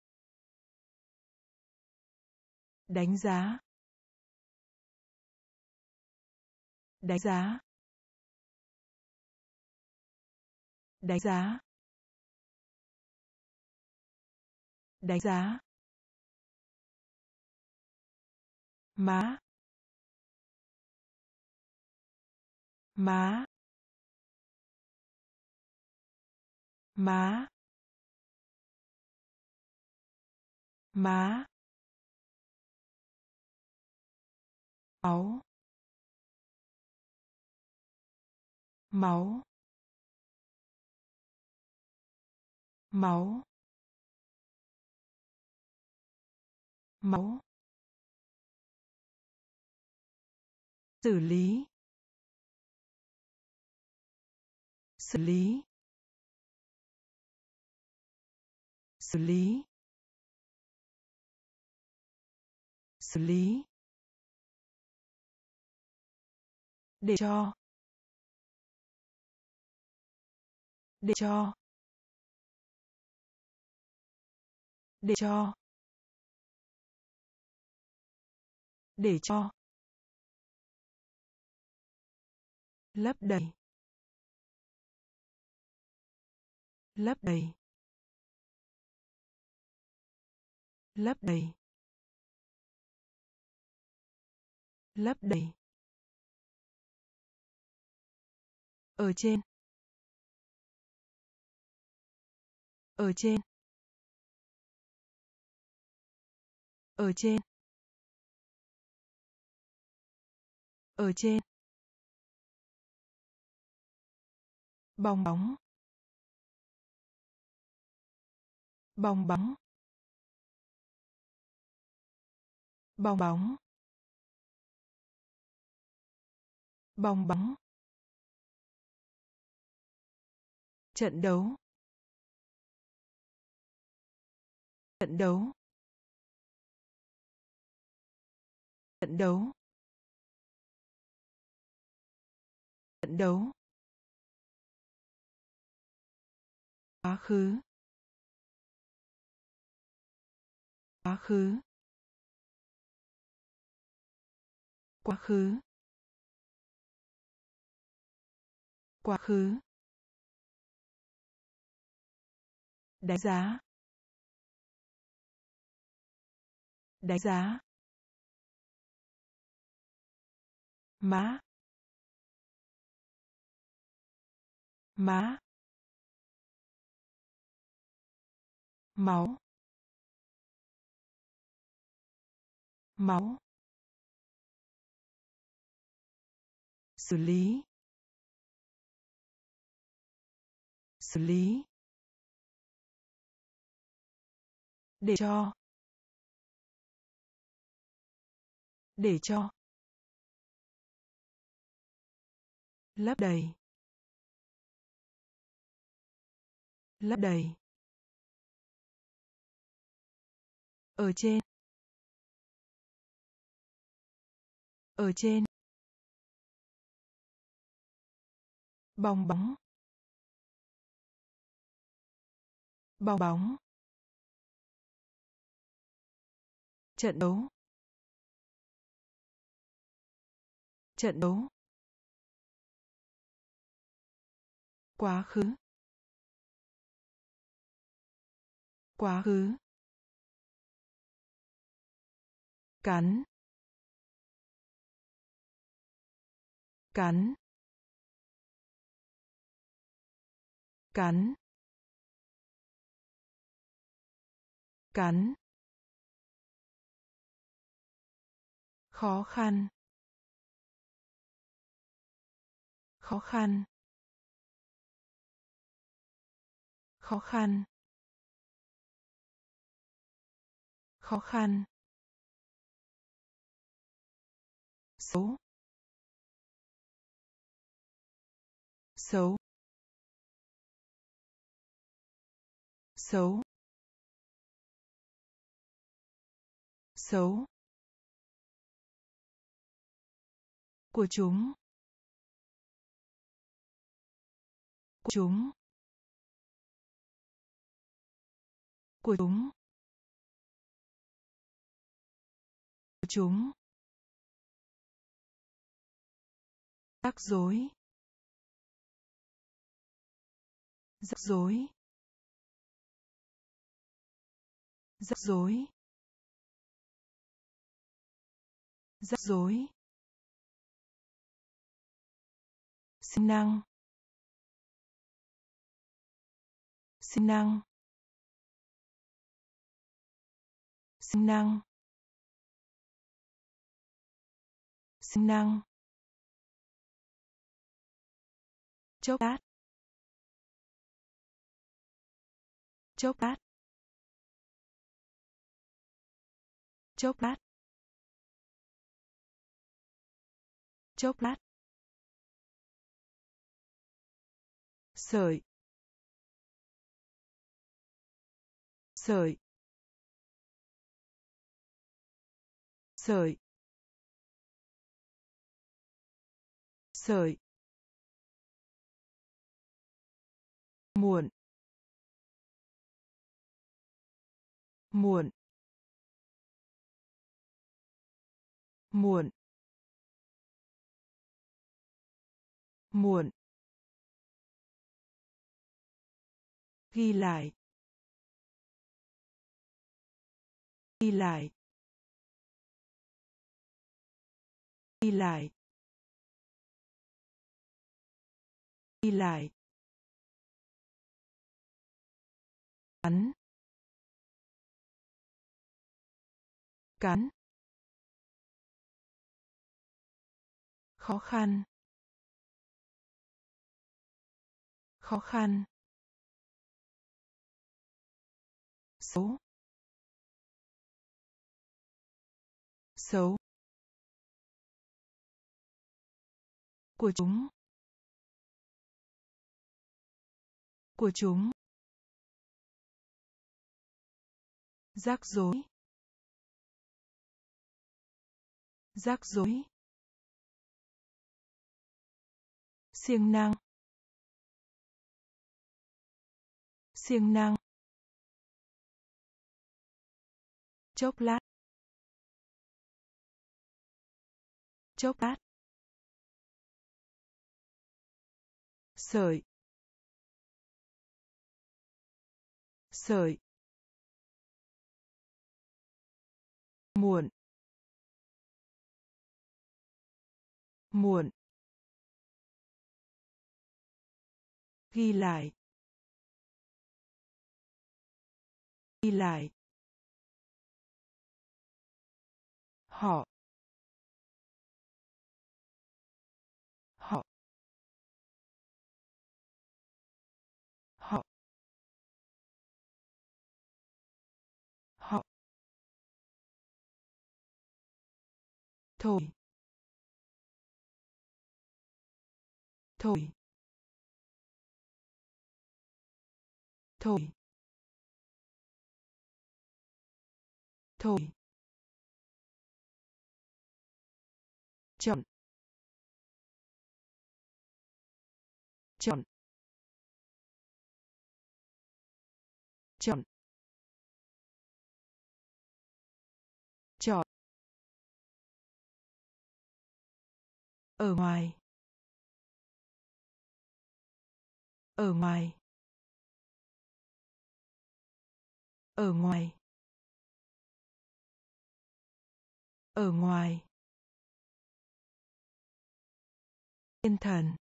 đánh giá, đánh giá, đánh giá, đánh giá, má, má, má, má, máu, máu, máu, máu, xử lý, xử lý, xử lý, xử lý, để cho, để cho, để cho, để cho, lấp đầy, lấp đầy, lấp đầy, lấp đầy, ở trên, ở trên, ở trên, ở trên, bong bóng, bong bóng, bong bóng, bong bóng, trận đấu, trận đấu, trận đấu, trận đấu, quá khứ, quá khứ, quá khứ, quá khứ, đánh giá, đánh giá, má, má, máu, máu, xử lý, xử lý, để cho, để cho, lấp đầy, lấp đầy, ở trên, ở trên, bong bóng, bong bóng, trận đấu, trận đấu, quá khứ, quá khứ, cắn, cắn, cắn, cắn, khó khăn, khó khăn, khó khăn, khó khăn, xấu, xấu, xấu, xấu, của chúng, của chúng, của chúng, của chúng, rắc rối, rắc rối, rắc rối, rắc rối, sinh năng, sinh năng, sinh năng, sinh năng, chốc lát, chốc lát, chốc lát, chốc lát, sợi, sợi, sợi, sợi, muộn, muộn, muộn, muộn, ghi lại, ghi lại, ghi lại, ghi lại, cắn, cắn, khó khăn, khó khăn, xấu, xấu, của chúng, của chúng, rắc rối, rắc rối, siêng năng, siêng năng, chốc lát, chốc lát, sợi, sợi, muộn, muộn, ghi lại, ghi lại, họ, họ, họ, họ, thổi, thổi, thổi, thổi, chọn, chọn, chọn, chọn, ở ngoài, ở ngoài, ở ngoài, ở ngoài, thiên thần,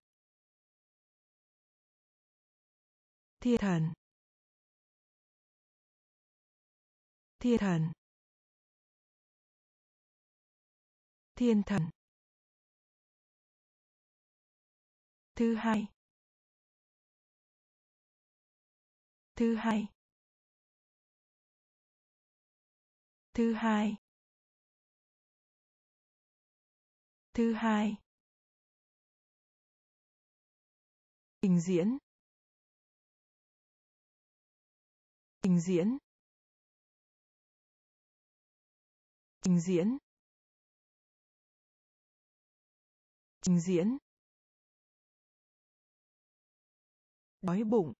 thiên thần, thiên thần, thiên thần, thứ hai, thứ hai, thứ hai, thứ hai, trình diễn, trình diễn, trình diễn, trình diễn, đói bụng,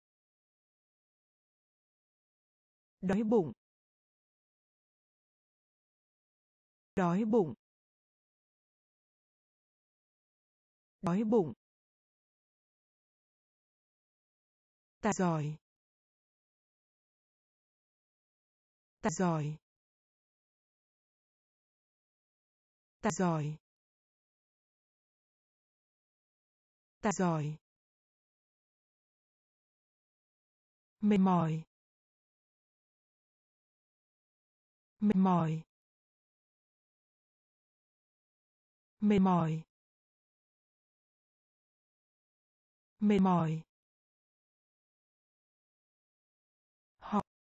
đói bụng, đói bụng, đói bụng, tài giỏi, tài giỏi, tài giỏi, tài giỏi, mệt mỏi, mệt mỏi, mệt mỏi, mệt mỏi, họ,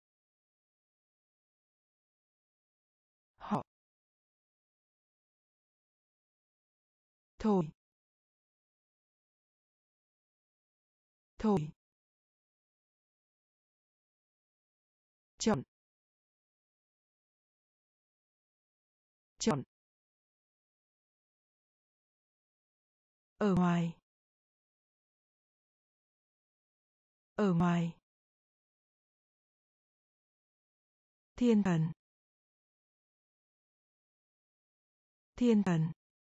họ, thổi, thổi, chọn, chọn, ở ngoài, ở ngoài, thiên thần, thiên thần,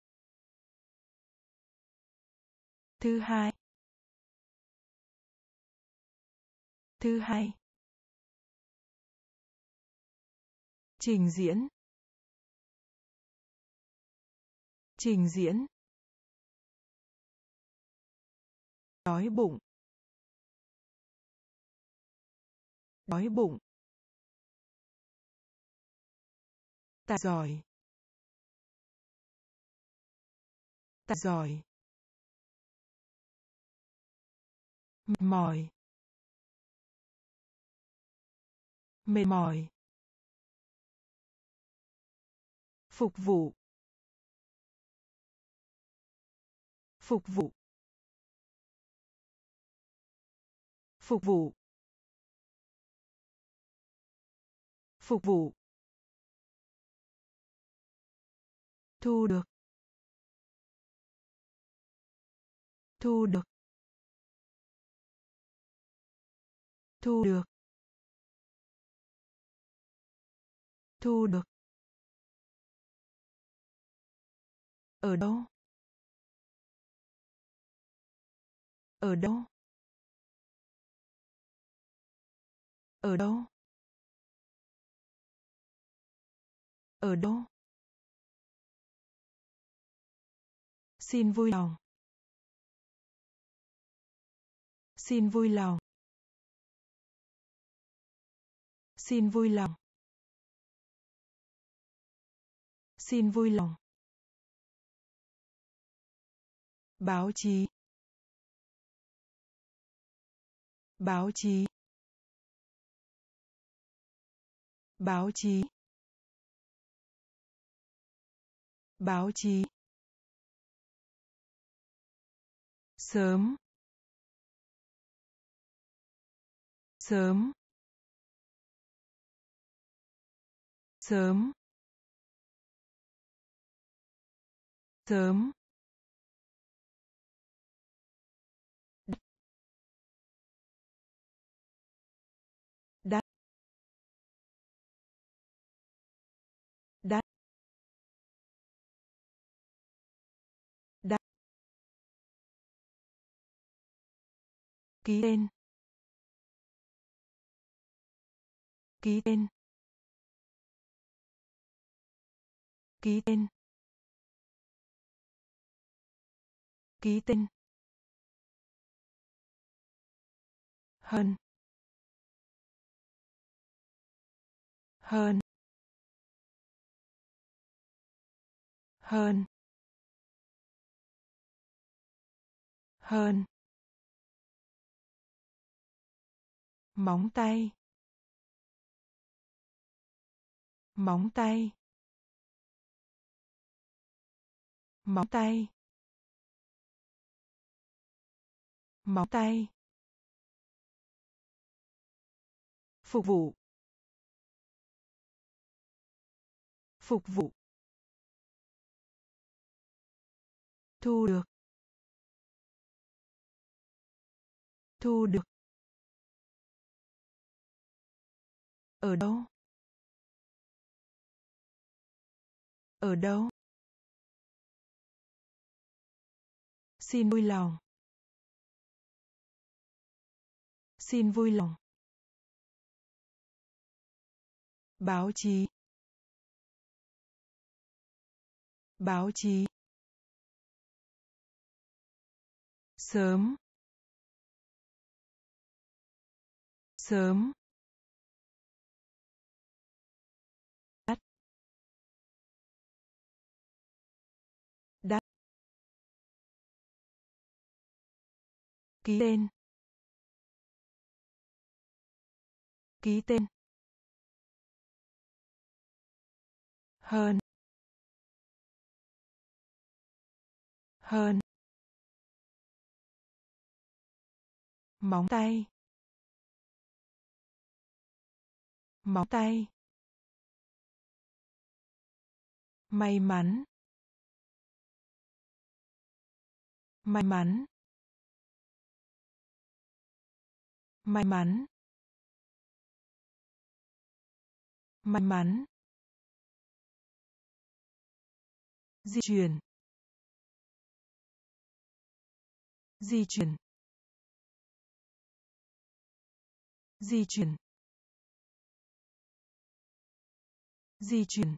thứ hai, thứ hai, trình diễn, trình diễn, đói bụng, đói bụng, tài giỏi, tài giỏi, mệt mỏi, mệt mỏi, Phục vụ. Phục vụ. Phục vụ. Phục vụ. Thu được. Thu được. Thu được. Thu được. Ở đâu? Ở đâu? Ở đâu? Ở đâu? Xin vui lòng. Xin vui lòng. Xin vui lòng. Xin vui lòng. Báo chí. Báo chí. Báo chí. Báo chí. Sớm. Sớm. Sớm. Sớm. Đắt. Đắt. Đắt. Ký tên. Ký tên. Ký tên. Ký tên. Hơn. Hơn. Hơn. Hơn. Móng tay. Móng tay. Móng tay. Móng tay. Phục vụ. Phục vụ. Thu được. Thu được. Ở đâu? Ở đâu? Xin vui lòng. Xin vui lòng. Báo chí. Báo chí. Sớm. Sớm. Đắt. Đắt. Ký tên. Ký tên. Hơn. Hơn. Móng tay. Móng tay. May mắn. May mắn. May mắn. May mắn. Di chuyển. Di chuyển. Di chuyển. Di chuyển.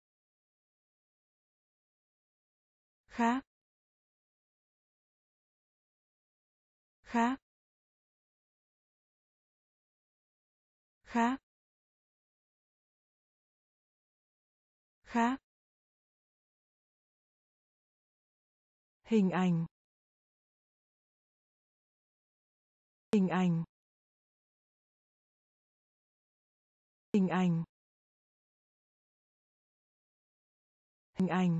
Khác. Khác. Khác. Khác. Hình ảnh. Hình ảnh. Hình ảnh. hình ảnh,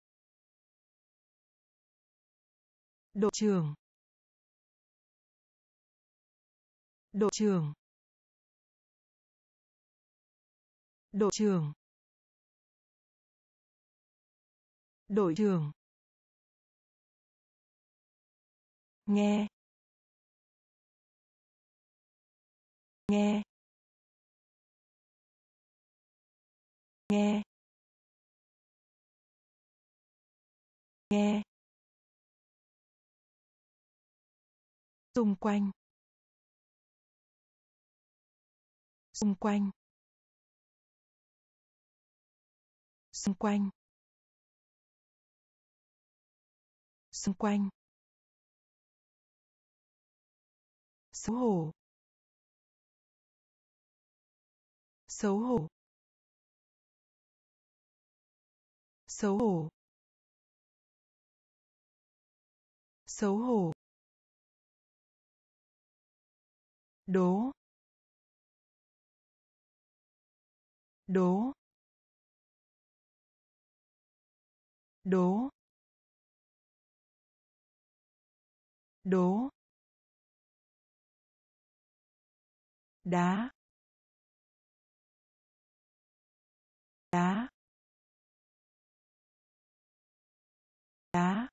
đội trưởng, đội trưởng, đội trưởng, đội trưởng, nghe, nghe, nghe, nghe, xung quanh, xung quanh, xung quanh, xung quanh, xấu hổ, xấu hổ, xấu hổ, xấu hổ, đố, đố, đố, đố, đá, đá, đá,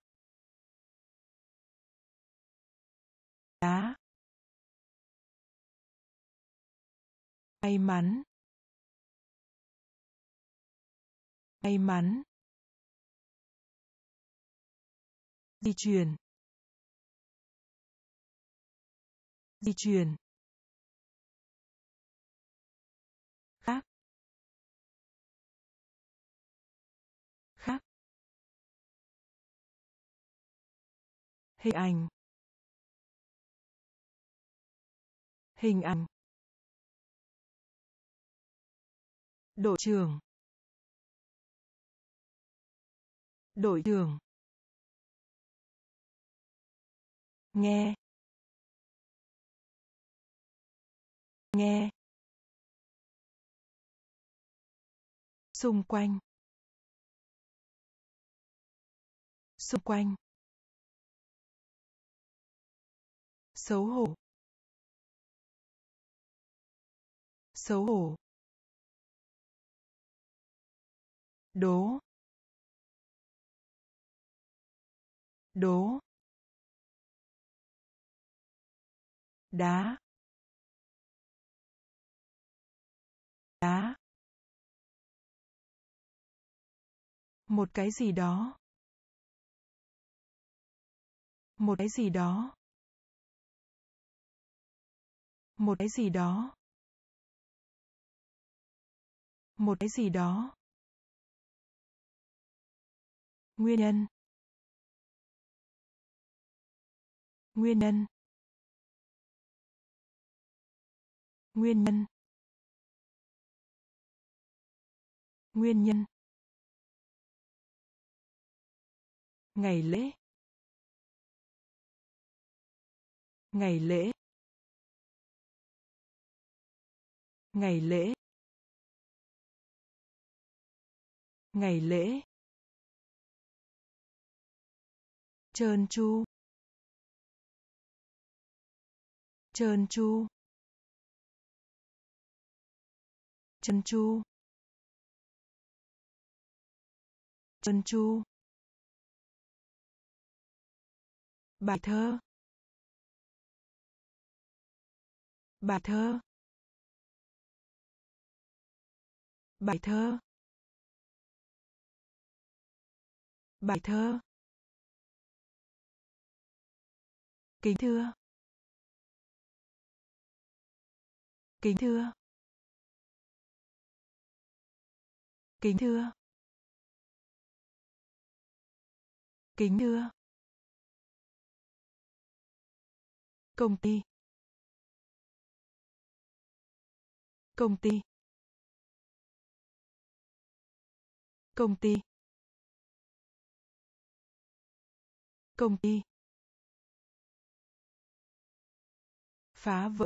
đá, may mắn, may mắn, di chuyển, di chuyển, khác, khác, hình ảnh, hình ảnh, đội trưởng, đội trưởng, nghe, nghe, xung quanh, xung quanh, xấu hổ, xấu hổ, đố, đố, đá, đá, một cái gì đó, một cái gì đó, một cái gì đó, một cái gì đó, nguyên nhân, nguyên nhân, nguyên nhân, nguyên nhân, ngày lễ, ngày lễ, ngày lễ, ngày lễ, trơn tru, trơn tru, trơn tru, trơn tru, bài thơ, bài thơ, bài thơ, bài thơ, kính thưa, kính thưa, kính thưa, kính thưa, công ty, công ty, công ty, công ty, phá vỡ,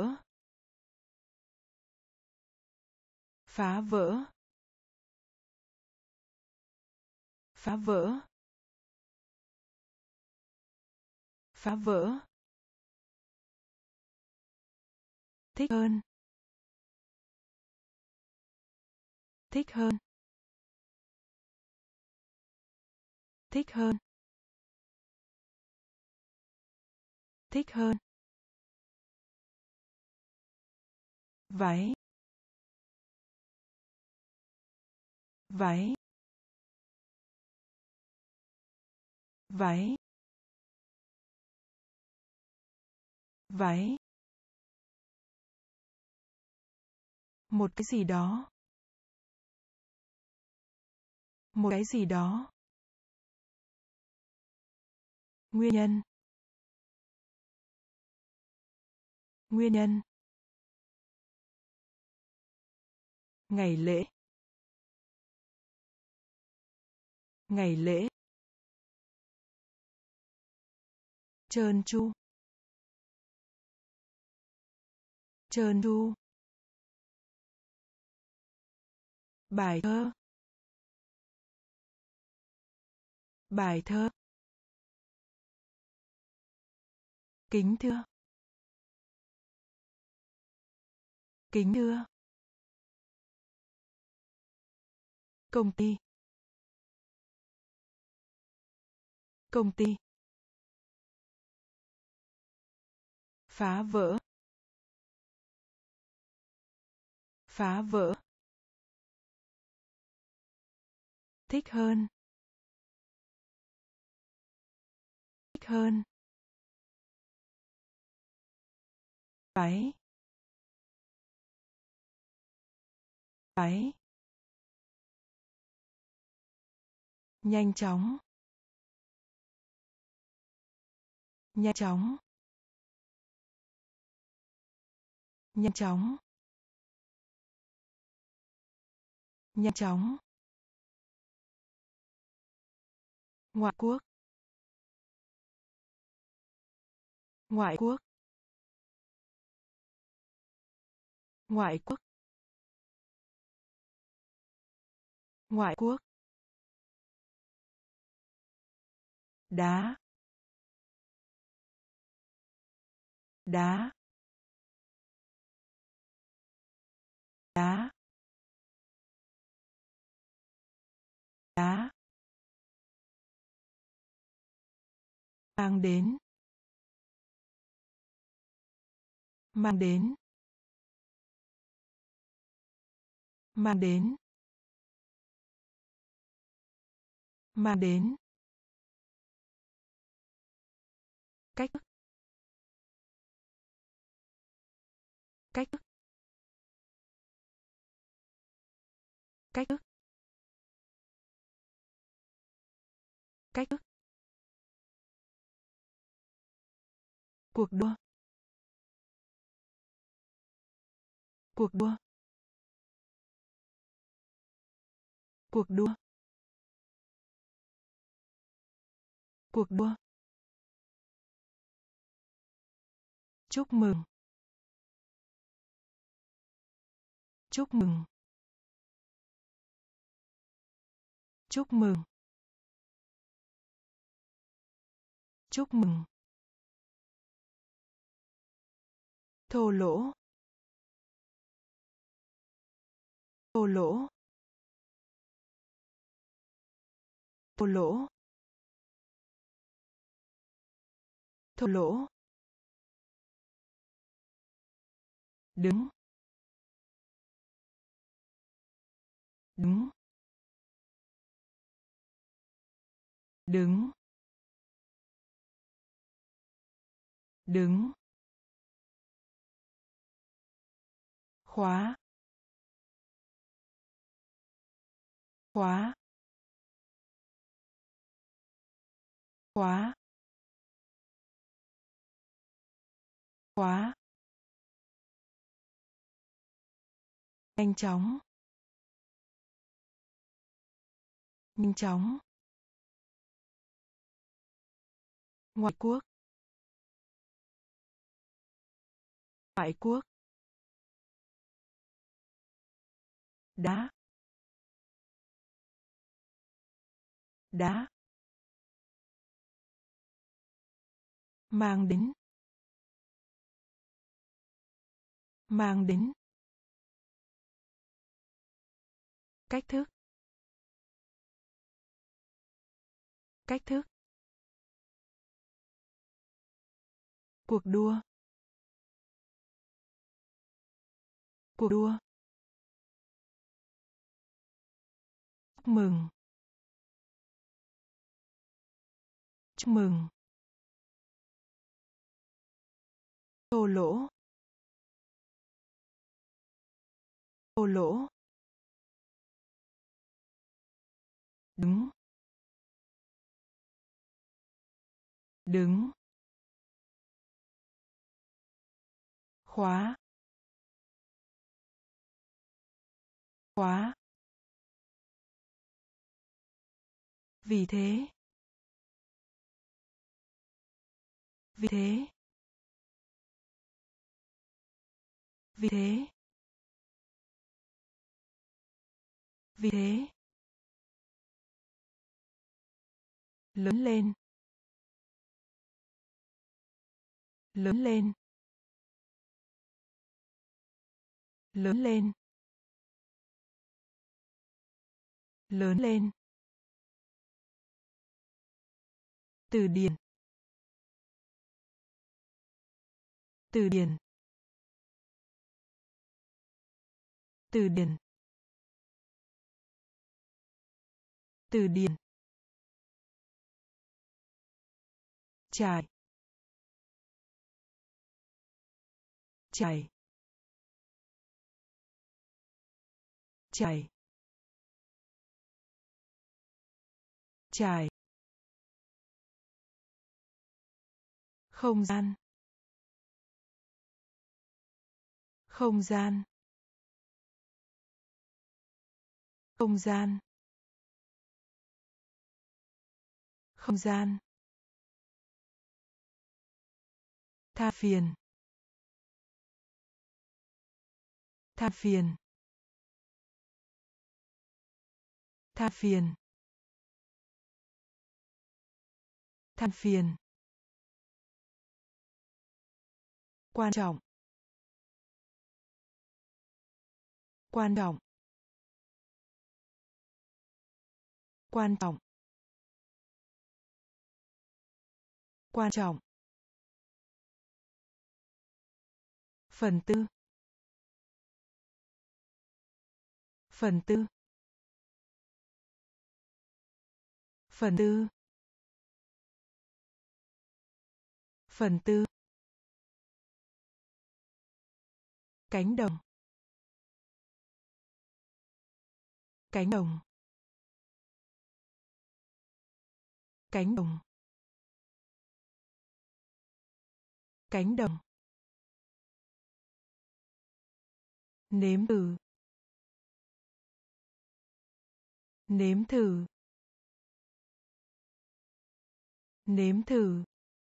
phá vỡ, Phá vỡ. Phá vỡ. Thích hơn. Thích hơn. Thích hơn. Thích hơn. Váy. Váy. Váy. Váy. Một cái gì đó. Một cái gì đó. Nguyên nhân. Nguyên nhân. Ngày lễ. Ngày lễ. Trơn tru. Trơn tru. Bài thơ. Bài thơ. Kính thưa. Kính thưa. Công ty. Công ty. Phá vỡ. Phá vỡ. Thích hơn. Thích hơn. Váy. Váy. Nhanh chóng. Nhanh chóng. Nhanh chóng. Nhanh chóng. Ngoại quốc. Ngoại quốc. Ngoại quốc. Ngoại quốc. Đá. Đá. Đá. Đá. Mang đến. Mang đến. Mang đến. Mang đến. Cách thức. Cách thức. Cách thức. Cách thức. Cuộc đua. Cuộc đua. Cuộc đua. Cuộc đua. Chúc mừng. Chúc mừng. Chúc mừng. Chúc mừng. Thô lỗ. Thô lỗ. Thô lỗ. Thô lỗ. Đứng. Đứng. Đứng. Đứng. Khóa. Khóa. Khóa. Khóa. Nhanh chóng. Nhanh chóng. Ngoại quốc. Ngoại quốc. Đá. đá, mang đến, mang đến, cách thức, cách thức, cuộc đua, cuộc đua, chúc mừng, chúc mừng, thô lỗ, thô lỗ, đứng, đứng, khóa, khóa, vì thế, vì thế, vì thế, vì thế, lớn lên, lớn lên, lớn lên, lớn lên, từ điển, từ điển, từ điển, từ điển, trải, trải, trải, trải, không gian, không gian, không gian, không gian, tha phiền, tha phiền, tha phiền, than phiền, quan trọng, quan trọng, quan trọng, quan trọng, phần tư, phần tư, phần tư, phần tư, cánh đồng, cánh đồng, cánh đồng, cánh đồng, nếm thử, nếm thử, nếm thử,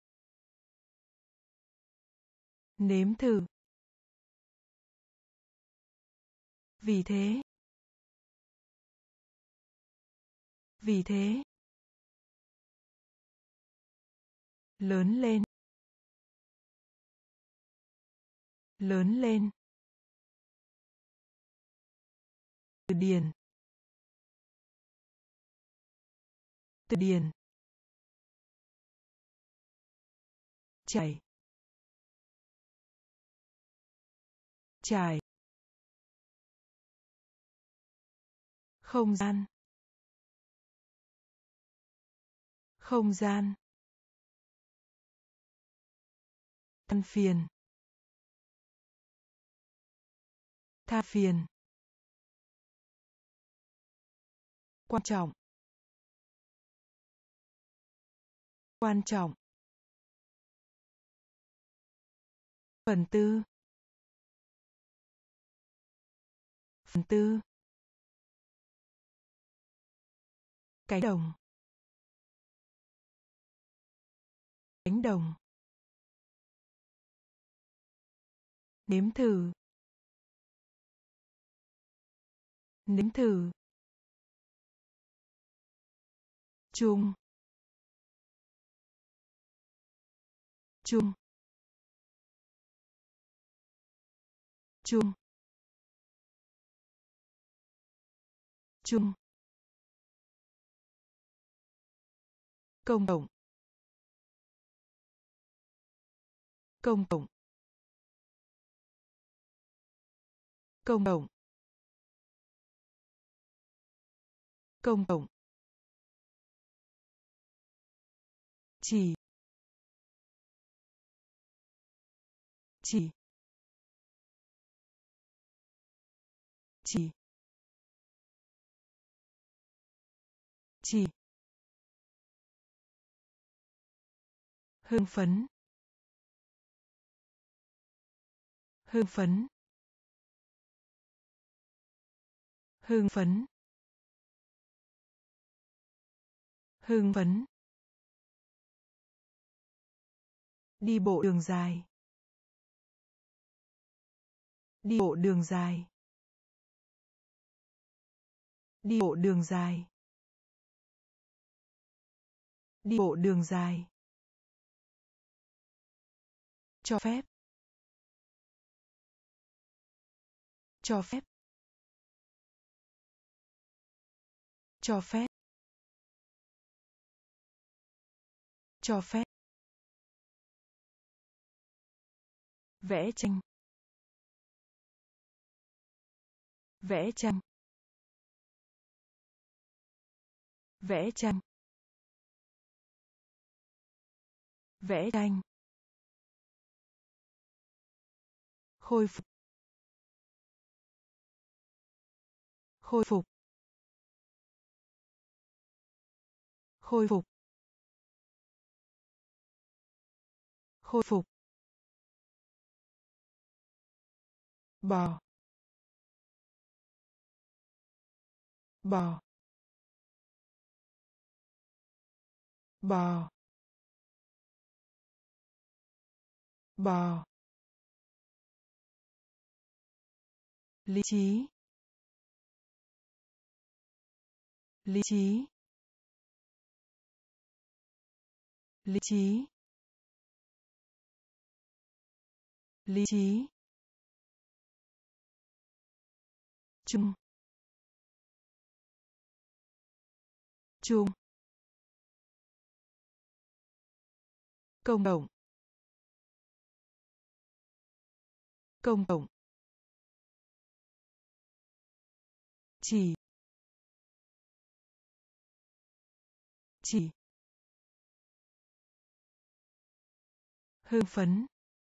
nếm thử, vì thế, vì thế, lớn lên, lớn lên, từ điển, từ điển, chảy, trải, không gian, không gian, than phiền, tha phiền, quan trọng, quan trọng, phần tư, phần tư, cánh đồng, cánh đồng, nếm thử, nếm thử, chung chung chung chung công cộng công cộng công cộng công cộng chỉ chỉ chỉ chỉ hưng phấn hưng phấn hưng phấn hưng phấn đi bộ đường dài đi bộ đường dài đi bộ đường dài đi bộ đường dài cho phép cho phép cho phép cho phép vẽ tranh vẽ tranh vẽ tranh vẽ tranh khôi phục khôi phục khôi phục khôi phục bò bò bò bò lý trí lý trí lý trí lý trí chung chung công cộng công cộng chỉ chỉ hưng phấn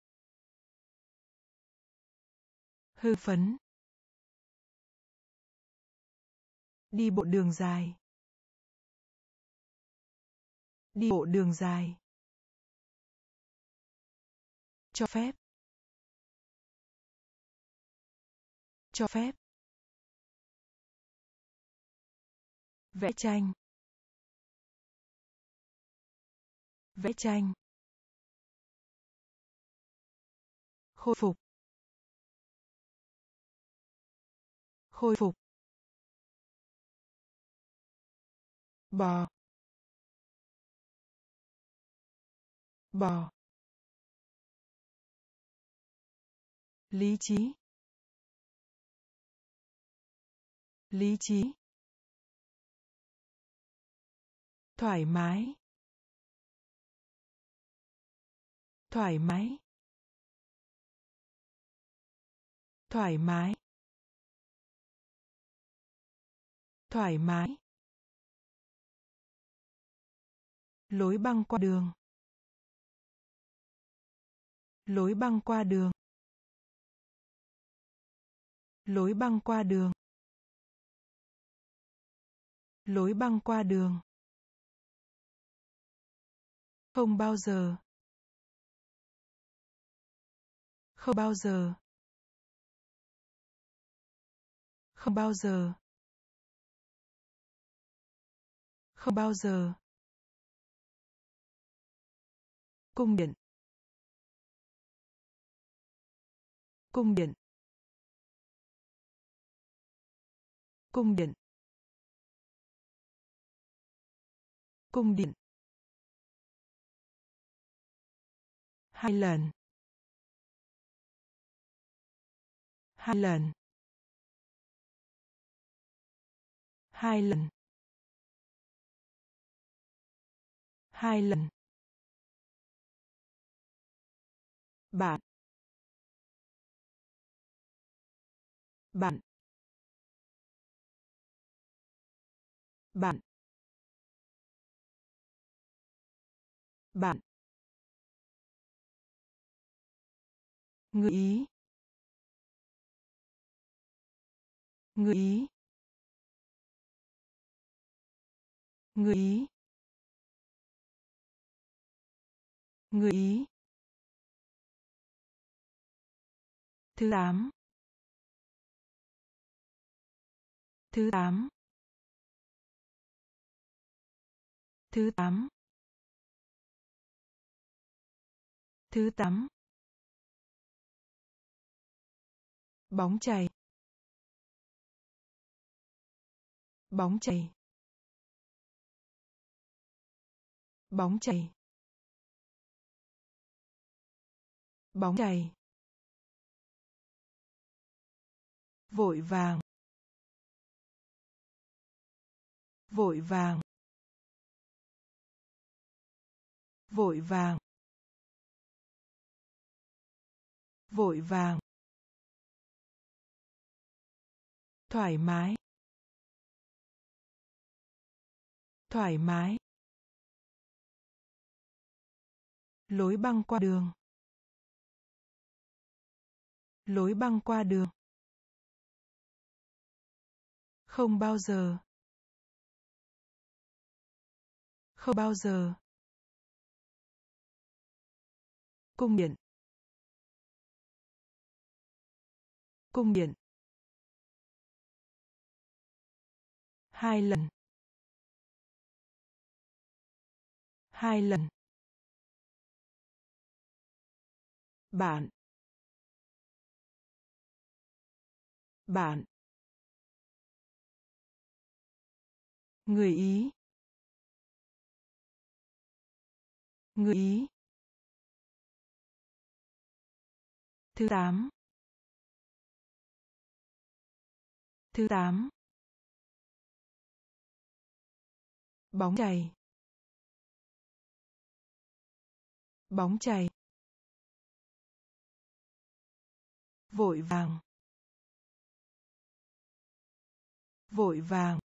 hưng phấn đi bộ đường dài đi bộ đường dài cho phép cho phép vẽ tranh vẽ tranh khôi phục khôi phục bò bò lý trí lý trí thoải mái thoải mái thoải mái thoải mái lối băng qua đường lối băng qua đường lối băng qua đường lối băng qua đường không bao giờ không bao giờ không bao giờ không bao giờ cung điện cung điện cung điện Cung điện. 2 lần. 2 lần. 2 lần. 2 lần. Bạn. Bạn. Bạn. Bạn. Người Ý. Người Ý. Người Ý. Người Ý. Thứ 8. Thứ 8. Thứ 8. Thứ 8. Bóng chày. Bóng chày. Bóng chày. Bóng chày. Vội vàng. Vội vàng. Vội vàng. Vội vàng. Thoải mái. Thoải mái. Lối băng qua đường. Lối băng qua đường. Không bao giờ. Không bao giờ. Cung điện. Cung điện. 2 lần. 2 lần. Bạn. Bạn. Người Ý. Người Ý. Thứ 8. Thứ 8. Bóng chày. Bóng chày. Vội vàng. Vội vàng.